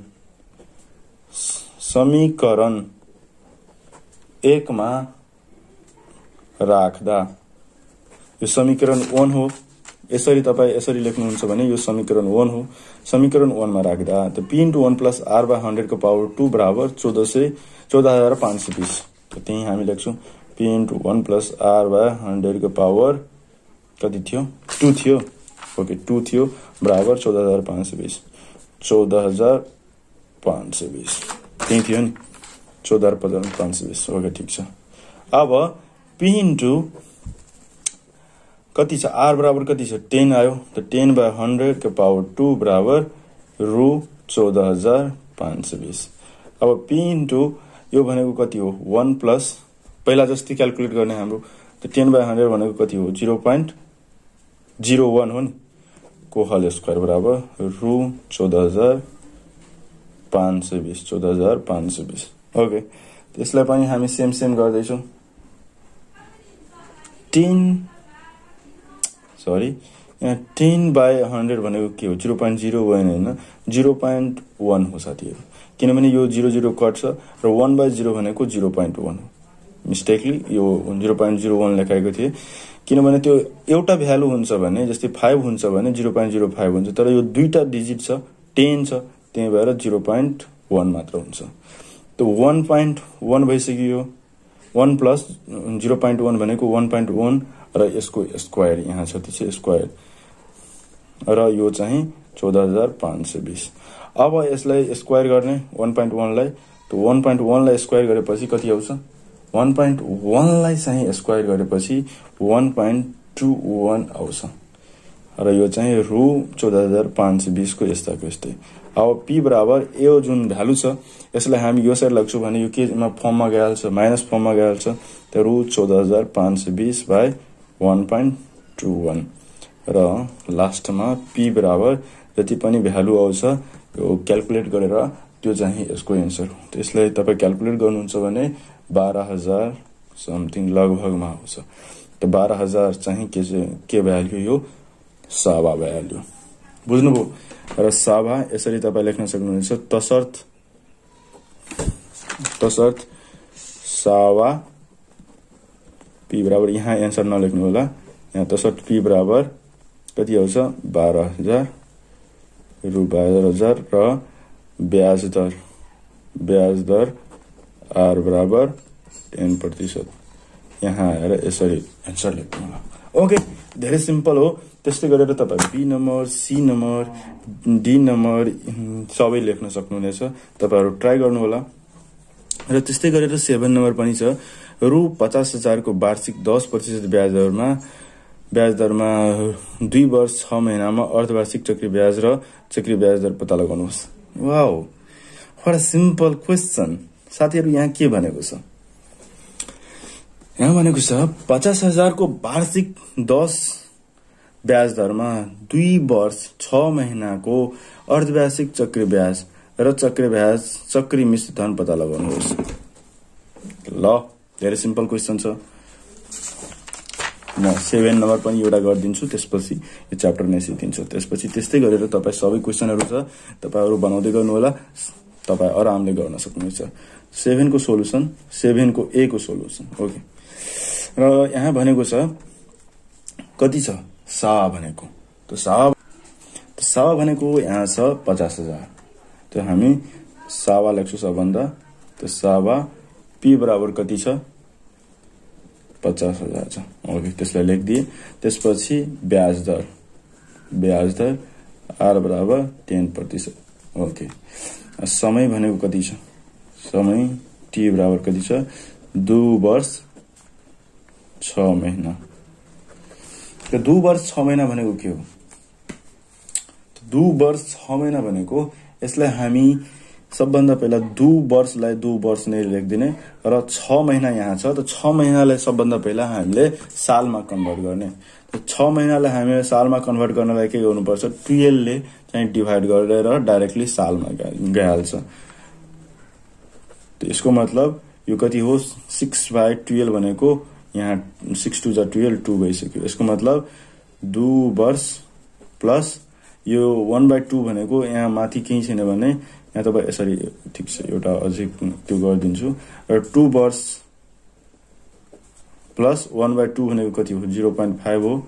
समीकरण 1 मा राख्दा, यो समीकरण 1 हो, यसरी तपाई यसरी लेख्नुहुन्छ भने यो समीकरण 1 हो, समीकरण 1 मा राख्दा त p into 1 plus r by 100 को पावर 2 बराबर 14520, त त्यही हामी लेख्छौं p into 1 plus r by 100 को पावर कति थियो, 2 थियो। ओके, 2 थियो बराबर 14520, 14520 त्यही थियो नि, 14520। ओके, ठीक छ। अब p into कति छ, r बराबर कति छ 10 आयो, त 10 by 100 को पावर 2 बराबर रु 14520। अब p into यो भनेको कति हो 1 प्लस पहिला जस्तै क्याल्कुलेट गर्ने हाम्रो, त 10 by 100 भनेको कति हो 0.01 हो नि, को होल स्क्वायर बराबर रु 14520, 14520। ओके, त्यसलाई पनि हामी सेम गर्दै छौं। 10 by 100 भनेको के हो 0.01 हैन, 0.1 हो साथीहरु, किनभने यो 00 कट छ र 1 by 0 भनेको 0.1 हो। मिस्टेकली यो 0.01 लेखेको थिए, किनभने त्यो एउटा भ्यालु हुन्छ भने जस्तै 5 हुन्छ भने 0.05 हुन्छ, तर यो दुईटा डिजिट छ 10 छ, त्यही भएर 0.1 मात्र हुन्छ। त्यो 1.1 भइसक्यो, 1 प्लस 0.1 भनेको 1.1 र यसको स्क्वायर यहाँ छ, त्यो चाहिँ स्क्वायर र यो चाहिँ 14,520। अब यसलाई स्क्वायर गर्ने 1.1 लाई, त्यो 1.1 लाई स्क्वायर गरेपछि कति आउँछ, 1.1 लाई चाहिँ स्क्वायर गरेपछि 1.21 आउँछ र यो चाहिँ रु 14,520 को यस्ताको यस्तै। अब p बराबर यो जुन भ्यालु छ यसलाई हामी यो साइड लग्छौं भने यो केमा फर्ममा गइहाल्छ, माइनस फर्ममा गइहाल्छ, त्यो रु 14,520 बाइ 1.21 र लास्टमा p बराबर जति पनि भ्यालु आउँछ यो क्याल्कुलेट गरेर त्यो चाहिँ यसको एन्सर हो। त्यसलाई तपाई क्याल्कुलेट गर्नुहुन्छ भने 12,000 समथिङ लगभगमा आउँछ। त 12,000 चाहिँ के भ्यालु यो सावा भ्यालु, बुझ्नुभयो? र सावा यसरी तपाई लेख्न सक्नुहुन्छ, तसर्थ सावा p बराबर, यहाँ एन्सर नलेख्नु होला, यहाँ तसर्थ p बराबर कति आउँछ 12,000 रु 12,000 र ब्याज दर r बराबर 10%। यहाँ आएर यसरी एन्सर लेख्नु होला। ओके, धेरै सिम्पल हो। त्यस्तै गरेर तपाई B number, C number, D number सबै लेख्न सक्नुहुनेछ। तपाईहरु ट्राई गर्नु होला। र त्यस्तै गरेर 7 नम्बर पनि छ, रु 50,000 को वार्षिक 10% ब्याज दरमा 2 वर्ष 6 महिनामा अर्धवार्षिक चक्री ब्याज र चक्री ब्याज दर पत्ता लगाउनुहोस्। Wow, what a simple question. साथीहरु यहाँ के भनेको छ, यहाँ भनेको छ 50,000 को वार्षिक 10 ब्याज दरमा 2 वर्ष 6 महिनाको अर्धवार्षिक चक्री ब्याज र चक्री मिश्र धन पत्ता लगाउनुहोस्। ल, धेरै सिम्पल क्वेशन छ। म 7 नम्बर पनि एउटा गर्दिन्छु, त्यसपछि यो च्याप्टर नै सिद्धिन्छ। त्यसपछि त्यस्तै गरेर तपाई सबै क्वेशनहरु छ, तपाईहरु बनाउँदै गर्नु होला, तपाई आरामले गर्न सक्नुहुन्छ। 7 को सोलुसन, 7 को ए को सोलुसन। ओके, र यहाँ भनेको छ कति छ, सावा भनेको, त सावा भनेको यहाँ छ 50,000, त्यो हामी सावा लेख्छौं सबभन्दा। त सावा p बराबर कति छ 50,000 छ। ओके, त्यसलाई लेखिदिए। त्यसपछि ब्याज दर r बराबर 10%। ओके, समय भनेको कति छ, समय t बराबर कति छ 2 वर्ष 6 महिना। त्यो 2 वर्ष 6 महिना भनेको के हो, 2 वर्ष 6 महिना भनेको यसलाई हामी सबभन्दा पहिला 2 वर्षलाई 2 वर्ष नै लेख्दिने र 6 महिना यहाँ छ, त 6 महिनालाई सबभन्दा पहिला हामीले सालमा कन्भर्ट गर्ने। त 6 महिनालाई हामीले सालमा कन्भर्ट गर्नलाई के गर्नुपर्छ, 12 ले चाहिँ डिभाइड गरेर डाइरेक्टली सालमा गइहाल्छ। त यसको मतलब यो कति हो, 6/12 भनेको यहाँ 6 2 12, 2 भइसक्यो। यसको मतलब 2 वर्ष प्लस यो 1/2 भनेको यहाँ माथि केही छैन भने यहाँ तपाई यसरी, ठीक छ, एउटा अझै त्यो गरिदिन्छु, र 2 वर्ष प्लस 1/2 भनेको कति हो 0.5 हो,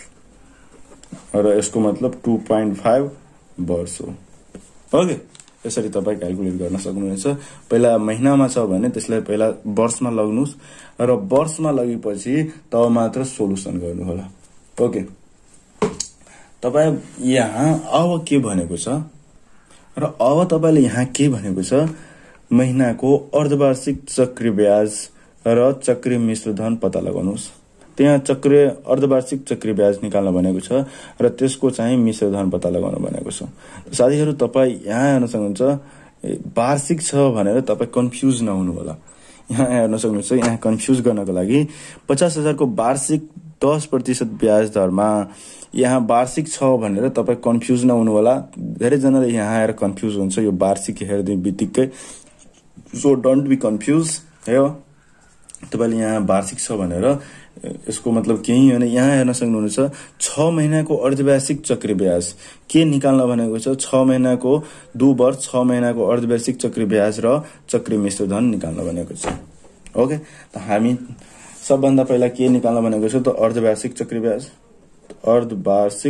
र यसको मतलब 2.5 वर्ष हो। ओके, यसरी तपाई क्याल्कुलेट गर्न सक्नुहुन्छ। पहिला महिनामा छ भने त्यसलाई पहिला वर्षमा लग्नुस् र वर्षमा लगेपछि तब मात्र सोलुसन गर्नु होला। ओके, तपाई यहाँ अब के भनेको छ, र अब तपाईले यहाँ के भनेको छ, महिनाको अर्धवार्षिक चक्री ब्याज र चक्री मिश्र धन पत्ता लगाउनुहोस्। त्यहाँ अर्धवार्षिक चक्री ब्याज निकाल्न भनेको छ र त्यसको चाहिँ मिश्र धन पत्ता लगाउन भनेको छ। साथीहरु तपाई यहाँ हेर्न सक्नुहुन्छ, वार्षिक छ भनेर तपाई कन्फ्युज नहुनु होला। यहाँ हेर्न सक्नुहुन्छ, यहाँ कन्फ्युज गर्नको लागि 50,000 को वार्षिक 10% ब्याज दरमा यहाँ वार्षिक छ भनेर तपाई कन्फ्युज नहुनु होला। धेरै जनाले यहाँ आएर कन्फ्युज हुन्छ यो वार्षिक हेर्दै बित्तिकै, सो डोन्ट बी कन्फ्युज। हेयो, तपाईले यहाँ वार्षिक छ भनेर यसको मतलब केही होइन। यहाँ हेर्न सक्नुहुन्छ 6 महिनाको अर्धवार्षिक चक्री ब्याज के निकाल्न भनेको छ, 6 महिनाको 2 वर्ष 6 महिनाको अर्धवार्षिक चक्री ब्याज र चक्री मिश्र धन निकाल्न भनेको छ। ओके, त हामी सबभन्दा पहिला के निकाल्न भनेको छु त अर्धवार्षिक चक्री ब्याज। अर्धवार्षिक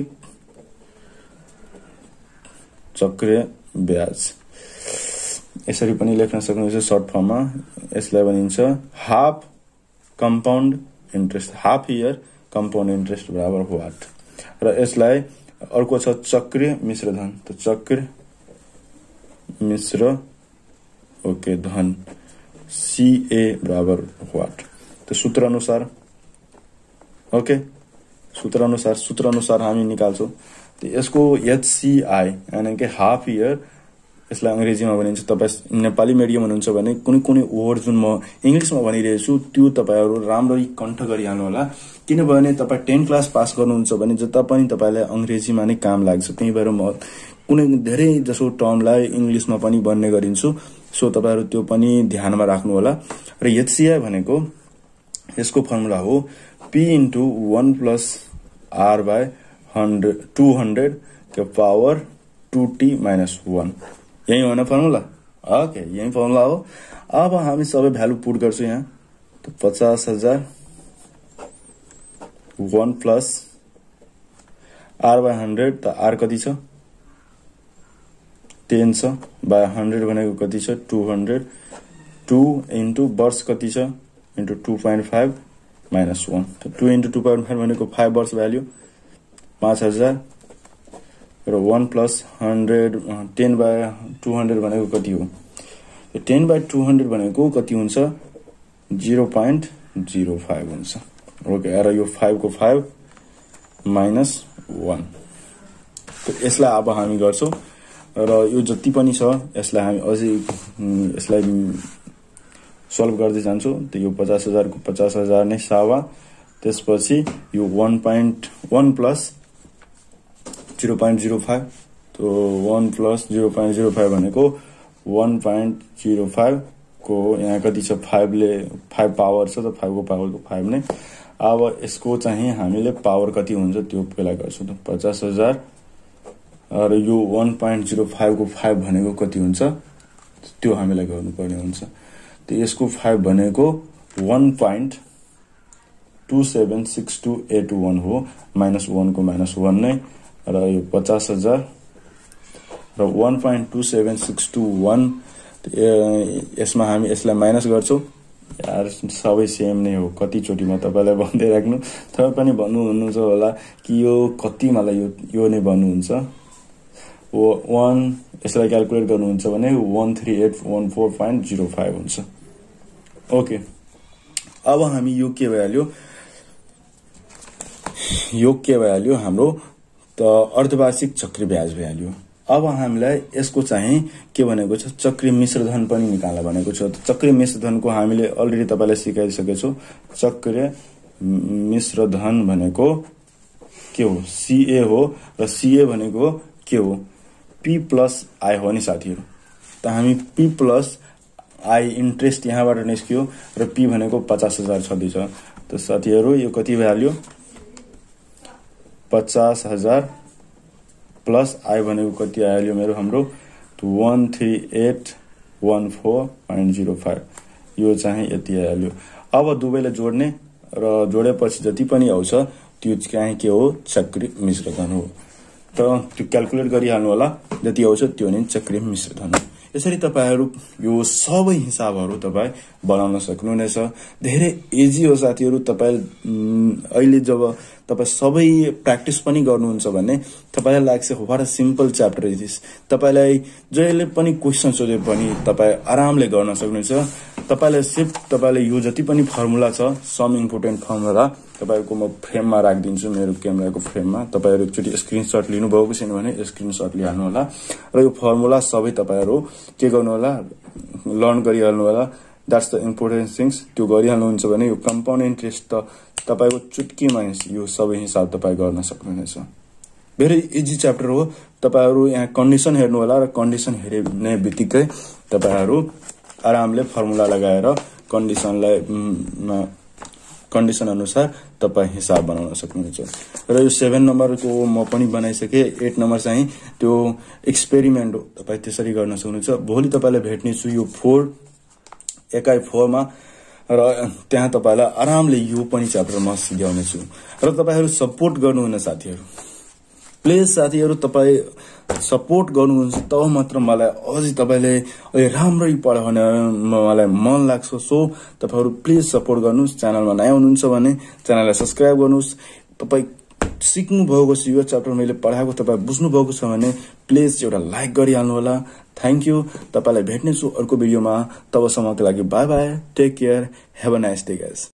चक्रीय ब्याज यसरी पनि लेख्न सक्नुहुन्छ सर्ट फर्ममा। यसलाई भनिन्छ half compound interest, half year compound interest बराबर व्हाट। र यसलाई अर्को छ चक्रीय मिश्रधन। त चक्र मिश्र धन CA बराबर व्हाट। तो सूत्र अनुसार सूत्र अनुसार हामी निकाल्छौं। तो यसको HCI यानी कि हाफ इयर, यसलाई अंग्रेजीमा भनिन्छ। तपाई नेपाली मिडियम हुनुहुन्छ भने कुनै कुनै वर्ड जुन म इंग्लिशमा भनिरहेको छु त्यो तपाईहरु राम्ररी कण्ठ गरिहाल्नु होला, किनभने तपाई 10 क्लास पास गर्नुहुन्छ भने जता पनि तपाईलाई अंग्रेजीमा नै काम लाग्छ। त्यही भएर म कुनै धेरै जसो टर्मलाई इंग्लिशमा पनि भन्ने गरिन्छु, सो तपाईहरु त्यो पनि ध्यानमा राख्नु होला। र HCI भनेको यसको फर्मुला हो P into 1 plus R by 200 के पावर 2t minus 1। यही हो ना फर्मुला? ओके, यही फर्मुला हो। अब हामी सबै भ्यालु पुट गर्छौं यहाँ। तो 50,000 1 plus R by 100, त R कति छ 10 छ, by 100 भनेको कति छ 200, 2 into वर्ष कति छ into 2.5 minus 1। तो 2 into 2.5 भनेको 5 वर्ष भ्यालु 5000 र 1 plus 100 10 by 200 भनेको कति हो? 10 by 200 भनेको कति हुन्छ 0.05 हुन्छ। ओके, र यो 5 को 5 minus 1। तो यसलाई अब हामी गर्छौं र यो जति पनि छ यसलाई हामी अझै यसलाई सल्भ गर्दै जान्छौं। त यो 50,000 को 50,000 नै सावा, त्यसपछि यो 1.1 प्लस 0.05, तो 1 प्लस 0.05 भनेको 1.05 को यहाँ कति छ 5 ले 5 पावर छ, त 5 को पावर को 5 नै। अब यसको चाहिँ हामीले पावर कति हुन्छ त्यो पहिला गर्छौं। त 50,000 र यो 1.05 को 5 भनेको कति हुन्छ त्यो हामीलाई गर्नुपर्ने हुन्छ। त यसको 5 भनेको 1.276281 हो, माइनस 1 को माइनस 1 नै। र यो 50,000 र 1.27621, यसमा हामी यसलाई माइनस गर्छौं। यार सबै सेम नै हो, कति चोटी म तपाईलाई भन्दै राख्नु, तपाई पनि भन्नुहुन्छ होला कि यो कति मलाई यो नै भन्नुहुन्छ। 1 यसलाई क्याल्कुलेट गर्नुहुन्छ भने 13814.05 हुन्छ। ओके, अब हामी यो के भ्याल्यु हाम्रो त अर्धवार्षिक चक्री ब्याज भ्याल्यु। अब हामीलाई यसको चाहिँ के भनेको छ चक्री मिश्रधन पनि निकाल्न भनेको छ। चक्री मिश्रधनको हामीले अलरेडी तपाईलाई सिकाइसकेछौं। चक्री मिश्रधन भनेको के हो CA हो, र CA भनेको के हो P plus I हो नि साथीहरु। त हामी P plus I इन्ट्रेस्ट यहाँबाट निस्क्यो र P भनेको 50,000 छँदैछ। त साथीहरु यो कति भ्याल्यु 50,000 प्लस I भनेको कति आयो मेरो हाम्रो 13814.05, यो चाहिँ यति आयो। अब दुवैलाई जोड्ने र जोडेपछि जति पनि आउँछ त्यो चाहिँ के हो चक्री मिश्रधन हो। त त्यो क्याल्कुलेट गरिहाल्नु होला, जति आउँछ त्यो नै चक्री मिश्रधन हो। यसरी तपाईहरु यो सबै हिसाबहरु तपाई बनाउन सक्नुहुनेछ। धेरै इजी हो साथीहरु। तपाई अहिले जब तपाई सबै प्र्याक्टिस पनि गर्नुहुन्छ भने तपाईलाई लाग्छ what a simple chapter is this. तपाईलाई जहिले पनि क्वेशन सोधे पनि तपाई आरामले गर्न सक्नुहुन्छ। तपाईलाई सिर्फ तपाईले यो जति पनि फर्मुला छ, सम इम्पोर्टेन्ट फर्मुला तपाईको म फ्रेममा राखिदिन्छु, मेरो क्यामेराको फ्रेममा। तपाईहरु एकचोटी स्क्रिनशट लिनु भएको छैन भने स्क्रिनशट लिहाल्नु होला। र यो फर्मुला सबै तपाईहरु के गर्नु होला लर्न गरिहाल्नु होला। That's the important things. त्यो गरिहाल्नुहुन्छ भने यो कम्पाउन्ड इन्ट्रेस्ट त तपाईको चुटकीमा यो सबै हिसाब तपाई गर्न सक्नुहुनेछ। भेरी इजी च्याप्टर हो। तपाईहरु यहाँ कन्डिसन हेर्नु होला र कन्डिसन हेर्ने बित्तिकै तपाईहरु आरामले फर्मुला लगाएर कन्डिसन अनुसार तपाई हिसाब बनाउन सक्नुहुन्छ। र यो 7 नम्बरको म पनि बनाइसके। 8 नम्बर चाहिँ त्यो एक्सपेरिमेन्ट हो, तपाई त्यसरी गर्न सक्नुहुन्छ। भोलि तपाईलाई भेट्ने छु यो 4 एकाइ 4 मा। र त्यहाँ तपाईलाई आरामले यो पनि च्याप्टर म सिकाउने छु र तपाईहरु सपोर्ट गर्नुहुन्न साथीहरु। प्लिज साथीहरु तपाई सपोर्ट गर्नुहुन्छ तब मात्र मलाई अझै तपाईले राम्ररी पढाउन मलाई मन लाग्छ। सो तपाईहरु प्लिज सपोर्ट गर्नुस्। च्यानलमा नयाँ हुनुहुन्छ भने च्यानललाई सब्स्क्राइब गर्नुस्। तपाई सिक्नु भएको छ यो च्याप्टर मैले पढाएको तपाई बुझ्नु भएको छ भने प्लिज एउटा लाइक गरिहाल्नु होला। Thank you. तपाईलाई भेट्ने छु अर्को भिडियोमा। तबसम्मको लागि bye bye. Take care. Have a nice day guys.